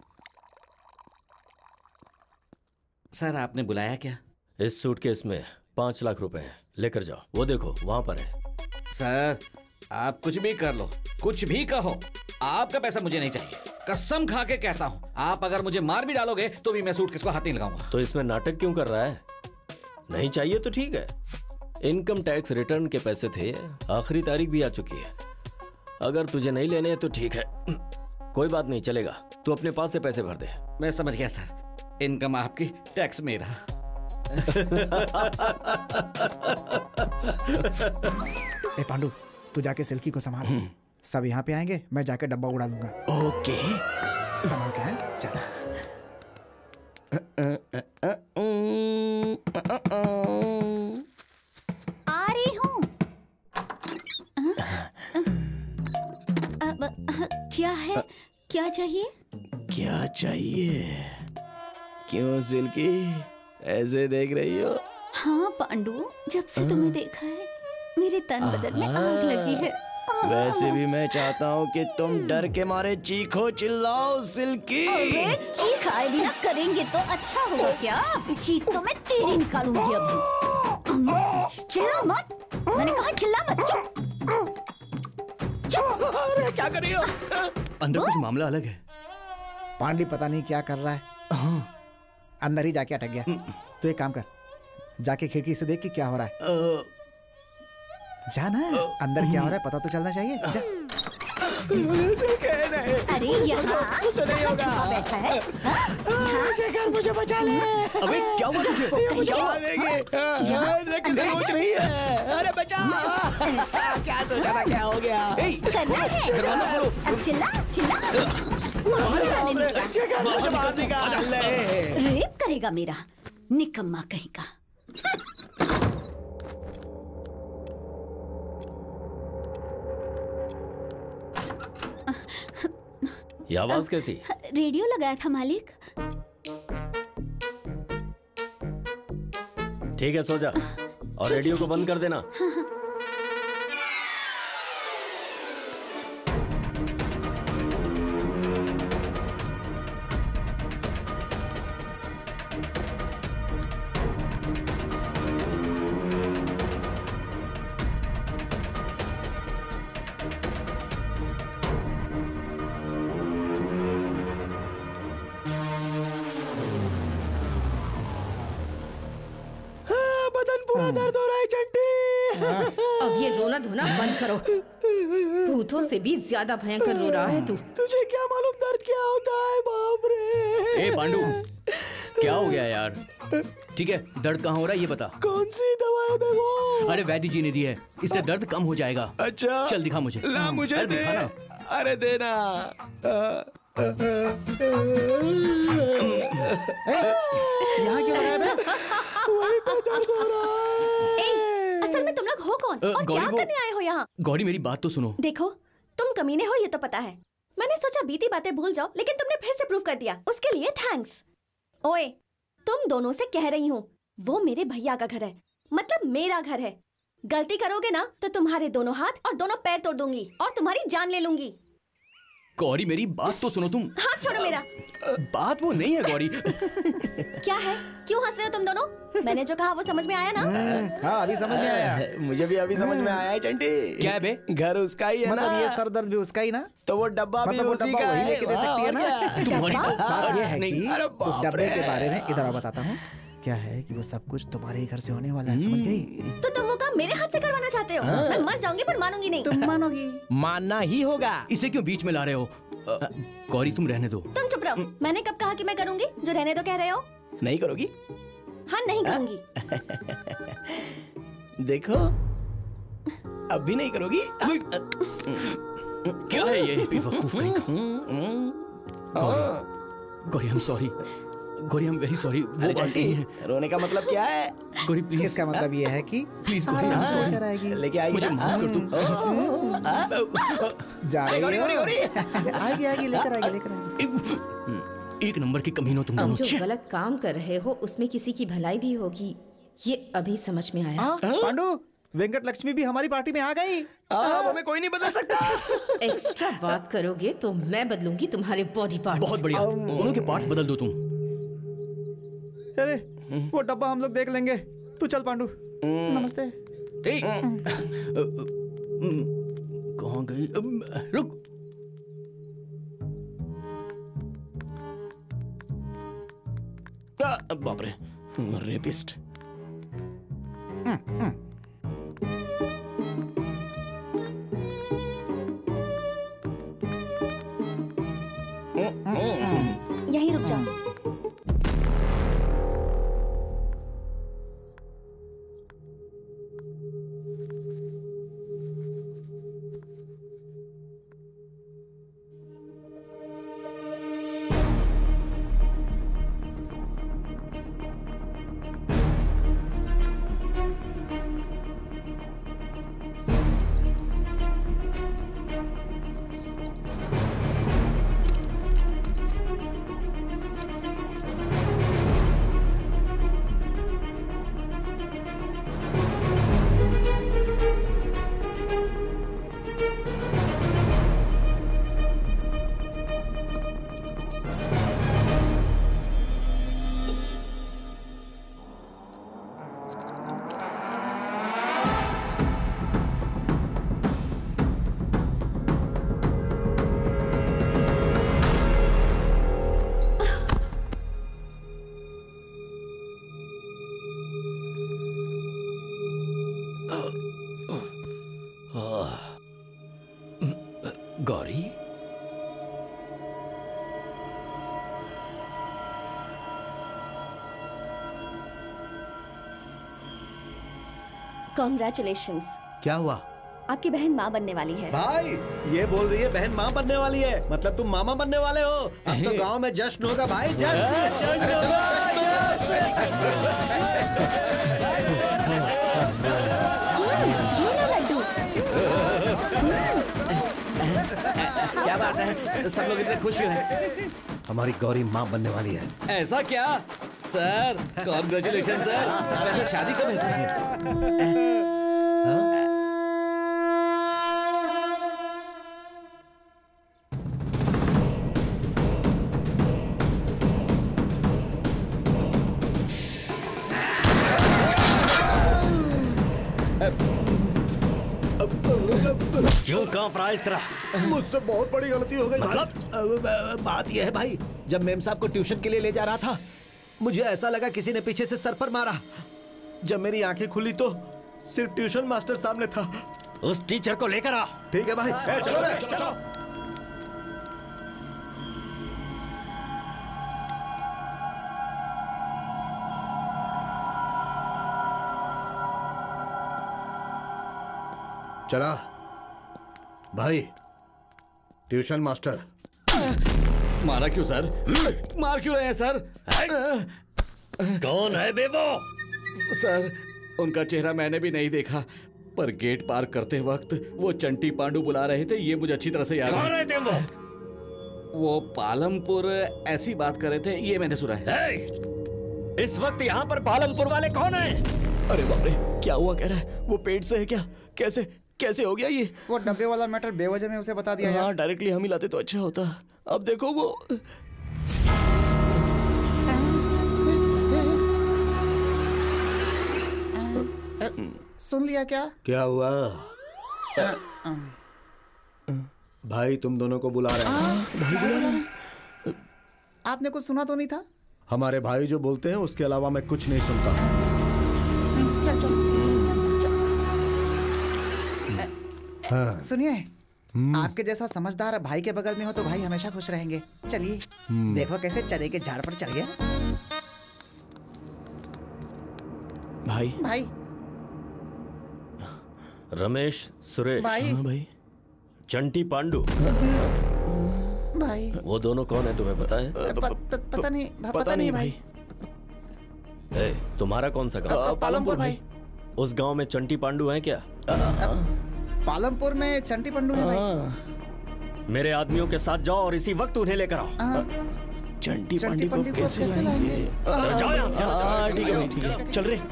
[SPEAKER 13] सर आपने बुलाया क्या?
[SPEAKER 5] इस सूटकेस में 5 लाख रुपए हैं, लेकर जाओ। वो देखो वहां पर है।
[SPEAKER 13] सर आप कुछ भी कर लो, कुछ भी कहो, आपका पैसा मुझे नहीं चाहिए। कसम खा के कहता हूँ, आप अगर मुझे मार भी डालोगे तो भी मैं सूटकेस को हाथ नहीं लगाऊंगा।
[SPEAKER 5] तो इसमें नाटक क्यों कर रहा है? नहीं चाहिए तो ठीक है। इनकम टैक्स रिटर्न के पैसे थे, आखिरी तारीख भी आ चुकी है। अगर तुझे नहीं लेने तो ठीक है, कोई बात नहीं, चलेगा। तू अपने पास से पैसे भर दे।
[SPEAKER 13] मैं समझ गया सर, इनकम आपकी, टैक्स मेरा।
[SPEAKER 2] ए पांडु, तू जाके सिल्की को संभाल। सब यहाँ पे आएंगे, मैं जाके डब्बा उड़ा दूंगा।
[SPEAKER 3] ओके,
[SPEAKER 2] संभाल के। चल।
[SPEAKER 9] आ रही हूँ। क्या है? क्या चाहिए?
[SPEAKER 3] क्या चाहिए? क्यों सिल्की ऐसे देख रही हो?
[SPEAKER 9] हाँ पांडु, जब से तुम्हें देखा है मेरे तन बदन में आग लगी है।
[SPEAKER 3] वैसे भी मैं चाहता हूँ कि तुम डर के मारे चीखो, चिल्लाओ सिल्की।
[SPEAKER 9] अरे चीख आए बिना करेंगे तो अच्छा होगा क्या? चीख तो मैं तेरी निकालूंगी अभी। चिल्ला मत, मैंने कहा चिल्ला मत। चुप।
[SPEAKER 3] अरे क्या कर रही हो?
[SPEAKER 8] अंदर कुछ मामला अलग है।
[SPEAKER 2] पांडी पता नहीं क्या कर रहा है, अंदर ही जाके अटक गया। तो एक काम कर, जाके खिड़की से देख कि क्या हो रहा है। जा ना, अंदर क्या हो रहा है पता तो चलना चाहिए। जा।
[SPEAKER 9] अरे यहाँ
[SPEAKER 3] नहीं होगा।
[SPEAKER 9] बैठा है।
[SPEAKER 3] मुझे घर, मुझे बचा ले।
[SPEAKER 8] अबे क्या हुआ तुझे?
[SPEAKER 3] किसे सोच रही है? अरे बचा। क्या सोचा था, क्या हो गया?
[SPEAKER 9] करना है। चिल्ला चिल्ला। रेप करेगा मेरा निकम्मा कहीं का।
[SPEAKER 5] ये आवाज कैसी?
[SPEAKER 9] रेडियो लगाया था मालिक।
[SPEAKER 5] ठीक है, सो जा और रेडियो को बंद कर देना।
[SPEAKER 3] दर्द हो रहा है चंटी।
[SPEAKER 1] अब ये रोना धोना बंद करो। भूतों से भी ज्यादा भयंकर रो रहा है तू।
[SPEAKER 3] तुझे क्या मालूम दर्द क्या होता है? बाप रे।
[SPEAKER 8] ए पांडु, क्या हो गया यार? ठीक है, दर्द कहाँ हो रहा है ये बता।
[SPEAKER 3] कौन सी दवा है बे वो?
[SPEAKER 8] अरे वैद्य जी ने दी है, इससे दर्द कम हो जाएगा।
[SPEAKER 3] अच्छा,
[SPEAKER 8] चल दिखा मुझे।
[SPEAKER 3] ला मुझे दे। अरे देना।
[SPEAKER 2] यहाँ क्यों लगाया बे?
[SPEAKER 3] वहीं पे दर्द हो रहा है।
[SPEAKER 6] असल में तुम लोग हो कौन और क्या करने आए हो यहाँ?
[SPEAKER 8] गौरी मेरी बात तो सुनो।
[SPEAKER 6] देखो, तुम कमीने हो ये तो पता है। मैंने सोचा बीती बातें भूल जाओ, लेकिन तुमने फिर से प्रूव कर दिया। उसके लिए थैंक्स। ओए, तुम दोनों से कह रही हूँ, वो मेरे भैया का घर है, मतलब मेरा घर है। गलती करोगे ना तो तुम्हारे दोनों हाथ और दोनों पैर तोड़ दूंगी और तुम्हारी जान ले लूंगी।
[SPEAKER 8] गौरी मेरी बात तो सुनो तुम।
[SPEAKER 6] हाथ छोड़ो मेरा।
[SPEAKER 8] बात वो नहीं है गौरी।
[SPEAKER 6] क्या है? क्यों हंस रहे हो तुम दोनों? मैंने जो कहा वो समझ में आया ना?
[SPEAKER 2] हाँ अभी समझ में आया।
[SPEAKER 3] मुझे भी अभी समझ में आया है चंटी।
[SPEAKER 8] क्या है बे?
[SPEAKER 3] घर उसका ही है ना?
[SPEAKER 2] मतलब ये सर दर्द भी उसका ही ना?
[SPEAKER 3] तो वो डब्बा भी उसी का
[SPEAKER 2] वही लेके दे सकती है ना? बात ये है कि
[SPEAKER 3] अरे
[SPEAKER 2] उस डब्बे के बारे में इधर बताता हूँ। क्या है कि वो सब कुछ तुम्हारे ही घर से होने वाला है, समझ गई?
[SPEAKER 6] तो तुम वो काम मेरे हाथ से करवाना चाहते हो? मैं मर जाऊंगी पर मानूंगी नहीं।
[SPEAKER 2] तुम मानोगी?
[SPEAKER 3] मानना ही होगा।
[SPEAKER 8] इसे क्यों बीच में ला रहे हो? गौरी तुम रहने दो।
[SPEAKER 6] तुम चुप रहो। मैंने कब कहा कि मैं करूंगी? जो रहने दो कह रहे हो?
[SPEAKER 3] नहीं करोगी?
[SPEAKER 6] हाँ नहीं करूंगी।
[SPEAKER 3] देखो अब भी नहीं करोगी?
[SPEAKER 8] क्या है ये बेवकूफ कहीं का? Gauri I am sorry. Gauri I am very sorry.
[SPEAKER 3] अरे चंटी रोने का मतलब क्या है?
[SPEAKER 8] गौरी प्लीज।
[SPEAKER 2] इसका मतलब ये है कि
[SPEAKER 8] please Gauri I am sorry
[SPEAKER 2] कराएगी।
[SPEAKER 3] लेके आएगी
[SPEAKER 8] मुझे माफ कर तुम।
[SPEAKER 2] जा रही
[SPEAKER 3] गौरी गौरी गौरी
[SPEAKER 2] आएगी लेकर आएगी।
[SPEAKER 8] एक नंबर की कमीनो तुम दोनों।
[SPEAKER 1] जो गलत काम कर रहे हो उसमें किसी की भलाई भी होगी, ये अभी समझ में आया।
[SPEAKER 2] पांडु वेंकट लक्ष्मी भी हमारी पार्टी में आ गई।
[SPEAKER 3] अब हमें कोई नहीं बदल सकता।
[SPEAKER 1] एक्स्ट्रा बात करोगे तो मैं बदलूंगी तुम्हारे बॉडी पार्ट्स।
[SPEAKER 8] बहुत बढ़िया। दोनों के पार्ट्स बदल दो तुम।
[SPEAKER 2] अरे वो डब्बा हम लोग देख लेंगे, तू चल पांडु। नमस्ते।
[SPEAKER 8] ठीक। कहाँ गई? रुक। बाप रे, रेपिस्ट।
[SPEAKER 6] यहीं रुक जाओ।
[SPEAKER 5] गौरी
[SPEAKER 6] कॉन्ग्रेचुलेशंस।
[SPEAKER 11] क्या हुआ?
[SPEAKER 6] आपकी बहन माँ बनने वाली है।
[SPEAKER 11] भाई ये बोल रही है बहन माँ बनने वाली है, मतलब तुम मामा बनने वाले हो। अब तो गांव में जश्न होगा भाई,
[SPEAKER 13] क्या बात है, सब लोग इतने खुश क्यों हैं?
[SPEAKER 11] हमारी गौरी माँ बनने वाली है।
[SPEAKER 13] ऐसा क्या सर? Congratulation sir. वैसे शादी कब है सर?
[SPEAKER 5] क्यों कांप रहा इस तरह?
[SPEAKER 11] मुझसे बहुत बड़ी गलती हो गई।
[SPEAKER 5] मतलब?
[SPEAKER 11] बात यह है भाई, जब मेम साहब को ट्यूशन के लिए ले जा रहा था, मुझे ऐसा लगा किसी ने पीछे से सर पर मारा। जब मेरी आंखें खुली तो सिर्फ ट्यूशन मास्टर सामने था।
[SPEAKER 5] उस टीचर को लेकर आ।
[SPEAKER 11] ठीक है भाई। चलो रे।
[SPEAKER 5] चलो।
[SPEAKER 11] चला भाई। Tuition master.
[SPEAKER 13] मारा क्यों सर? मार क्यों रहे हैं सर?
[SPEAKER 5] कौन है बेबो?
[SPEAKER 13] सर उनका चेहरा मैंने भी नहीं देखा, पर गेट पार करते वक्त वो चंटी पांडु बुला रहे थे, ये मुझे अच्छी तरह से याद
[SPEAKER 5] कौन है तुम?
[SPEAKER 13] वो पालमपुर ऐसी बात कर रहे थे, ये मैंने सुना है।
[SPEAKER 5] इस वक्त यहाँ पर पालमपुर वाले कौन है?
[SPEAKER 3] अरे बाप रे, क्या हुआ कह रहा है? वो पेट से है क्या? कैसे? कैसे हो गया ये?
[SPEAKER 2] वो डब्बे वाला मैटर बेवजह में उसे बता दिया यार।
[SPEAKER 3] हाँ, डायरेक्टली हम ही लाते तो अच्छा होता। अब देखो वो
[SPEAKER 2] सुन लिया क्या?
[SPEAKER 11] क्या हुआ? भाई तुम दोनों को बुला रहे हैं।
[SPEAKER 2] आपने कुछ सुना तो नहीं था?
[SPEAKER 11] हमारे भाई जो बोलते हैं उसके अलावा मैं कुछ नहीं सुनता।
[SPEAKER 2] चल चल।
[SPEAKER 11] हाँ।
[SPEAKER 2] सुनिए, आपके जैसा समझदार भाई के बगल में हो तो भाई हमेशा खुश रहेंगे। चलिए देखो कैसे चने के झाड़ पर चढ़ गया।
[SPEAKER 3] भाई
[SPEAKER 2] भाई
[SPEAKER 5] रमेश, सुरेश।
[SPEAKER 2] भाई।
[SPEAKER 3] हाँ भाई।
[SPEAKER 5] चंटी पांडु।
[SPEAKER 2] भाई
[SPEAKER 5] वो दोनों कौन है तुम्हें पता है?
[SPEAKER 2] पता नहीं भाई।
[SPEAKER 5] ए, तुम्हारा कौन सा गांव?
[SPEAKER 2] पालमपुर भाई।
[SPEAKER 5] उस गांव में चंटी पांडु हैं क्या?
[SPEAKER 2] पालमपुर में चंटी पांडु है भाई।
[SPEAKER 5] मेरे आदमियों के साथ जाओ और इसी वक्त उन्हें लेकर आओ।
[SPEAKER 3] चंटी पांडु को कैसे लाएंगे?
[SPEAKER 5] जाओ यहाँ से।
[SPEAKER 3] ठीक है भाई, ठीक है, चल रहे।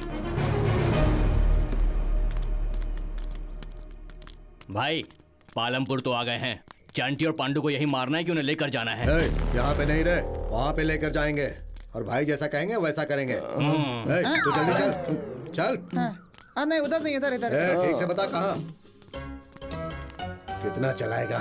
[SPEAKER 8] भाई पालमपुर तो आ गए हैं। चंटी और पांडु को यही मारना है कि उन्हें लेकर जाना है।
[SPEAKER 11] यहाँ पे नहीं रहे, वहाँ पे लेकर जाएंगे और भाई जैसा कहेंगे वैसा करेंगे। तू जल्दी चल चल।
[SPEAKER 2] नहीं उधर नहीं, इधर इधर।
[SPEAKER 11] ठीक से बता कहाँ कितना चलाएगा?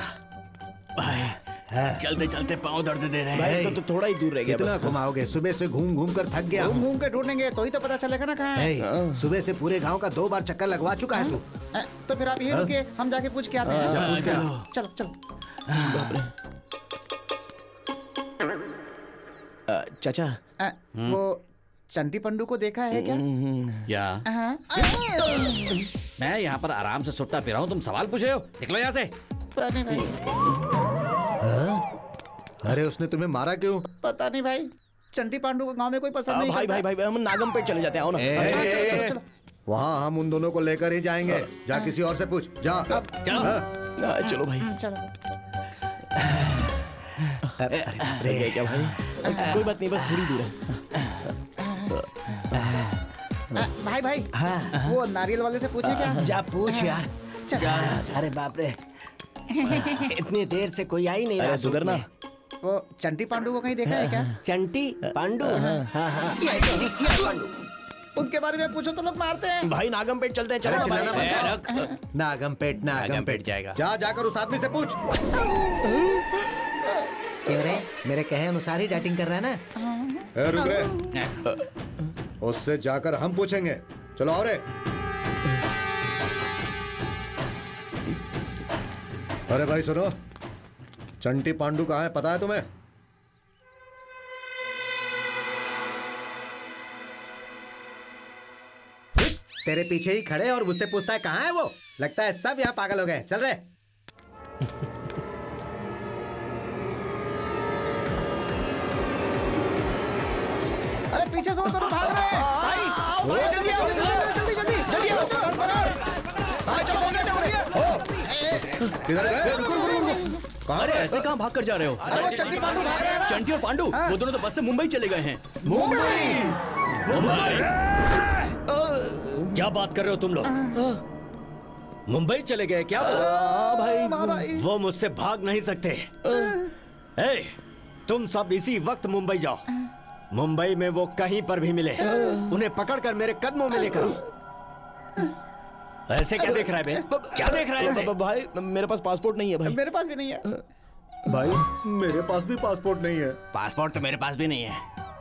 [SPEAKER 8] चलते चलते पाँव दर्द दे रहे
[SPEAKER 3] हैं। तो थोड़ा ही दूर रह गया।
[SPEAKER 11] कितना घुमाओगे? सुबह से घूम घूम कर थक गया।
[SPEAKER 2] घूम के ढूंढेंगे तो ही तो पता चलेगा ना कहाँ है।
[SPEAKER 11] सुबह से पूरे गांव का 2 बार चक्कर लगवा चुका है तू।
[SPEAKER 2] तो फिर आप यहीं रुकिए, हम जाके पूछ के आते हैं। चलो चलो।
[SPEAKER 3] चाचा,
[SPEAKER 2] वो चंटी पंडू को देखा है क्या?
[SPEAKER 13] क्या? मैं यहाँ पर आराम से सुट्टा पी रहा हूँ, तुम सवाल पूछ रहे हो? निकलो यहाँ से।
[SPEAKER 2] नहीं भाई।
[SPEAKER 11] अरे उसने तुम्हें मारा क्यों?
[SPEAKER 2] पता नहीं भाई, चंटी पांडु को गांव में कोई पसंद नहीं
[SPEAKER 3] करता। भाई हम नागमपेट चले जाते हैं। आओ ना।
[SPEAKER 11] वहाँ हम उन दोनों को लेकर ही जाएंगे। जा किसी और से पूछ। जा
[SPEAKER 3] चलो भाई।
[SPEAKER 2] चलो।
[SPEAKER 3] अरे क्या भाई? कोई बात नहीं, बस थोड़ी दूर है।
[SPEAKER 2] भाई वो नारियल वाले से पूछे क्या?
[SPEAKER 10] जा पूछ यार। अरे बाप रे, इतनी देर से कोई आ ही नहीं रहा।
[SPEAKER 3] सुधरना।
[SPEAKER 2] वो चंटी पांडु को कहीं देखा है क्या?
[SPEAKER 10] चंटी पांडु?
[SPEAKER 2] उनके बारे में पूछो तो लोग मारते हैं।
[SPEAKER 3] भाई नागमपेट चलते हैं। चलो।
[SPEAKER 11] नागमपेट जाएगा। जाकर उस आदमी से पूछ।
[SPEAKER 10] क्यों रे? मेरे कहे अनुसार ही डाइटिंग कर रहा है ना?
[SPEAKER 11] रुक रे, उससे जाकर हम पूछेंगे। चलो आओ रे। अरे भाई सुनो, चंटी पांडु कहाँ है पता है तुम्हें? तेरे पीछे ही खड़े और मुझसे पूछता है कहाँ है वो। लगता है सब यहाँ पागल हो गए। चल रे।
[SPEAKER 2] अरे पीछे से वो दोनों भाग रहे हैं। भाई जल्दी आओ, जल्दी आओ।
[SPEAKER 11] किधर गए?
[SPEAKER 8] अरे ऐसे कहाँ भाग कर जा रहे हो?
[SPEAKER 2] अरे वो चंटी पांडु भाग रहे हैं।
[SPEAKER 8] चंटी और पांडु वो दोनों तो बस से मुंबई चले गए हैं।
[SPEAKER 5] क्या बात कर रहे हो तुम लोग? मुंबई चले गए क्या?
[SPEAKER 2] भाई
[SPEAKER 5] वो मुझसे भाग नहीं सकते। ए, तुम सब इसी वक्त मुंबई जाओ। मुंबई में वो कहीं पर भी मिले, उन्हें पकड़कर मेरे कदमों में लेकर आओ। ऐसे क्या देख रहा है बे? क्या देख रहा है?
[SPEAKER 3] भाई मेरे पास पासपोर्ट नहीं है। भाई
[SPEAKER 2] मेरे पास भी नहीं है।
[SPEAKER 11] भाई मेरे पास भी पासपोर्ट नहीं है।
[SPEAKER 8] पासपोर्ट तो मेरे पास भी नहीं है।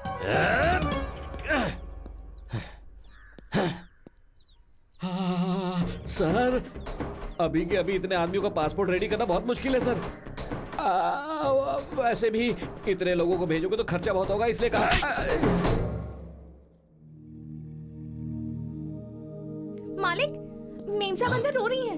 [SPEAKER 13] सर, अभी के अभी इतने आदमियों का पासपोर्ट रेडी करना बहुत मुश्किल है सर। वैसे भी इतने लोगों को भेजोगे तो खर्चा बहुत होगा, इसलिए कहा।
[SPEAKER 1] मालिक, मेम साहब अंदर रो रही हैं।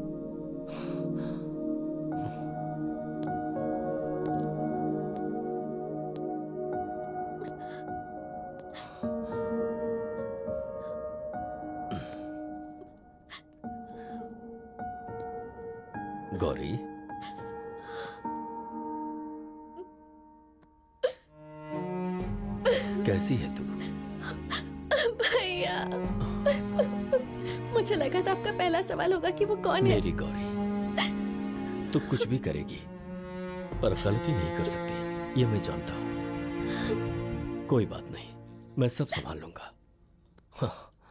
[SPEAKER 5] गौरी, कैसी है तू?
[SPEAKER 1] भैया
[SPEAKER 6] मुझे लगा था आपका पहला सवाल होगा कि वो कौन है।
[SPEAKER 5] मेरी गौरी, तू कुछ भी करेगी पर गलती नहीं कर सकती, ये मैं जानता हूँ। कोई बात नहीं, मैं सब संभाल लूंगा। हाँ।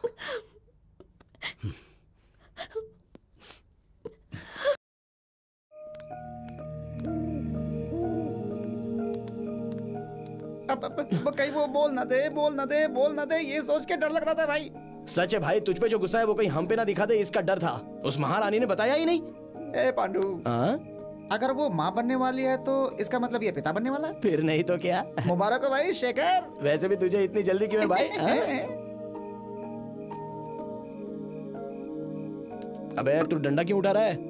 [SPEAKER 2] अब कहीं वो बोल ना दे, ये सोच के डर लग रहा था भाई।
[SPEAKER 3] सच है भाई, तुझ पे जो गुस्सा है वो कहीं हम पे ना दिखा दे, इसका डर था। उस महारानी ने बताया ही नहीं।
[SPEAKER 2] ए पांडू, अगर वो माँ बनने वाली है तो इसका मतलब ये पिता बनने वाला है?
[SPEAKER 3] फिर नहीं तो क्या।
[SPEAKER 2] मुबारक हो भाई शेखर।
[SPEAKER 3] वैसे भी तुझे इतनी जल्दी क्यों है भाई? अबे यार तू डंडा क्यों उठा रहा है?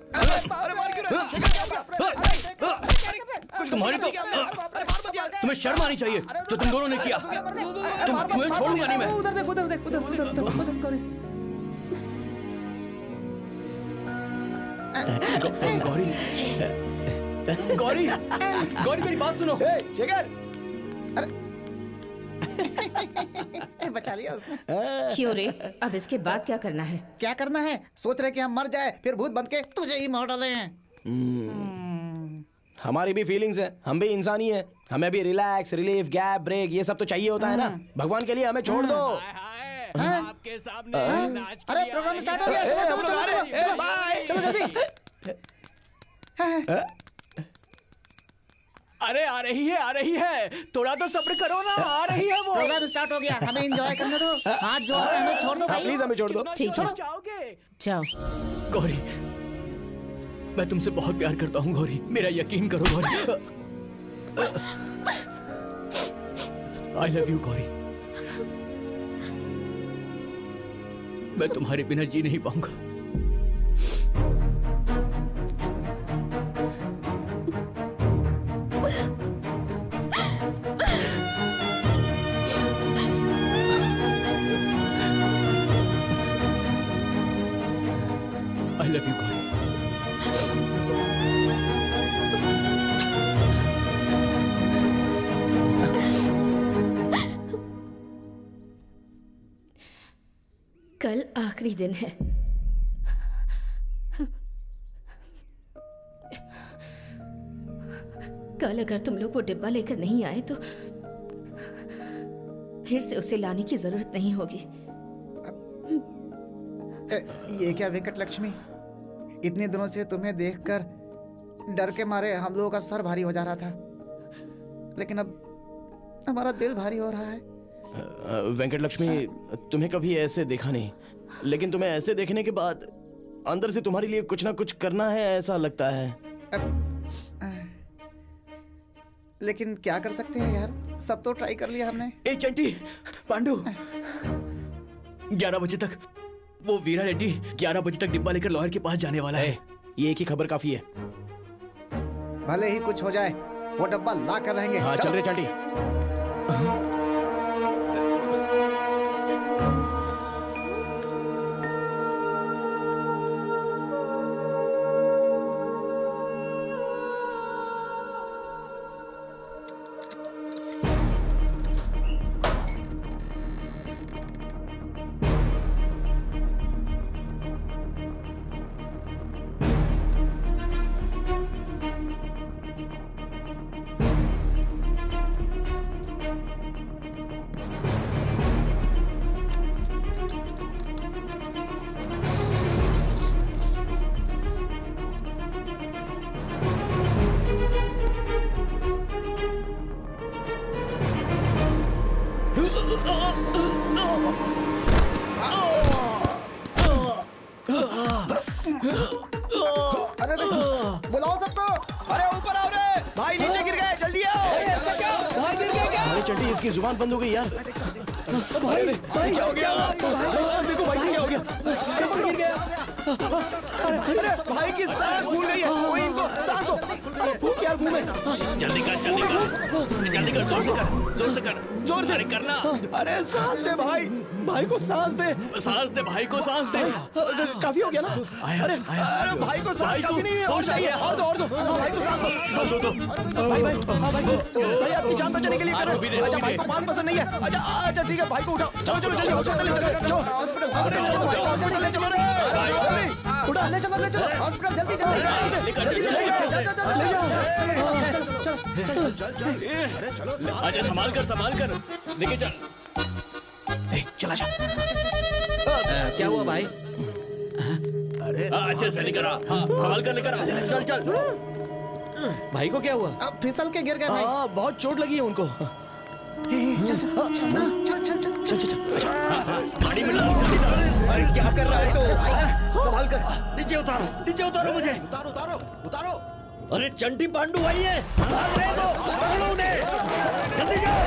[SPEAKER 3] तुम्हें शर्म आनी चाहिए जो तुम दोनों ने किया। तुम्हें छोड़ूंगा नहीं मैं।
[SPEAKER 2] उधर देख, उधर देख,
[SPEAKER 3] गौरी, गौरी मेरी बात सुनो। शेखर,
[SPEAKER 2] बचा लिया उसने।
[SPEAKER 1] क्यों रे, अब इसके बाद क्या करना है?
[SPEAKER 2] क्या करना है? सोच रहे कि हम मर जाए फिर भूत बन के तुझे ही मार डालें।
[SPEAKER 3] हमारी भी फीलिंग्स है, हम भी इंसान ही है। हमें भी रिलैक्स, रिलीफ, गैप, ब्रेक ये सब तो चाहिए होता है ना। भगवान के लिए हमें छोड़ दो।
[SPEAKER 13] आपके सामने नाच
[SPEAKER 2] अरे प्रोग्राम स्टार्ट हो गया, चलो बाय, चलो जल्दी।
[SPEAKER 8] अरे आ रही है, थोड़ा तो सब्र करो ना, आ रही है वो।
[SPEAKER 2] प्रोग्राम स्टार्ट हो गया, हमें एंजॉय करने दो। हाथ जोड़ के हमें छोड़ दो भाई।
[SPEAKER 3] प्लीज हमें छोड़ दो।
[SPEAKER 1] ठीक है, जाओ।
[SPEAKER 8] गौरी, मैं तुमसे बहुत प्यार करता हूँ गौरी, मेरा यकीन करो Gauri. I love you Gauri. मैं तुम्हारे बिना जी नहीं पाऊंगा। I love you Gauri.
[SPEAKER 1] कल आखिरी दिन है। कल अगर तुम लोग वो डिब्बा लेकर नहीं आए तो फिर से उसे लाने की जरूरत नहीं होगी।
[SPEAKER 2] ये क्या वेंकट लक्ष्मी, इतने दिनों से तुम्हें देखकर डर के मारे हम लोगों का सर भारी हो जा रहा था, लेकिन अब हमारा दिल भारी हो रहा है।
[SPEAKER 3] वेंकट लक्ष्मी, तुम्हें कभी ऐसे देखा नहीं, लेकिन तुम्हें ऐसे देखने के बाद अंदर से तुम्हारे लिए कुछ ना कुछ करना है ऐसा लगता है।
[SPEAKER 2] लेकिन क्या कर सकते हैं यार, सब तो ट्राई कर लिया हमने।
[SPEAKER 8] ए चंटी, पांडु, 11 बजे तक वो वीरा रेड्डी 11 बजे तक डिब्बा लेकर लॉयर के पास जाने वाला है।
[SPEAKER 3] ये एक ही खबर काफी है।
[SPEAKER 2] भले ही कुछ हो जाए वो डब्बा ला कर रहेंगे।
[SPEAKER 3] हाँ चल रहे चंटी।
[SPEAKER 2] अरे बुलाओ सबको।
[SPEAKER 3] अरे ऊपर आओ रे भाई, नीचे गिर गए, जल्दी आओ।
[SPEAKER 2] भाई गिर गए क्या?
[SPEAKER 3] अरे चंटी, इसकी जुबान बंद हो गई यार।
[SPEAKER 2] भाई
[SPEAKER 3] क्या हो गया? देखो भाई क्या हो गया?
[SPEAKER 2] गिर गया।
[SPEAKER 3] अरे भाई की सांस फूल गई है। कोई इनको सांस दो। फूक यार मुंह में।
[SPEAKER 8] जल्दी कर, जोर से कर,
[SPEAKER 3] जोर से
[SPEAKER 8] करना।
[SPEAKER 3] अरे सांस दे भाई, भाई को सांस दे।
[SPEAKER 8] भाई को सांस दे।
[SPEAKER 3] काफी हो गया ना? अरे भाई को सांस काफी नहीं है, और चाहिए, और दो। भाई को सांस दो। भाई आपकी जान बचाने के लिए कर रहे हो। अच्छा भाई को पान पसंद नहीं है। अच्छा ठीक है, भाई को उठाओ। चलो हॉस्पिटल जल्दी
[SPEAKER 8] अच्छा संभाल कर लेके चल।
[SPEAKER 3] चला जा।
[SPEAKER 13] क्या हुआ भाई?
[SPEAKER 8] अच्छे से लेकर आ। संभाल कर लेकर आ। चल।
[SPEAKER 13] भाई को क्या हुआ?
[SPEAKER 2] अब फिसल के गिर गए भाई।
[SPEAKER 3] बहुत चोट लगी है उनको।
[SPEAKER 2] चल।
[SPEAKER 8] गाड़ी में
[SPEAKER 13] अरे क्या कर रहा है तो? संभाल कर। नीचे उतारो मुझे।
[SPEAKER 5] उतारो।
[SPEAKER 8] अरे चंटी पांडू भाई है। जल्दी जाओ।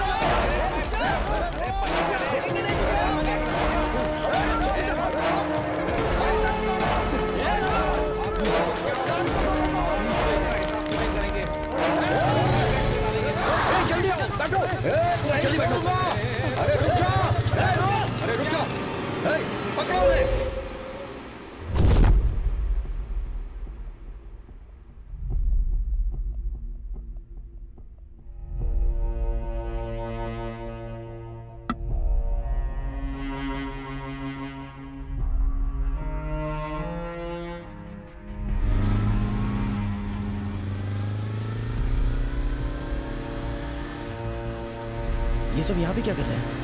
[SPEAKER 5] जल्दी बैठो। अरे रुक जाओ। पकड़ो उन्हें।
[SPEAKER 3] ये सब यहाँ भी क्या कर रहे हैं?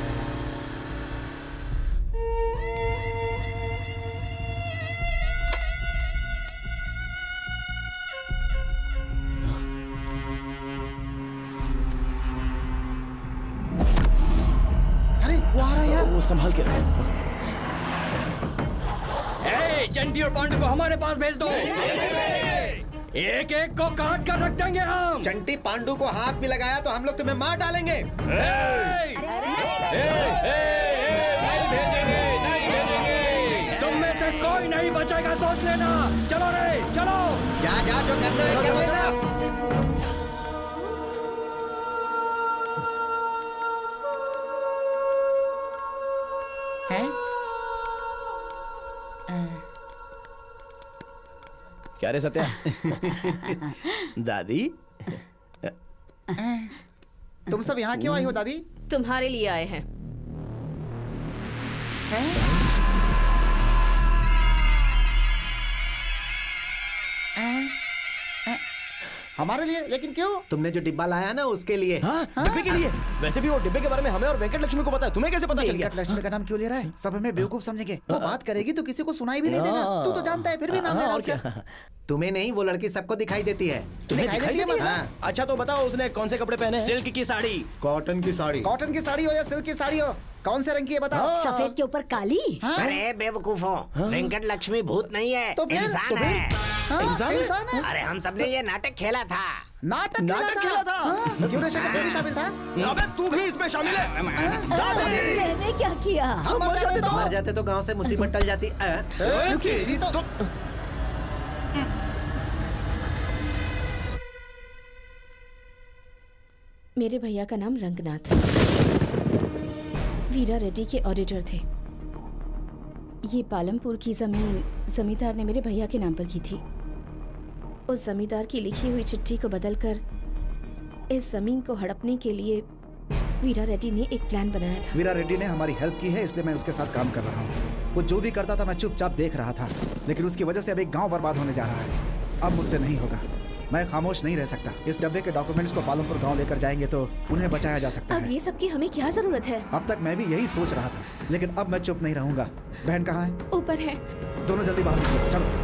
[SPEAKER 2] अरे वो आ रहा है यार।
[SPEAKER 3] वो संभाल के रहे।
[SPEAKER 13] चंटी और पांडू को हमारे पास भेज दो। एक को काट कर रख देंगे हम।
[SPEAKER 7] चंटी पांडू को हाथ भी लगाया तो हम लोग तुम्हें मार डालेंगे।
[SPEAKER 13] नहीं भेजेंगे। तुम में से कोई नहीं बचेगा, सोच लेना। चलो
[SPEAKER 7] जा जो करना है कर लेना।
[SPEAKER 3] क्या रे सत्या? दादी
[SPEAKER 2] तुम सब यहाँ क्यों आई हो दादी?
[SPEAKER 1] तुम्हारे लिए आए हैं।
[SPEAKER 2] हमारे लिए? लेकिन क्यों?
[SPEAKER 11] तुमने जो डिब्बा लाया ना उसके लिए।
[SPEAKER 3] डिब्बे के लिए? वैसे भी वो डिब्बे के बारे में हमें और वेंकट लक्ष्मी को पता है, तुम्हें कैसे पता चल गया?
[SPEAKER 2] वेंकट लक्ष्मी का नाम क्यों ले रहा है? सब हमें बेवकूफ समझेंगे। वो बात करेगी तो किसी को सुनाई भी नहीं देगा। तू तो जानता है, फिर भी नाम ले रहा है उसका।
[SPEAKER 11] तुम्हें नहीं, वो लड़की सबको दिखाई देती है।
[SPEAKER 2] दिखाई देती है?
[SPEAKER 3] अच्छा तो बताओ उसने कौन से कपड़े पहने?
[SPEAKER 13] सिल्क की साड़ी।
[SPEAKER 11] कॉटन की साड़ी।
[SPEAKER 2] कॉटन की साड़ी हो या सिल्क की साड़ी हो, कौन से रंग की है बताओ?
[SPEAKER 9] सफेद के ऊपर काली।
[SPEAKER 10] अरे बेवकूफों, वेंकट लक्ष्मी भूत नहीं है,
[SPEAKER 2] तो फिर?
[SPEAKER 10] इंसान है।
[SPEAKER 2] इंसान है?
[SPEAKER 10] अरे हम सबने ये नाटक खेला था।
[SPEAKER 2] नाटक खेला था? क्यों रे शकल भी शामिल था?
[SPEAKER 3] अबे तू भी इसमें शामिल है?
[SPEAKER 9] मैंने क्या किया?
[SPEAKER 2] हम मर
[SPEAKER 11] जाते तो गांव से मुसीबत टल जाती।
[SPEAKER 1] मेरे भैया का नाम रंगनाथ। वीरा रेड्डी के ऑडिटर थे। ये पालमपुर की जमीन जमींदार ने मेरे भैया के नाम पर की थी। उस जमींदार की लिखी हुई चिट्ठी को बदलकर इस जमीन को हड़पने के लिए वीरा रेड्डी ने एक प्लान बनाया था।
[SPEAKER 2] वीरा रेड्डी ने हमारी हेल्प की है, इसलिए मैं उसके साथ काम कर रहा हूँ। वो जो भी करता था मैं चुपचाप देख रहा था, लेकिन उसकी वजह से अब एक गांव बर्बाद होने जा रहा है। अब मुझसे नहीं होगा, मैं खामोश नहीं रह सकता। इस डब्बे के डॉक्यूमेंट्स को पालमपुर गांव लेकर जाएंगे तो उन्हें बचाया जा सकता है।
[SPEAKER 1] अब ये सब की हमें क्या जरूरत है?
[SPEAKER 2] अब तक मैं भी यही सोच रहा था, लेकिन अब मैं चुप नहीं रहूंगा। बहन कहाँ है?
[SPEAKER 1] ऊपर है।
[SPEAKER 2] दोनों जल्दी बाहर निकलो, चलो।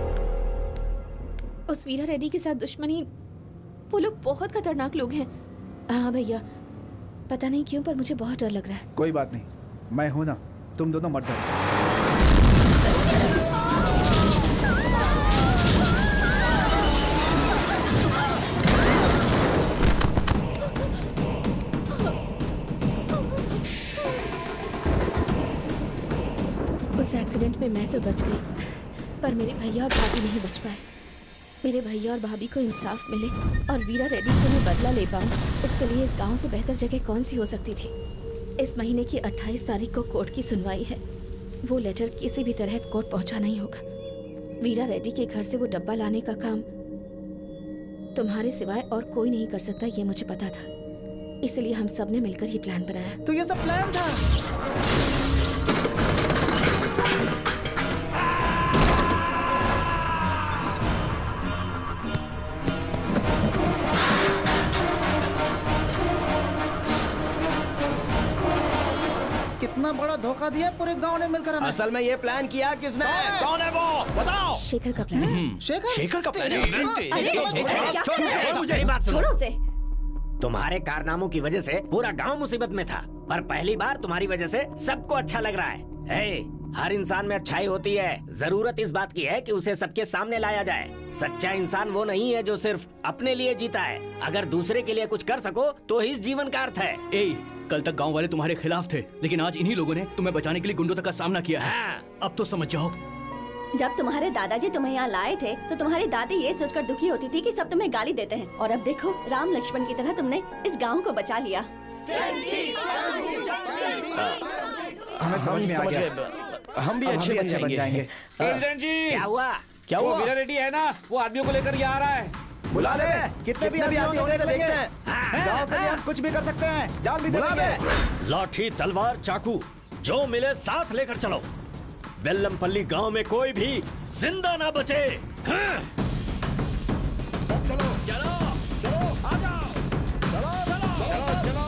[SPEAKER 1] उस वीरा रेड्डी के साथ दुश्मनी, वो लोग बहुत खतरनाक लोग हैं। हाँ भैया, पता नहीं क्यों पर मुझे बहुत डर लग रहा है।
[SPEAKER 2] कोई बात नहीं, मैं हूं ना, तुम दोनों मत डरो।
[SPEAKER 1] उस एक्सीडेंट में मैं तो बच गई, पर मेरे भैया और भाभी नहीं बच पाए। मेरे भैया और भाभी को इंसाफ मिले और वीरा रेड्डी से मैं बदला ले पाऊँ, उसके लिए इस गांव से बेहतर जगह कौन सी हो सकती थी। इस महीने की 28 तारीख को कोर्ट की सुनवाई है। वो लेटर किसी भी तरह कोर्ट पहुंचाना ही होगा। वीरा रेड्डी के घर से वो डब्बा लाने का काम तुम्हारे सिवाय और कोई नहीं कर सकता, ये मुझे पता था। इसलिए हम सब ने मिलकर ये प्लान बनाया।
[SPEAKER 2] तो ये सब प्लान था। कितना बड़ा धोखा दिया पूरे गांव ने मिलकर हमें।
[SPEAKER 3] असल में ये प्लान किया किसने? कौन है वो? बताओ।
[SPEAKER 1] शेखर का प्लान।
[SPEAKER 3] शेखर का प्लान?
[SPEAKER 10] छोड़ो उसे। तुम्हारे कारनामों की वजह से पूरा गांव मुसीबत में था, पर पहली बार तुम्हारी वजह से सबको अच्छा लग रहा है। हर इंसान में अच्छाई होती है, जरूरत इस बात की है कि उसे सबके सामने लाया जाए। सच्चा इंसान वो नहीं है जो सिर्फ अपने लिए जीता है। अगर दूसरे के लिए कुछ कर सको तो ही इस जीवन का अर्थ है।
[SPEAKER 8] कल तक गांव वाले तुम्हारे खिलाफ थे, लेकिन आज इन्हीं लोगों ने तुम्हें बचाने के लिए गुंडों तक का सामना किया है। अब तो समझ जाओ।
[SPEAKER 6] जब तुम्हारे दादाजी तुम्हें यहाँ लाए थे तो तुम्हारी दादी ये सोचकर दुखी होती थी कि सब तुम्हें गाली देते हैं, और अब देखो राम लक्ष्मण की तरह तुमने इस गांव को बचा लिया।
[SPEAKER 2] हमें समझ में आ गया।
[SPEAKER 3] हम भी अच्छे बन जाएंगे।
[SPEAKER 13] प्रेसिडेंट जी,
[SPEAKER 10] क्या हुआ?
[SPEAKER 3] क्या हुआ?
[SPEAKER 13] वीरा रेड्डी है ना, वो आदमियों को लेकर यहाँ आ रहा है।
[SPEAKER 2] बुला ले। कितने भी आदमी होंगे तो देखते हैं। गांव के लिए हम कुछ भी कर सकते हैं, जान भी दे देंगे।
[SPEAKER 5] लाठी, तलवार, चाकू जो मिले साथ लेकर चलो। बेल्लमपल्ली गांव में कोई भी जिंदा ना बचे।
[SPEAKER 2] सब चलो।
[SPEAKER 5] चलो चलो, आ जाओ।
[SPEAKER 2] चलो चलो चलो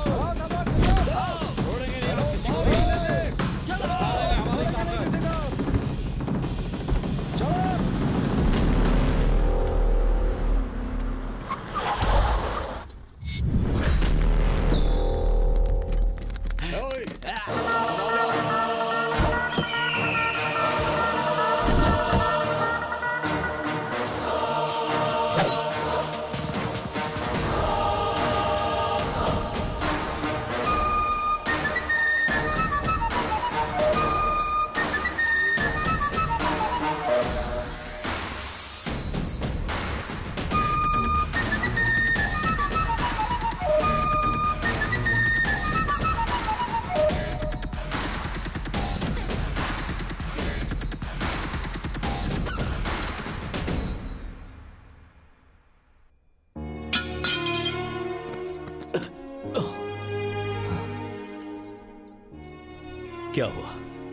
[SPEAKER 5] क्या हुआ?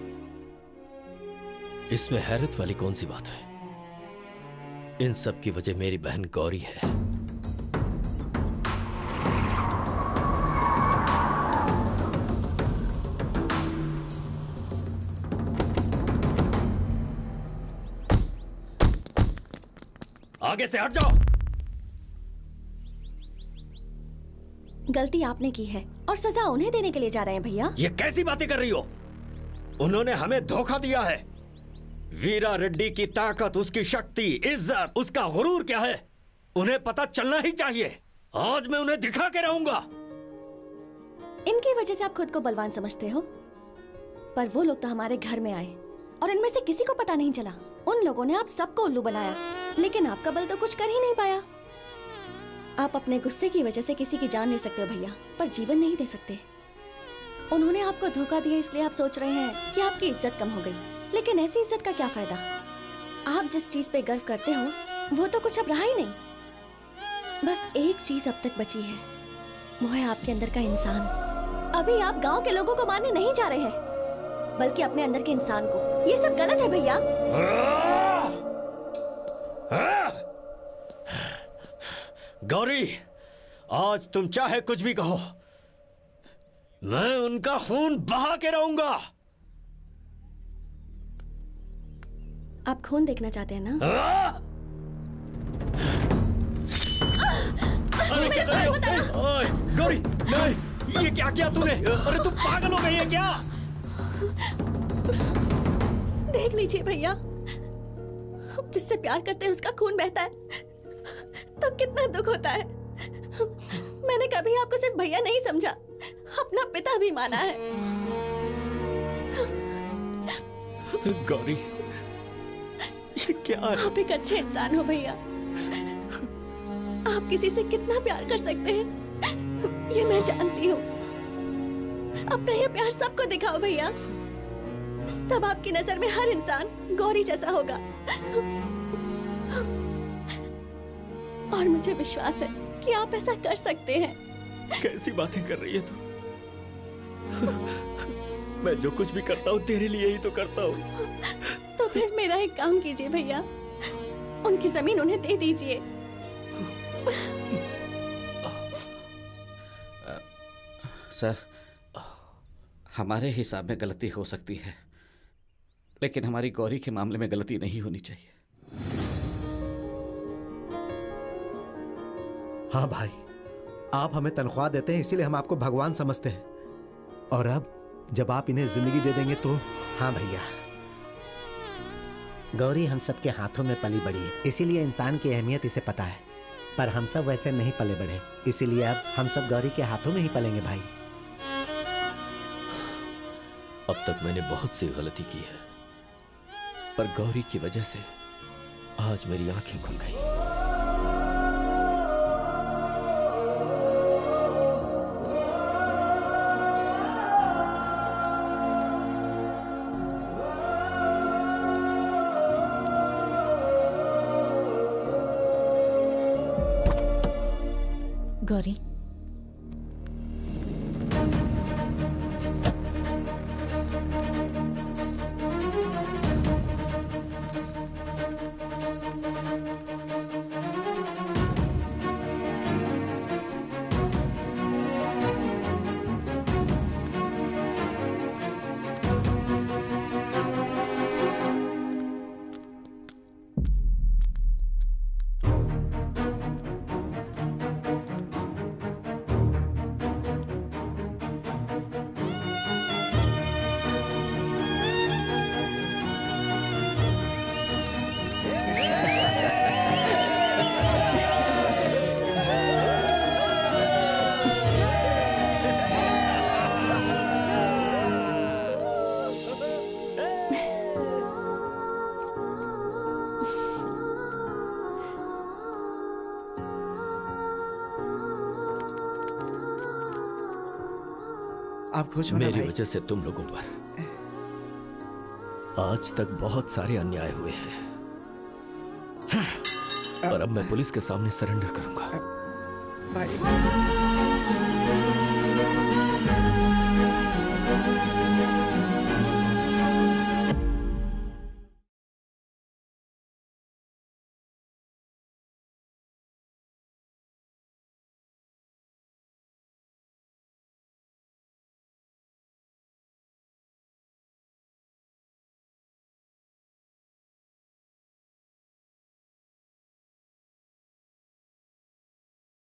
[SPEAKER 5] इसमें हैरत वाली कौन सी बात है? इन सब की वजह मेरी बहन गौरी है। आगे से हट जाओ।
[SPEAKER 6] गलती आपने की है और सजा उन्हें देने के लिए जा रहे हैं भैया।
[SPEAKER 5] ये कैसी बातें कर रही हो? उन्होंने हमें धोखा दिया है। वीरा रेड्डी की ताकत, उसकी शक्ति, इज्जत, उसका गुरूर क्या है, उन्हें पता चलना ही चाहिए। आज मैं उन्हें दिखा के रहूंगा।
[SPEAKER 6] इनकी वजह से आप खुद को बलवान समझते हो, पर वो लोग तो हमारे घर में आए और इनमें से किसी को पता नहीं चला। उन लोगों ने आप सबको उल्लू बनाया, लेकिन आपका बल तो कुछ कर ही नहीं पाया। आप अपने गुस्से की वजह से किसी की जान ले सकते हो भैया, पर जीवन नहीं दे सकते। उन्होंने आपको धोखा दिया, इसलिए आप सोच रहे हैं कि आपकी इज्जत कम हो गई, लेकिन ऐसी इज्जत का क्या फायदा? आप जिस चीज पे गर्व करते हो वो तो कुछ अब रहा ही नहीं। बस एक चीज अब तक बची है, वो है आपके अंदर का इंसान। अभी आप गांव के लोगों को मारने नहीं जा रहे हैं, बल्कि अपने अंदर के इंसान को। ये सब गलत है भैया।
[SPEAKER 5] गौरी, आज तुम चाहे कुछ भी कहो, मैं उनका खून बहा के रहूंगा।
[SPEAKER 6] आप खून देखना चाहते हैं ना?
[SPEAKER 5] गौरी, नहीं, ये क्या किया तूने? अरे तुम पागल हो गई है क्या?
[SPEAKER 6] देख लीजिए भैया, जिससे प्यार करते हैं उसका खून बहता है तो कितना दुख होता है। मैंने कभी आपको सिर्फ भैया नहीं समझा, अपना पिता भी माना है।
[SPEAKER 5] गौरी, ये क्या है?
[SPEAKER 6] आप एक अच्छे इंसान हो भैया, आप किसी से कितना प्यार कर सकते हैं ये मैं जानती हूँ। अपना ये प्यार सबको दिखाओ भैया, तब आपकी नजर में हर इंसान गौरी जैसा होगा। और मुझे विश्वास है कि आप ऐसा कर सकते हैं।
[SPEAKER 8] कैसी बातें कर रही है तू? मैं जो कुछ भी करता हूँ तेरे लिए ही तो करता हूँ।
[SPEAKER 6] तो फिर मेरा एक काम कीजिए भैया, उनकी जमीन उन्हें दे दीजिए।
[SPEAKER 13] सर, हमारे हिसाब में गलती हो सकती है, लेकिन हमारी गौरी के मामले में गलती नहीं होनी चाहिए।
[SPEAKER 11] हाँ भाई, आप हमें तनख्वाह देते हैं इसीलिए हम आपको भगवान समझते हैं, और अब जब आप इन्हें जिंदगी दे देंगे तो।
[SPEAKER 10] हाँ भैया, गौरी हम सबके हाथों में पली बड़ी है, इसीलिए इंसान की अहमियत इसे पता है। पर हम सब वैसे नहीं पले बढ़े, इसीलिए अब हम सब गौरी के हाथों में ही पलेंगे भाई।
[SPEAKER 5] अब तक मैंने बहुत सी गलती की है, पर गौरी की वजह से आज मेरी आंखें खुल गई।
[SPEAKER 1] गौरी,
[SPEAKER 2] आप खुश हो ना
[SPEAKER 5] मेरी
[SPEAKER 2] भाई?
[SPEAKER 5] वजह से तुम लोगों पर आज तक बहुत सारे अन्याय हुए हैं, पर अब मैं पुलिस के सामने सरेंडर करूंगा।
[SPEAKER 2] भाई